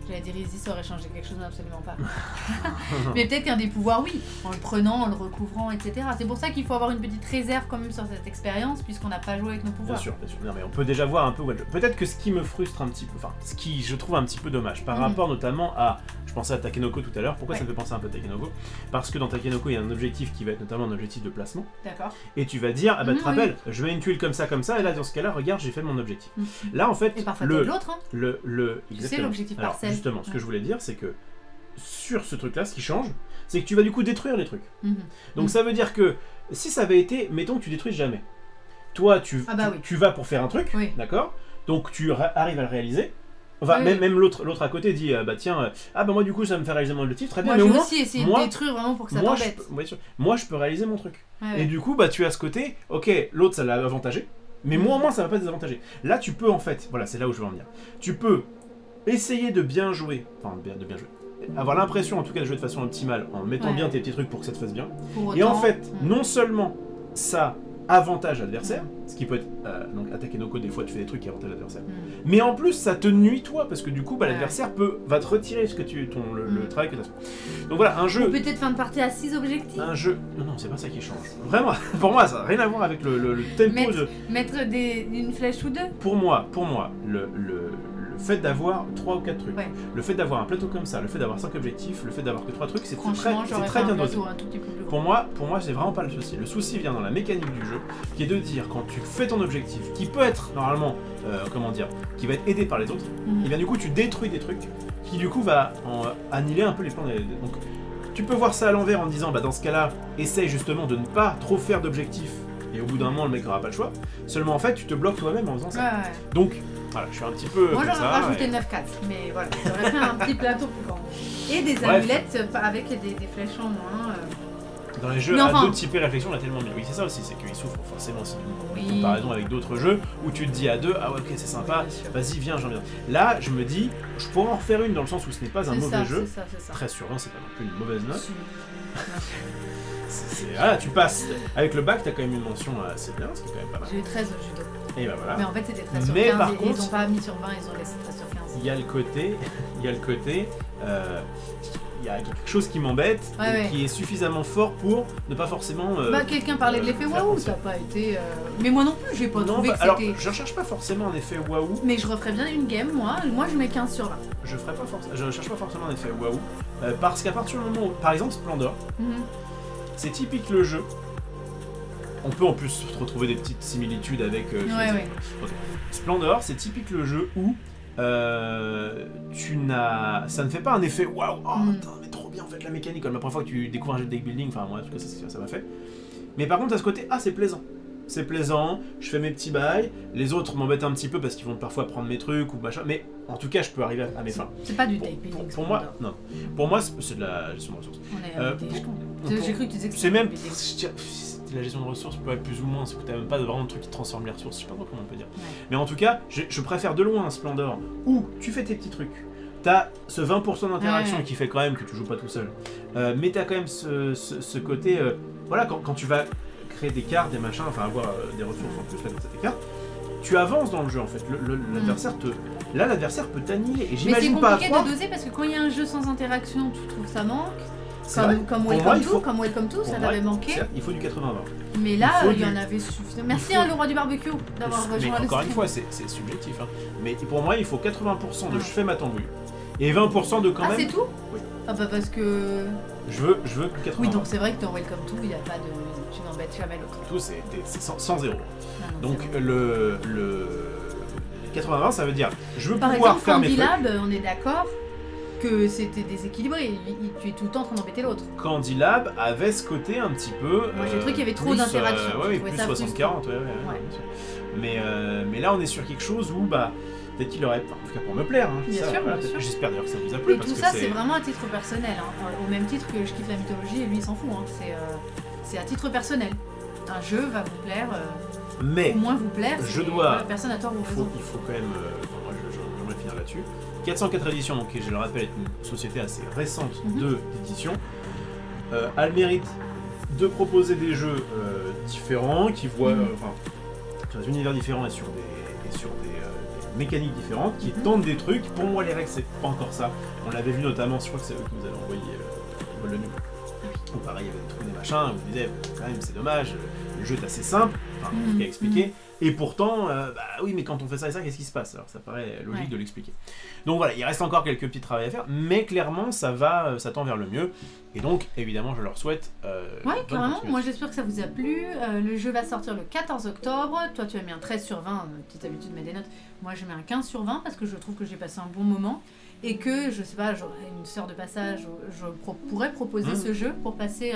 J'allais dire Easy, ça aurait changé quelque chose, absolument pas. Mais peut-être qu'un des pouvoirs, oui, en le prenant, en le recouvrant, etc. C'est pour ça qu'il faut avoir une petite réserve quand même sur cette expérience, puisqu'on n'a pas joué avec nos pouvoirs. Bien sûr, bien sûr. Non, mais on peut déjà voir un peu... Peut-être que ce qui me frustre un petit peu, enfin, ce qui je trouve un petit peu dommage, par rapport notamment à... Je pensais à Takenoko tout à l'heure, pourquoi ça me fait penser un peu à Takenoko? Parce que dans Takenoko, il y a un objectif qui va être notamment un objectif de placement. D'accord. Et tu vas dire, ah bah tu te rappelles, je mets une tuile comme ça, et là, dans ce cas-là, regarde, j'ai fait mon objectif. Là, en fait... Et parfois l'autre, hein. C'est l'objectif parcelle. Justement, ce que je voulais dire, c'est que sur ce truc-là, ce qui change, c'est que tu vas du coup détruire les trucs. Donc ça veut dire que si ça avait été, mettons que tu détruises jamais. Toi, tu vas pour faire un truc, d'accord? Donc tu arrives à le réaliser. Enfin, même l'autre à côté dit, bah tiens, moi du coup ça me fait réaliser mon objectif, très bien. Moi mais je vais aussi essayer de détruire vraiment pour que ça t'embête. Moi je peux réaliser mon truc. Et du coup, bah tu as ce côté, ok, l'autre ça l'a avantagé, mais moi au moins ça va pas désavantager. Là tu peux en fait, voilà, c'est là où je veux en venir. Tu peux essayer de bien jouer, avoir l'impression en tout cas de jouer de façon optimale en mettant bien tes petits trucs pour que ça te fasse bien. Et en fait, non seulement ça avantage l'adversaire, ce qui peut être donc à Takenoko des fois tu fais des trucs qui avantagent l'adversaire, mais en plus ça te nuit toi parce que du coup l'adversaire va te retirer ce que le travail que tu as fait. Donc voilà, un jeu. Ou peut-être fin de partie à 6 objectifs. Un jeu. Non, c'est pas ça qui change. Vraiment, pour moi ça n'a rien à voir avec le tempo mettre une flèche ou deux. Pour moi, le fait d'avoir 3 ou 4 trucs, le fait d'avoir un plateau comme ça, le fait d'avoir 5 objectifs, le fait d'avoir que 3 trucs, c'est très bien dosé. Pour moi, c'est vraiment pas le souci. Le souci vient dans la mécanique du jeu, qui est de dire quand tu fais ton objectif, qui peut être normalement, qui va être aidé par les autres, et bien du coup tu détruis des trucs, qui du coup va annihiler un peu les plans donc tu peux voir ça à l'envers en disant, dans ce cas-là, essaye justement de ne pas trop faire d'objectifs, et au bout d'un moment le mec n'aura pas le choix. Seulement en fait, tu te bloques toi-même en faisant ça. Donc, voilà, je suis un petit peu. Moi j'aurais rajouté 9 cases, mais voilà, j'aurais fait un petit plateau plus grand. Et des amulettes avec des flèches en moins. Dans les jeux à 2 types réflexion, on a tellement bien. Oui, c'est ça aussi, c'est qu'ils souffrent forcément aussi d'une comparaison avec d'autres jeux où tu te dis à 2, ah ouais, ok, c'est sympa, vas-y, viens, j'en viens. Là, je me dis, je pourrais en refaire une dans le sens où ce n'est pas un mauvais jeu. 13 sur 20, c'est pas non plus une mauvaise note. Tu passes. Avec le bac, t'as quand même une mention assez bien, ce qui est quand même pas mal. J'ai eu 13 au judo. Et bah voilà. Mais en fait, c'était 13 sur 15. Par contre, ils ont pas mis sur 20, ils ont laissé 13 sur 15. Il y a quelque chose qui m'embête et qui est suffisamment fort pour ne pas forcément. Quelqu'un parlait de l'effet waouh, ça n'a pas été. Mais moi non plus, j'ai pas trouvé que c'était. Alors, je recherche pas forcément un effet waouh. Mais je referais bien une game, moi je mets 15 sur 20. Je cherche pas forcément un effet waouh. Parce qu'à partir du moment où. Par exemple, Splendor, c'est typique le jeu. On peut en plus retrouver des petites similitudes avec. Splendor, c'est typique le jeu où. Ça ne fait pas un effet waouh, mais trop bien en fait la mécanique, comme la première fois que tu découvres un jeu de deck building, enfin moi en tout cas ça m'a fait. Mais par contre à ce côté, c'est plaisant. C'est plaisant, je fais mes petits bails, les autres m'embêtent un petit peu parce qu'ils vont parfois prendre mes trucs ou machin, mais en tout cas je peux arriver à mes fins. C'est pas du deck building. Pour moi, non. Pour moi c'est de la gestion de ressources. J'ai cru que tu disais que c'est même. La gestion de ressources peut être plus ou moins, c'est que t'as même pas vraiment de truc qui transforme les ressources, je sais pas comment on peut dire. Mais en tout cas, je préfère de loin un Splendor où tu fais tes petits trucs, t'as ce 20% d'interaction qui fait quand même que tu joues pas tout seul, mais t'as quand même ce côté, voilà, quand tu vas créer des cartes, des machins, enfin avoir des ressources en plus là dans cette carte, tu avances dans le jeu en fait, l'adversaire peut t'annihiler, et j'imagine pas. Mais c'est compliqué de doser parce que quand il y a un jeu sans interaction, tu trouves ça manque. Comme Welcome to, ça l'avait manqué. Il faut du 80-20. Mais là, il y en avait suffisamment. Merci le roi du barbecue d'avoir rejoint le encore une fois, c'est subjectif. Mais pour moi, il faut 80% de je fais ma tambouille. Et 20% de quand même. Ah, c'est tout? Oui. Parce que. Je veux 80%. Oui, donc c'est vrai que dans Welcome to, il n'y a pas de. Tu n'embêtes jamais l'autre. Tout, c'est 100-0. Donc le 80-20, ça veut dire je veux pouvoir faire mes trucs. Par exemple, on est d'accord que c'était déséquilibré, tu es tout le temps en train d'embêter l'autre. Candy Lab avait ce côté un petit peu. Moi j'ai trouvé qu'il y avait trop d'interaction. Plus 60-40, mais là on est sur quelque chose où peut-être qu'il aurait, en tout cas pour me plaire. Bien sûr. J'espère d'ailleurs que ça vous a plu. Et tout ça c'est vraiment à titre personnel, au même titre que je kiffe la mythologie et lui il s'en fout. C'est à titre personnel. Un jeu va vous plaire, au moins vous plaire. Personne n'a tort ou raison. Il faut quand même. Moi j'aimerais finir là-dessus. 404 éditions, donc je le rappelle, est une société assez récente d'édition, a le mérite de proposer des jeux différents, qui voient sur des univers différents et sur mécaniques différentes, qui tentent des trucs. Pour moi, les règles, c'est pas encore ça. On l'avait vu notamment, je crois que c'est eux qui nous avaient envoyé le vol de nuit. Ou pareil, il y avait des trucs, des machins, où on disait, quand même, c'est dommage, le jeu est assez simple, enfin, il a expliqué. Et pourtant, bah oui, mais quand on fait ça et ça, qu'est-ce qui se passe? Alors ça paraît logique de l'expliquer. Donc voilà, il reste encore quelques petits travaux à faire, mais clairement, ça tend vers le mieux. Et donc, évidemment, je leur souhaite. Ouais, carrément. Moi, j'espère que ça vous a plu. Le jeu va sortir le 14 octobre. Toi, tu as mis un 13 sur 20. Petite habitude de mettre des notes. Moi, je mets un 15 sur 20 parce que je trouve que j'ai passé un bon moment. Et que, je sais pas, j'aurais une sœur de passage, je pourrais proposer ce jeu pour passer.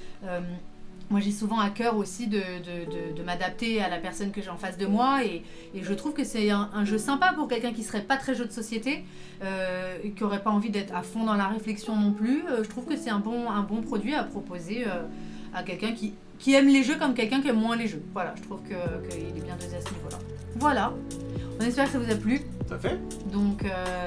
Moi, j'ai souvent à cœur aussi de m'adapter à la personne que j'ai en face de moi. Et je trouve que c'est un jeu sympa pour quelqu'un qui serait pas très jeu de société, et qui aurait pas envie d'être à fond dans la réflexion non plus. Je trouve que c'est un bon produit à proposer à quelqu'un qui aime les jeux comme quelqu'un qui aime moins les jeux. Voilà, je trouve qu'il est bien dosé à ce niveau-là. Voilà, on espère que ça vous a plu. Tout à fait. Donc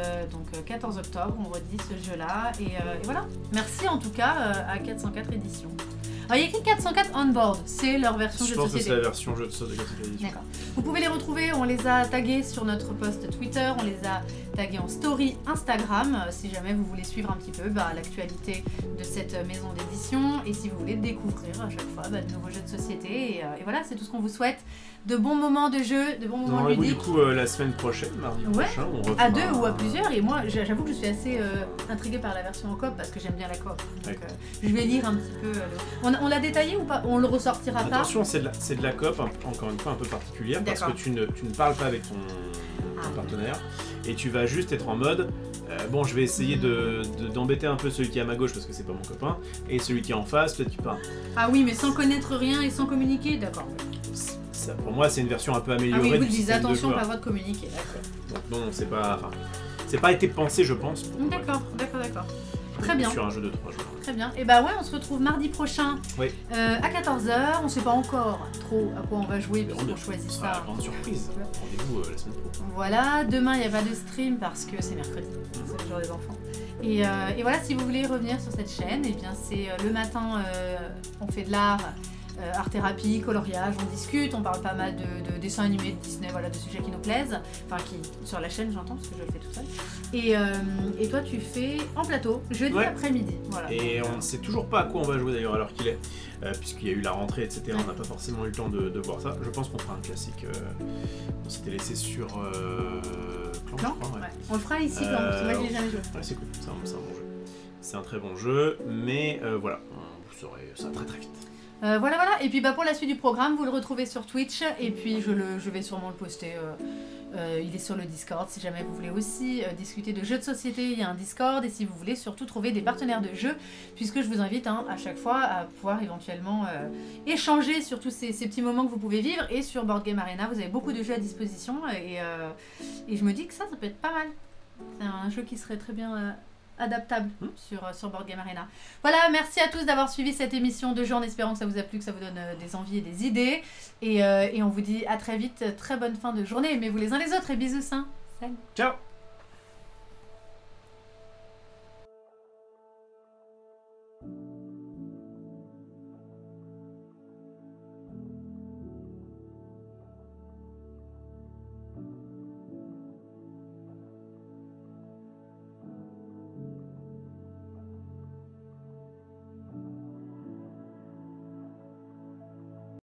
14 octobre, on redit ce jeu-là. Et voilà, merci en tout cas à 404 éditions. Alors, il y a écrit 404 on board, c'est leur version jeu de société. Je pense que c'est la version jeu de société. D'accord. Vous pouvez les retrouver, on les a tagués sur notre post Twitter, on les a tagués en story Instagram, si jamais vous voulez suivre un petit peu l'actualité de cette maison d'édition, et si vous voulez découvrir à chaque fois de nouveaux jeux de société. Et voilà, c'est tout ce qu'on vous souhaite. De bons moments de jeu, de bons moments ludiques. Du coup, la semaine prochaine, mardi prochain, on refera... À deux ou à plusieurs, et moi j'avoue que je suis assez intriguée par la version en coop parce que j'aime bien la coop. Donc je vais lire un petit peu. On l'a détaillé ou pas? On le ressortira pas? Attention, c'est de la coop, encore une fois, un peu particulière, parce que tu ne parles pas avec ton partenaire, et tu vas juste être en mode bon, je vais essayer d'embêter un peu celui qui est à ma gauche parce que c'est pas mon copain, et celui qui est en face, peut-être qu'il part. Ah oui, mais sans connaître rien et sans communiquer, d'accord. Ça, pour moi, c'est une version un peu améliorée. Ah oui, vous du dites attention, pas le droit de communiquer, d'accord. Donc non, c'est pas été pensé, je pense. D'accord. Très bien. Sur un jeu de 3 joueurs. Très bien. Et bah ouais, on se retrouve mardi prochain à 14h. On sait pas encore trop à quoi on va jouer puisqu'on choisit ça. La grande surprise. Rendez-vous la semaine prochaine. Voilà, demain il n'y a pas de stream parce que c'est mercredi, c'est le jour des enfants. Et voilà, si vous voulez revenir sur cette chaîne, et bien c'est le matin, on fait de l'art. Art-thérapie, coloriage, on discute, on parle pas mal de dessins animés de Disney, voilà, de sujets qui nous plaisent, enfin sur la chaîne j'entends parce que je le fais toute seule. Et toi tu fais en plateau, jeudi après-midi. Voilà. Et on ne sait toujours pas à quoi on va jouer d'ailleurs à l'heure qu'il est, puisqu'il y a eu la rentrée, etc. On n'a pas forcément eu le temps de voir ça. Je pense qu'on fera un classique, on s'était laissé sur Clan. On le fera ici, parce que moi je l'ai jamais joué. Ouais, c'est cool, c'est un bon jeu. C'est un très bon jeu, mais voilà, vous saurez ça très vite. Voilà, et puis pour la suite du programme, vous le retrouvez sur Twitch, et puis je vais sûrement le poster, il est sur le Discord, si jamais vous voulez aussi discuter de jeux de société, il y a un Discord, et si vous voulez surtout trouver des partenaires de jeux, puisque je vous invite à chaque fois à pouvoir éventuellement échanger sur tous ces petits moments que vous pouvez vivre, et sur Board Game Arena, vous avez beaucoup de jeux à disposition, et je me dis que ça peut être pas mal. C'est un jeu qui serait très bien... adaptable sur Board Game Arena. Voilà, merci à tous d'avoir suivi cette émission de jeu en espérant que ça vous a plu, que ça vous donne des envies et des idées. Et on vous dit à très vite, très bonne fin de journée, aimez-vous les uns les autres et bisous sains. Salut. Ciao.